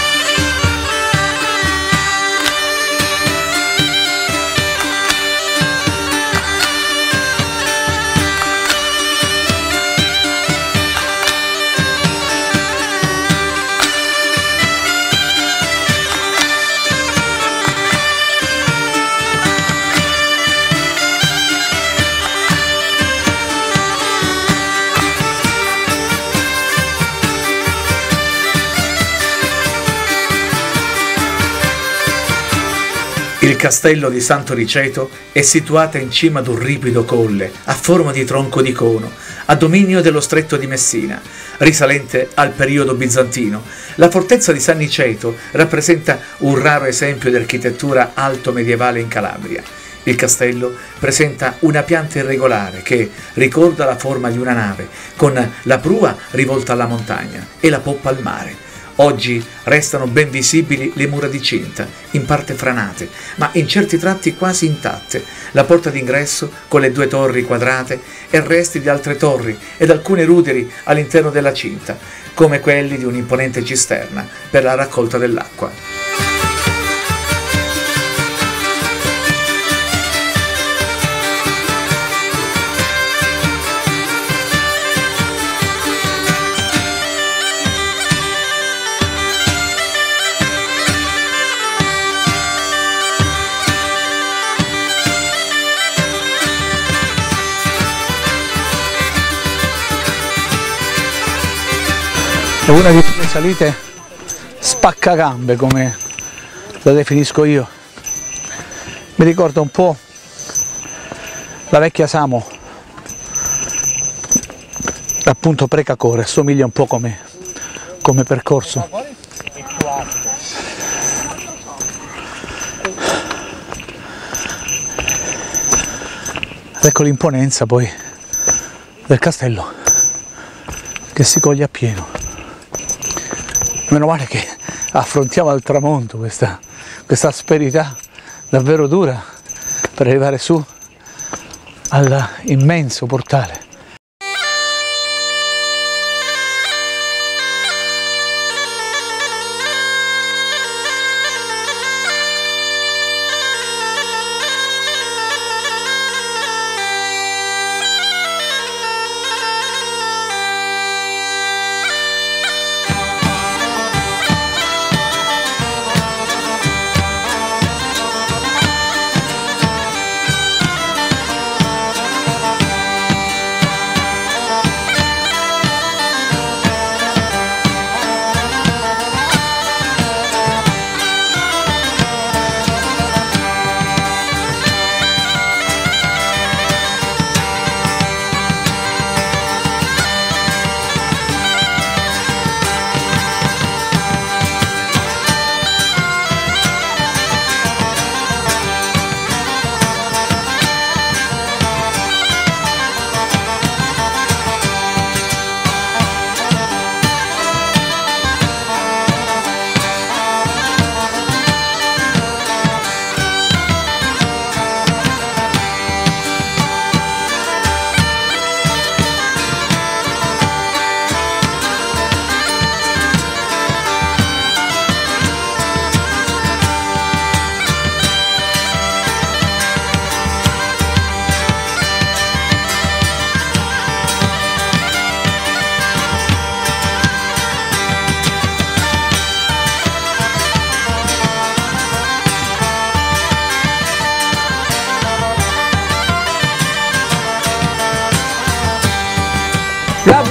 Il castello di Santo Niceto è situato in cima ad un ripido colle a forma di tronco di cono, a dominio dello stretto di Messina, risalente al periodo bizantino. La fortezza di San Niceto rappresenta un raro esempio di architettura alto medievale in Calabria. Il castello presenta una pianta irregolare che ricorda la forma di una nave, con la prua rivolta alla montagna e la poppa al mare. Oggi restano ben visibili le mura di cinta, in parte franate, ma in certi tratti quasi intatte, la porta d'ingresso con le due torri quadrate e resti di altre torri ed alcune ruderi all'interno della cinta, come quelli di un'imponente cisterna per la raccolta dell'acqua. È una di quelle salite spaccagambe, come la definisco io. Mi ricorda un po' la vecchia Samo, appunto Precacore, somiglia un po' come, come percorso. Ecco l'imponenza poi del castello che si coglie a pieno. Meno male che affrontiamo al tramonto questa, questa asperità davvero dura per arrivare su all'immenso portale.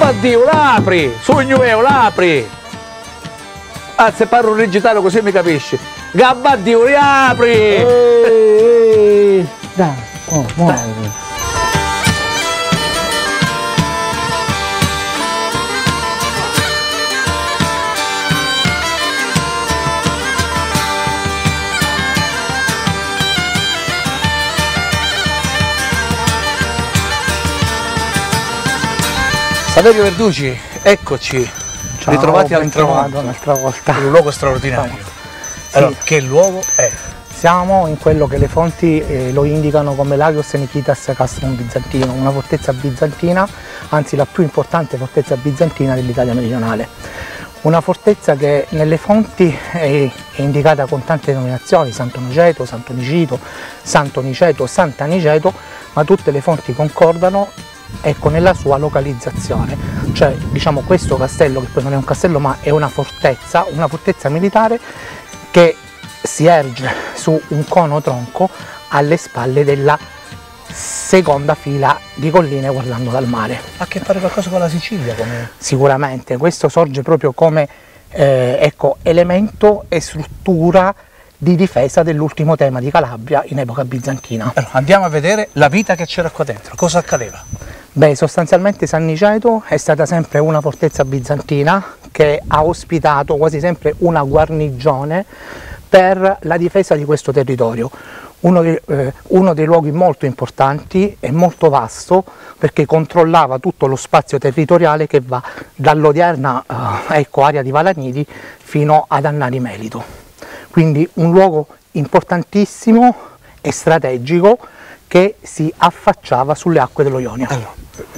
Gabbadio, l'apri! Sogno io, l'apri! Anzi, parlo in digitale così mi capisci. Gabbadio, riapri! Ehi, dai, oh, muoviti. Saverio Verducci, eccoci, Ciao, ritrovati al ben trovato tramonto, un'altra volta. in un luogo straordinario. Sì. Allora, che luogo è? Siamo in quello che le fonti eh, lo indicano come Lagios Nikitas Castrum Bizantino, una fortezza bizantina, anzi la più importante fortezza bizantina dell'Italia meridionale. Una fortezza che nelle fonti è, è indicata con tante denominazioni, Santo Niceto, Santo Nicito, Santo Niceto, Sant'Aniceto, ma tutte le fonti concordano, ecco, nella sua localizzazione, cioè diciamo questo castello, che poi non è un castello ma è una fortezza, una fortezza militare che si erge su un cono tronco alle spalle della seconda fila di colline guardando dal mare. Ha a che fare qualcosa con la Sicilia? Come... Sicuramente, questo sorge proprio come eh, ecco, elemento e struttura di difesa dell'ultimo tema di Calabria in epoca bizantina. Allora, andiamo a vedere la vita che c'era qua dentro, cosa accadeva? Beh, sostanzialmente San Niceto è stata sempre una fortezza bizantina che ha ospitato quasi sempre una guarnigione per la difesa di questo territorio. Uno, di, eh, uno dei luoghi molto importanti e molto vasto, perché controllava tutto lo spazio territoriale che va dall'odierna eh, ecco, area di Valanidi fino ad Annari Melito. Quindi un luogo importantissimo e strategico che si affacciava sulle acque dello Ionio. Allora,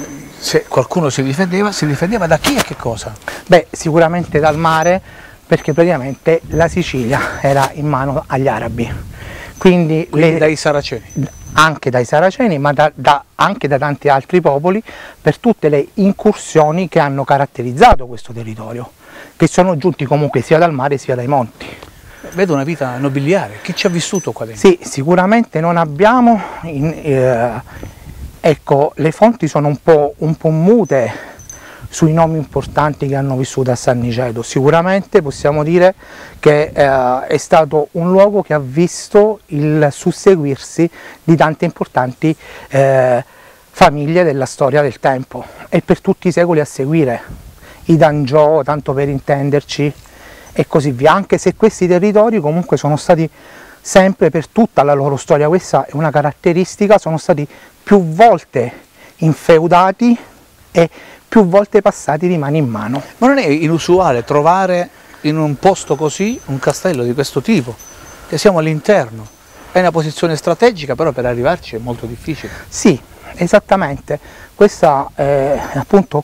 se qualcuno si difendeva, si difendeva da chi e che cosa? Beh, sicuramente dal mare, perché praticamente la Sicilia era in mano agli arabi. Quindi, Quindi le, dai saraceni? Anche dai saraceni, ma da, da, anche da tanti altri popoli, per tutte le incursioni che hanno caratterizzato questo territorio, che sono giunti comunque sia dal mare sia dai monti. Vedo una vita nobiliare, chi ci ha vissuto qua dentro? Sì, sicuramente non abbiamo, in, eh, ecco, le fonti sono un po', un po' mute sui nomi importanti che hanno vissuto a San Niceto. Sicuramente possiamo dire che eh, è stato un luogo che ha visto il susseguirsi di tante importanti eh, famiglie della storia del tempo e per tutti i secoli a seguire, i Dangiò, tanto per intenderci, e così via, anche se questi territori comunque sono stati sempre, per tutta la loro storia, questa è una caratteristica, sono stati più volte infeudati e più volte passati di mano in mano. Ma non è inusuale trovare in un posto così un castello di questo tipo, che siamo all'interno, è una posizione strategica, però per arrivarci è molto difficile. Sì, esattamente, questa è appunto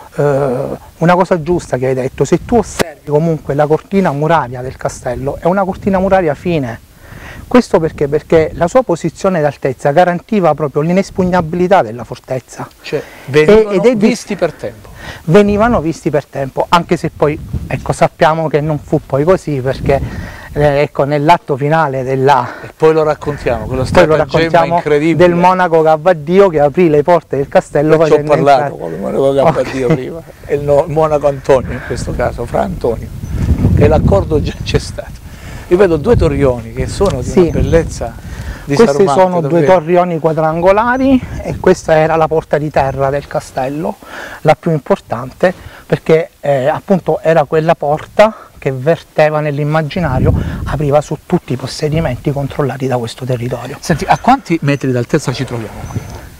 eh, una cosa giusta che hai detto. Se tu osservi comunque la cortina muraria del castello, è una cortina muraria fine. Questo perché? Perché la sua posizione d'altezza garantiva proprio l'inespugnabilità della fortezza. Cioè, venivano ed è visti per tempo. Venivano visti per tempo, anche se poi ecco, sappiamo che non fu poi così, perché eh, ecco, nell'atto finale della... E poi lo raccontiamo, quello poi lo raccontiamo incredibile del monaco Gabbadio che aprì le porte del castello. Io ci ho parlato entrare... con il monaco Gabbadio okay. prima, e il, no, il monaco Antonio in questo caso, Fra Antonio, che l'accordo già c'è stato. Io vedo due torrioni che sono di sì. una bellezza disarmante. Questi sono davvero. due torrioni quadrangolari e questa era la porta di terra del castello, la più importante, perché eh, appunto era quella porta che verteva nell'immaginario, apriva su tutti i possedimenti controllati da questo territorio. Senti, a quanti metri d'altezza ci troviamo qui?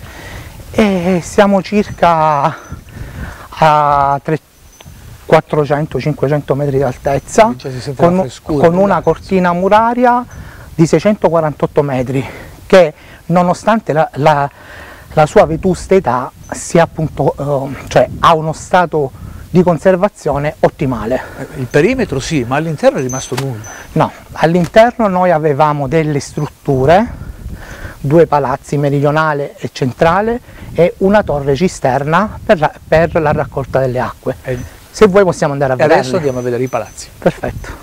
E siamo circa a quattrocento cinquecento metri di altezza, con, con una cortina muraria di seicentoquarantotto metri, che nonostante la, la, la sua vetusta età sia appunto, eh, cioè, ha uno stato di conservazione ottimale. Il perimetro sì, ma all'interno è rimasto nulla. No, all'interno noi avevamo delle strutture, due palazzi, meridionale e centrale, e una torre cisterna per la, per la raccolta delle acque. Eh. Se vuoi possiamo andare a vedere. Adesso andiamo a vedere i palazzi. Perfetto.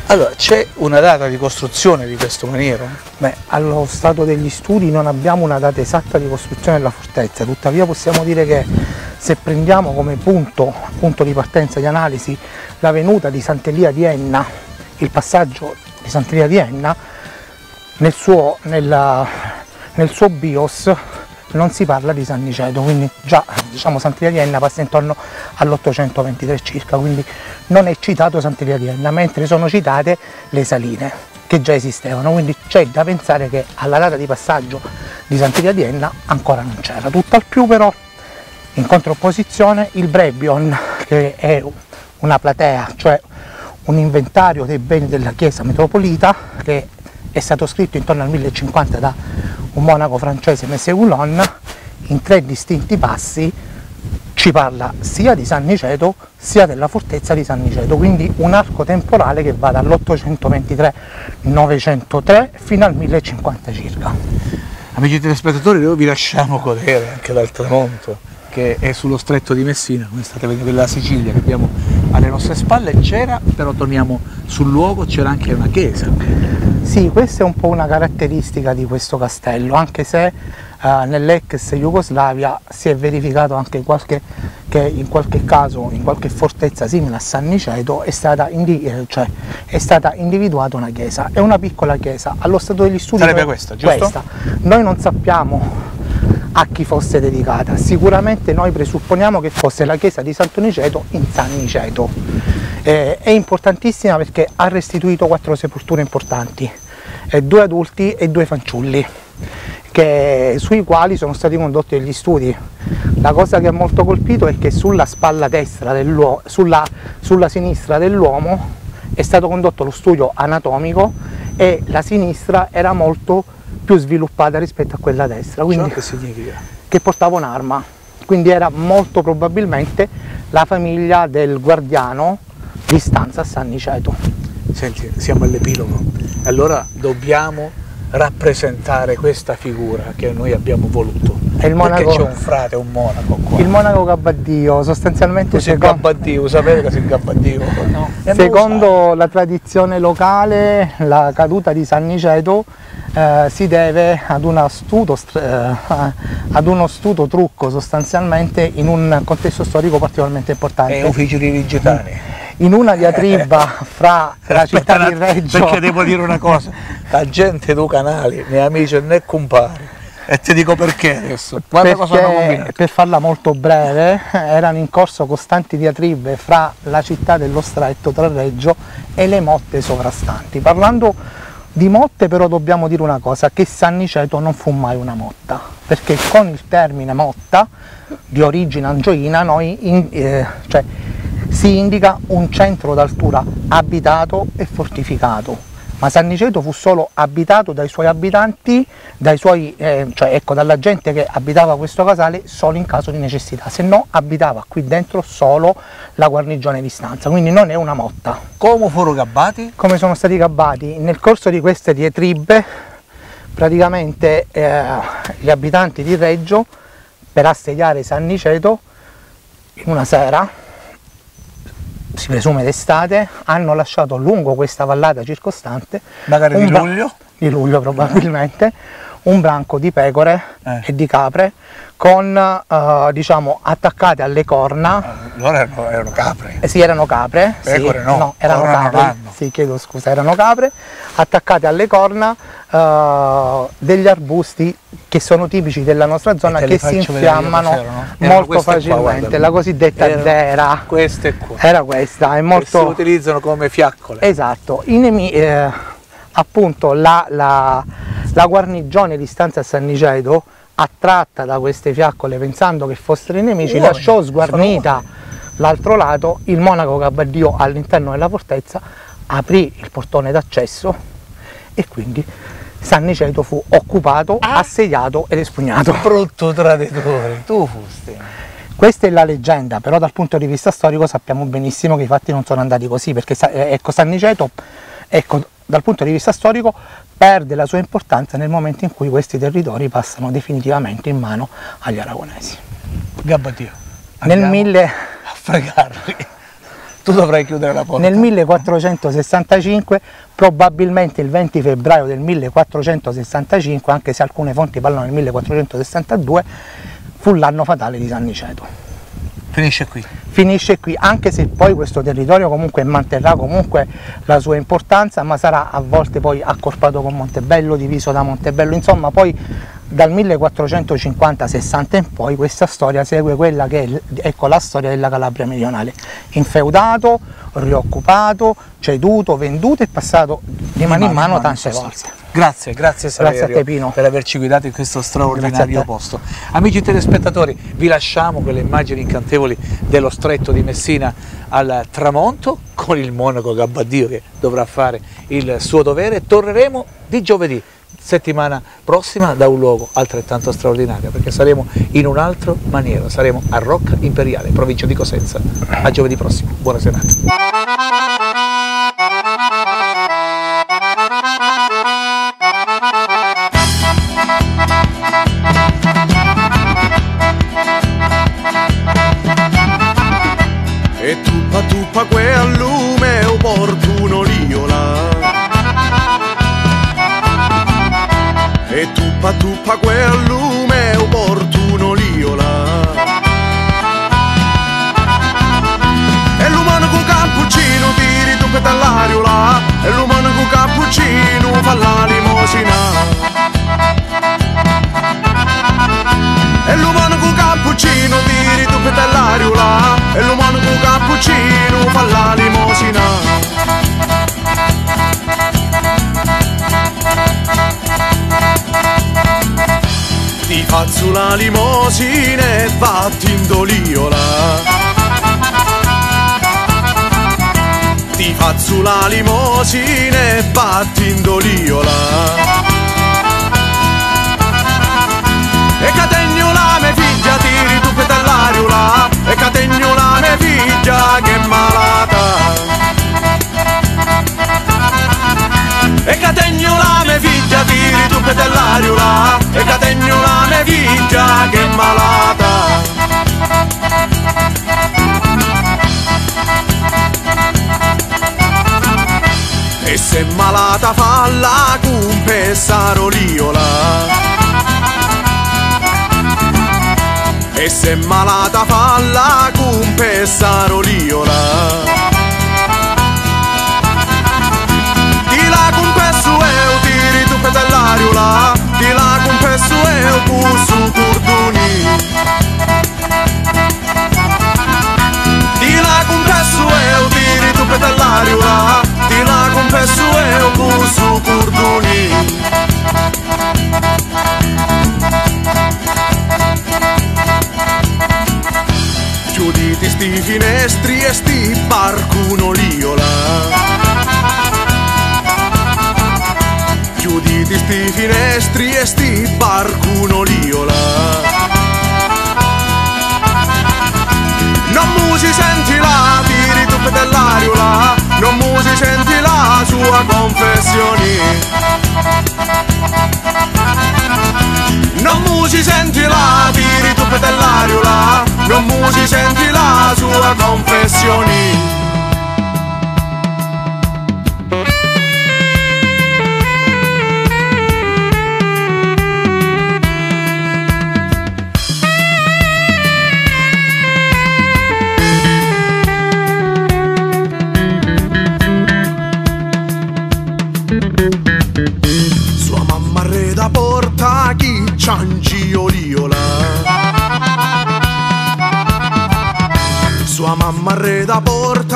Allora, c'è una data di costruzione di questo maniero? Beh, allo stato degli studi non abbiamo una data esatta di costruzione della fortezza, tuttavia possiamo dire che se prendiamo come punto, punto di partenza di analisi la venuta di Sant'Elia di Enna, il passaggio di Sant'Elia di Enna, nel suo, nella, nel suo BIOS non si parla di San Niceto, quindi già diciamo Sant'Elia di Enna passa intorno all'ottocentoventitré circa, quindi non è citato Sant'Elia di Enna, mentre sono citate le saline che già esistevano, quindi c'è da pensare che alla data di passaggio di Sant'Elia di Enna ancora non c'era. Tutt'al più però in contrapposizione il Brebion, che è una platea, cioè un inventario dei beni della Chiesa metropolita, che è stato scritto intorno al millecinquanta da un monaco francese, Messer Goulon, in tre distinti passi ci parla sia di San Niceto sia della fortezza di San Niceto, quindi un arco temporale che va dall'ottocentoventitré novecentotre fino al millecinquanta circa. Amici telespettatori, noi vi lasciamo godere anche dal tramonto che è sullo stretto di Messina, come state vedendo della Sicilia che abbiamo alle nostre spalle. C'era, però torniamo sul luogo, c'era anche una chiesa. Sì, questa è un po' una caratteristica di questo castello, anche se eh, nell'ex Jugoslavia si è verificato anche qualche, che in qualche caso, in qualche fortezza simile a San Niceto, è stata, indi cioè, è stata individuata una chiesa. È una piccola chiesa, allo stato degli studi... Sarebbe questa, giusto? Questa. Noi non sappiamo a chi fosse dedicata, sicuramente noi presupponiamo che fosse la chiesa di Santo Niceto in San Niceto. Eh, è importantissima perché ha restituito quattro sepolture importanti, eh, due adulti e due fanciulli, che, sui quali sono stati condotti degli studi. La cosa che ha molto colpito è che sulla spalla destra dell'uomo, sulla, sulla sinistra dell'uomo è stato condotto lo studio anatomico e la sinistra era molto più sviluppata rispetto a quella destra, quindi, che significa? Che portava un'arma, quindi era molto probabilmente la famiglia del guardiano di stanza a San Niceto. Senti, siamo all'epilogo, allora dobbiamo rappresentare questa figura che noi abbiamo voluto. È il monaco, perché c'è un frate, un monaco qua. Il monaco Gabbadio, sostanzialmente... Così secondo... Gabbadio, sapete che si Gabbadio? No. Secondo la tradizione locale, la caduta di San Niceto eh, si deve ad, un astuto, eh, ad uno astuto trucco sostanzialmente in un contesto storico particolarmente importante. È ufficio di Rigitani. In una diatriba fra la città di Reggio... Perché devo dire una cosa, la gente dei canali, né amici né compari, e ti dico perché adesso. Guarda cosa hanno combinato. Per farla molto breve, erano in corso costanti diatribe fra la città dello Stretto tra Reggio e le motte sovrastanti. Parlando di motte però dobbiamo dire una cosa, che San Niceto non fu mai una motta, perché con il termine motta, di origine angioina, noi in, eh, cioè, si indica un centro d'altura abitato e fortificato, ma San Niceto fu solo abitato dai suoi abitanti, dai suoi, eh, cioè ecco, dalla gente che abitava questo casale solo in caso di necessità, se no abitava qui dentro solo la guarnigione di stanza, quindi non è una motta. Come furono gabbati? Come sono stati gabbati? Nel corso di queste diatribe praticamente eh, gli abitanti di Reggio, per assediare San Niceto, in una sera, si presume d'estate, hanno lasciato lungo questa vallata circostante, magari di luglio? Di luglio probabilmente, un branco di pecore eh. e di capre con, eh, diciamo, attaccate alle corna. Loro erano, erano capre? Eh sì, erano capre. Pecore sì, no, no erano corna capre. non hanno. Sì, chiedo scusa, erano capre, attaccate alle corna eh, degli arbusti che sono tipici della nostra zona, che si infiammano molto facilmente, qua, la cosiddetta erano dera. Queste qua. Era questa, è molto... Che si utilizzano come fiaccole. Esatto, I nemi... eh, appunto la, la, la guarnigione di stanza a San Niceto, attratta da queste fiaccole pensando che fossero i nemici, uomini, lasciò sguarnita l'altro lato. Il monaco Gabbadio all'interno della fortezza aprì il portone d'accesso e quindi San Niceto fu occupato, ah. assediato ed espugnato. Brutto traditore, tu fusti. Questa è la leggenda, però dal punto di vista storico sappiamo benissimo che i fatti non sono andati così, perché ecco, San Niceto, ecco, dal punto di vista storico perde la sua importanza nel momento in cui questi territori passano definitivamente in mano agli aragonesi. Gabbadio, nel mille... a fregarli. tu dovrai chiudere la porta. Nel millequattrocentosessantacinque, probabilmente il venti febbraio del millequattrocentosessantacinque, anche se alcune fonti parlano del millequattrocentosessantadue, fu l'anno fatale di San Niceto. Finisce qui. Finisce qui, anche se poi questo territorio comunque manterrà comunque la sua importanza, ma sarà a volte poi accorpato con Montebello, diviso da Montebello, insomma poi dal millequattrocentocinquanta sessanta in poi questa storia segue quella che è, ecco, la storia della Calabria meridionale, infeudato, rioccupato, ceduto, venduto e passato di mano in mano tante volte. Grazie, grazie Saverio, grazie a te, Pino, per averci guidato in questo straordinario posto. Amici telespettatori, vi lasciamo con le immagini incantevoli dello stretto di Messina al tramonto, con il monaco Gabbadio che dovrà fare il suo dovere. Torneremo di giovedì, settimana prossima, da un luogo altrettanto straordinario, perché saremo in un altro maniero, saremo a Rocca Imperiale, provincia di Cosenza. A giovedì prossimo, buona serata. E tuppa tuppa quel lume opportuno liola, e tuppa tuppa quel lume opportuno liola, e l'umano con cappuccino tiri tu dall'aria là, e l'umano con cappuccino fa la limosina, e l'umano con cappuccino tiri tu dall'aria là, e l'umano con cappuccino fa la limosina. Ti faccio la limosina e batti in doliola, ti faccio la limosina e batti in doliola, e categnola me figlia tiri tu dall'aria là, e categnola me figlia che è malata, e categnola me figlia tiri tu dall'aria là, e categnola me figlia che è malata. E se malata falla con pessaroliola, e se malata falla con pessaroliola, di là con pesso e tiri tu dall'aria là, di là con pesso e pusso cordoni, di là con pesso e tiri tu dall'aria là, di là con pesso e pusso cordoni. Chiuditi sti finestri e sti barcuno liola, chiuditi sti finestri e sti barcuno liola, non mu si senti la tiri tu dall'aria là, non mu si senti la sua confessione, non mu si senti la tiri tu dall'aria là, non mu si senti la sua confessione. Sua mamma arreda porta chi ciangioliola, sua mamma arreda porta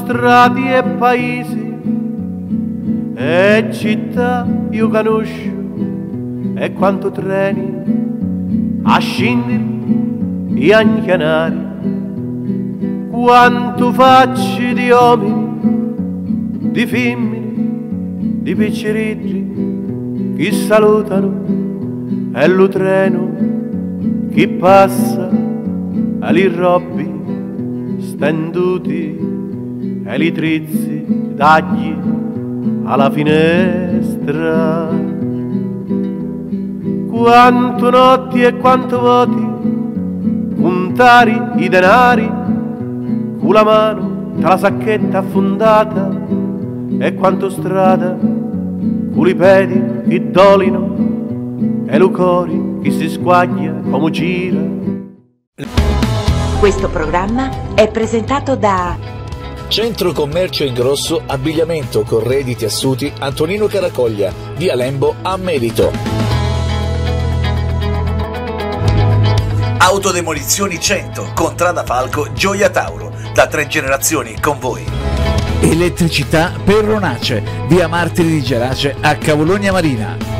strade e paesi e città io conosco, e quanto treni a scendere e a chianare, quanto facce di uomini, di femmine, di picciridri che salutano, e lo treno che passa e li robbi stenduti e li trizzi dagli alla finestra. Quanto notti e quanto voti, contari i denari, con la mano tra la sacchetta affondata, e quanto strada, con i piedi che dolino, e lo cori che si squaglia come gira. Questo programma è presentato da Centro Commercio Ingrosso Abbigliamento Corredi Tessuti Antonino Caracoglia, via Lembo a Merito. Autodemolizioni cento, Contrada Falco, Gioia Tauro, da tre generazioni con voi. Elettricità Perronace, via Martiri di Gerace a Cavolonia Marina.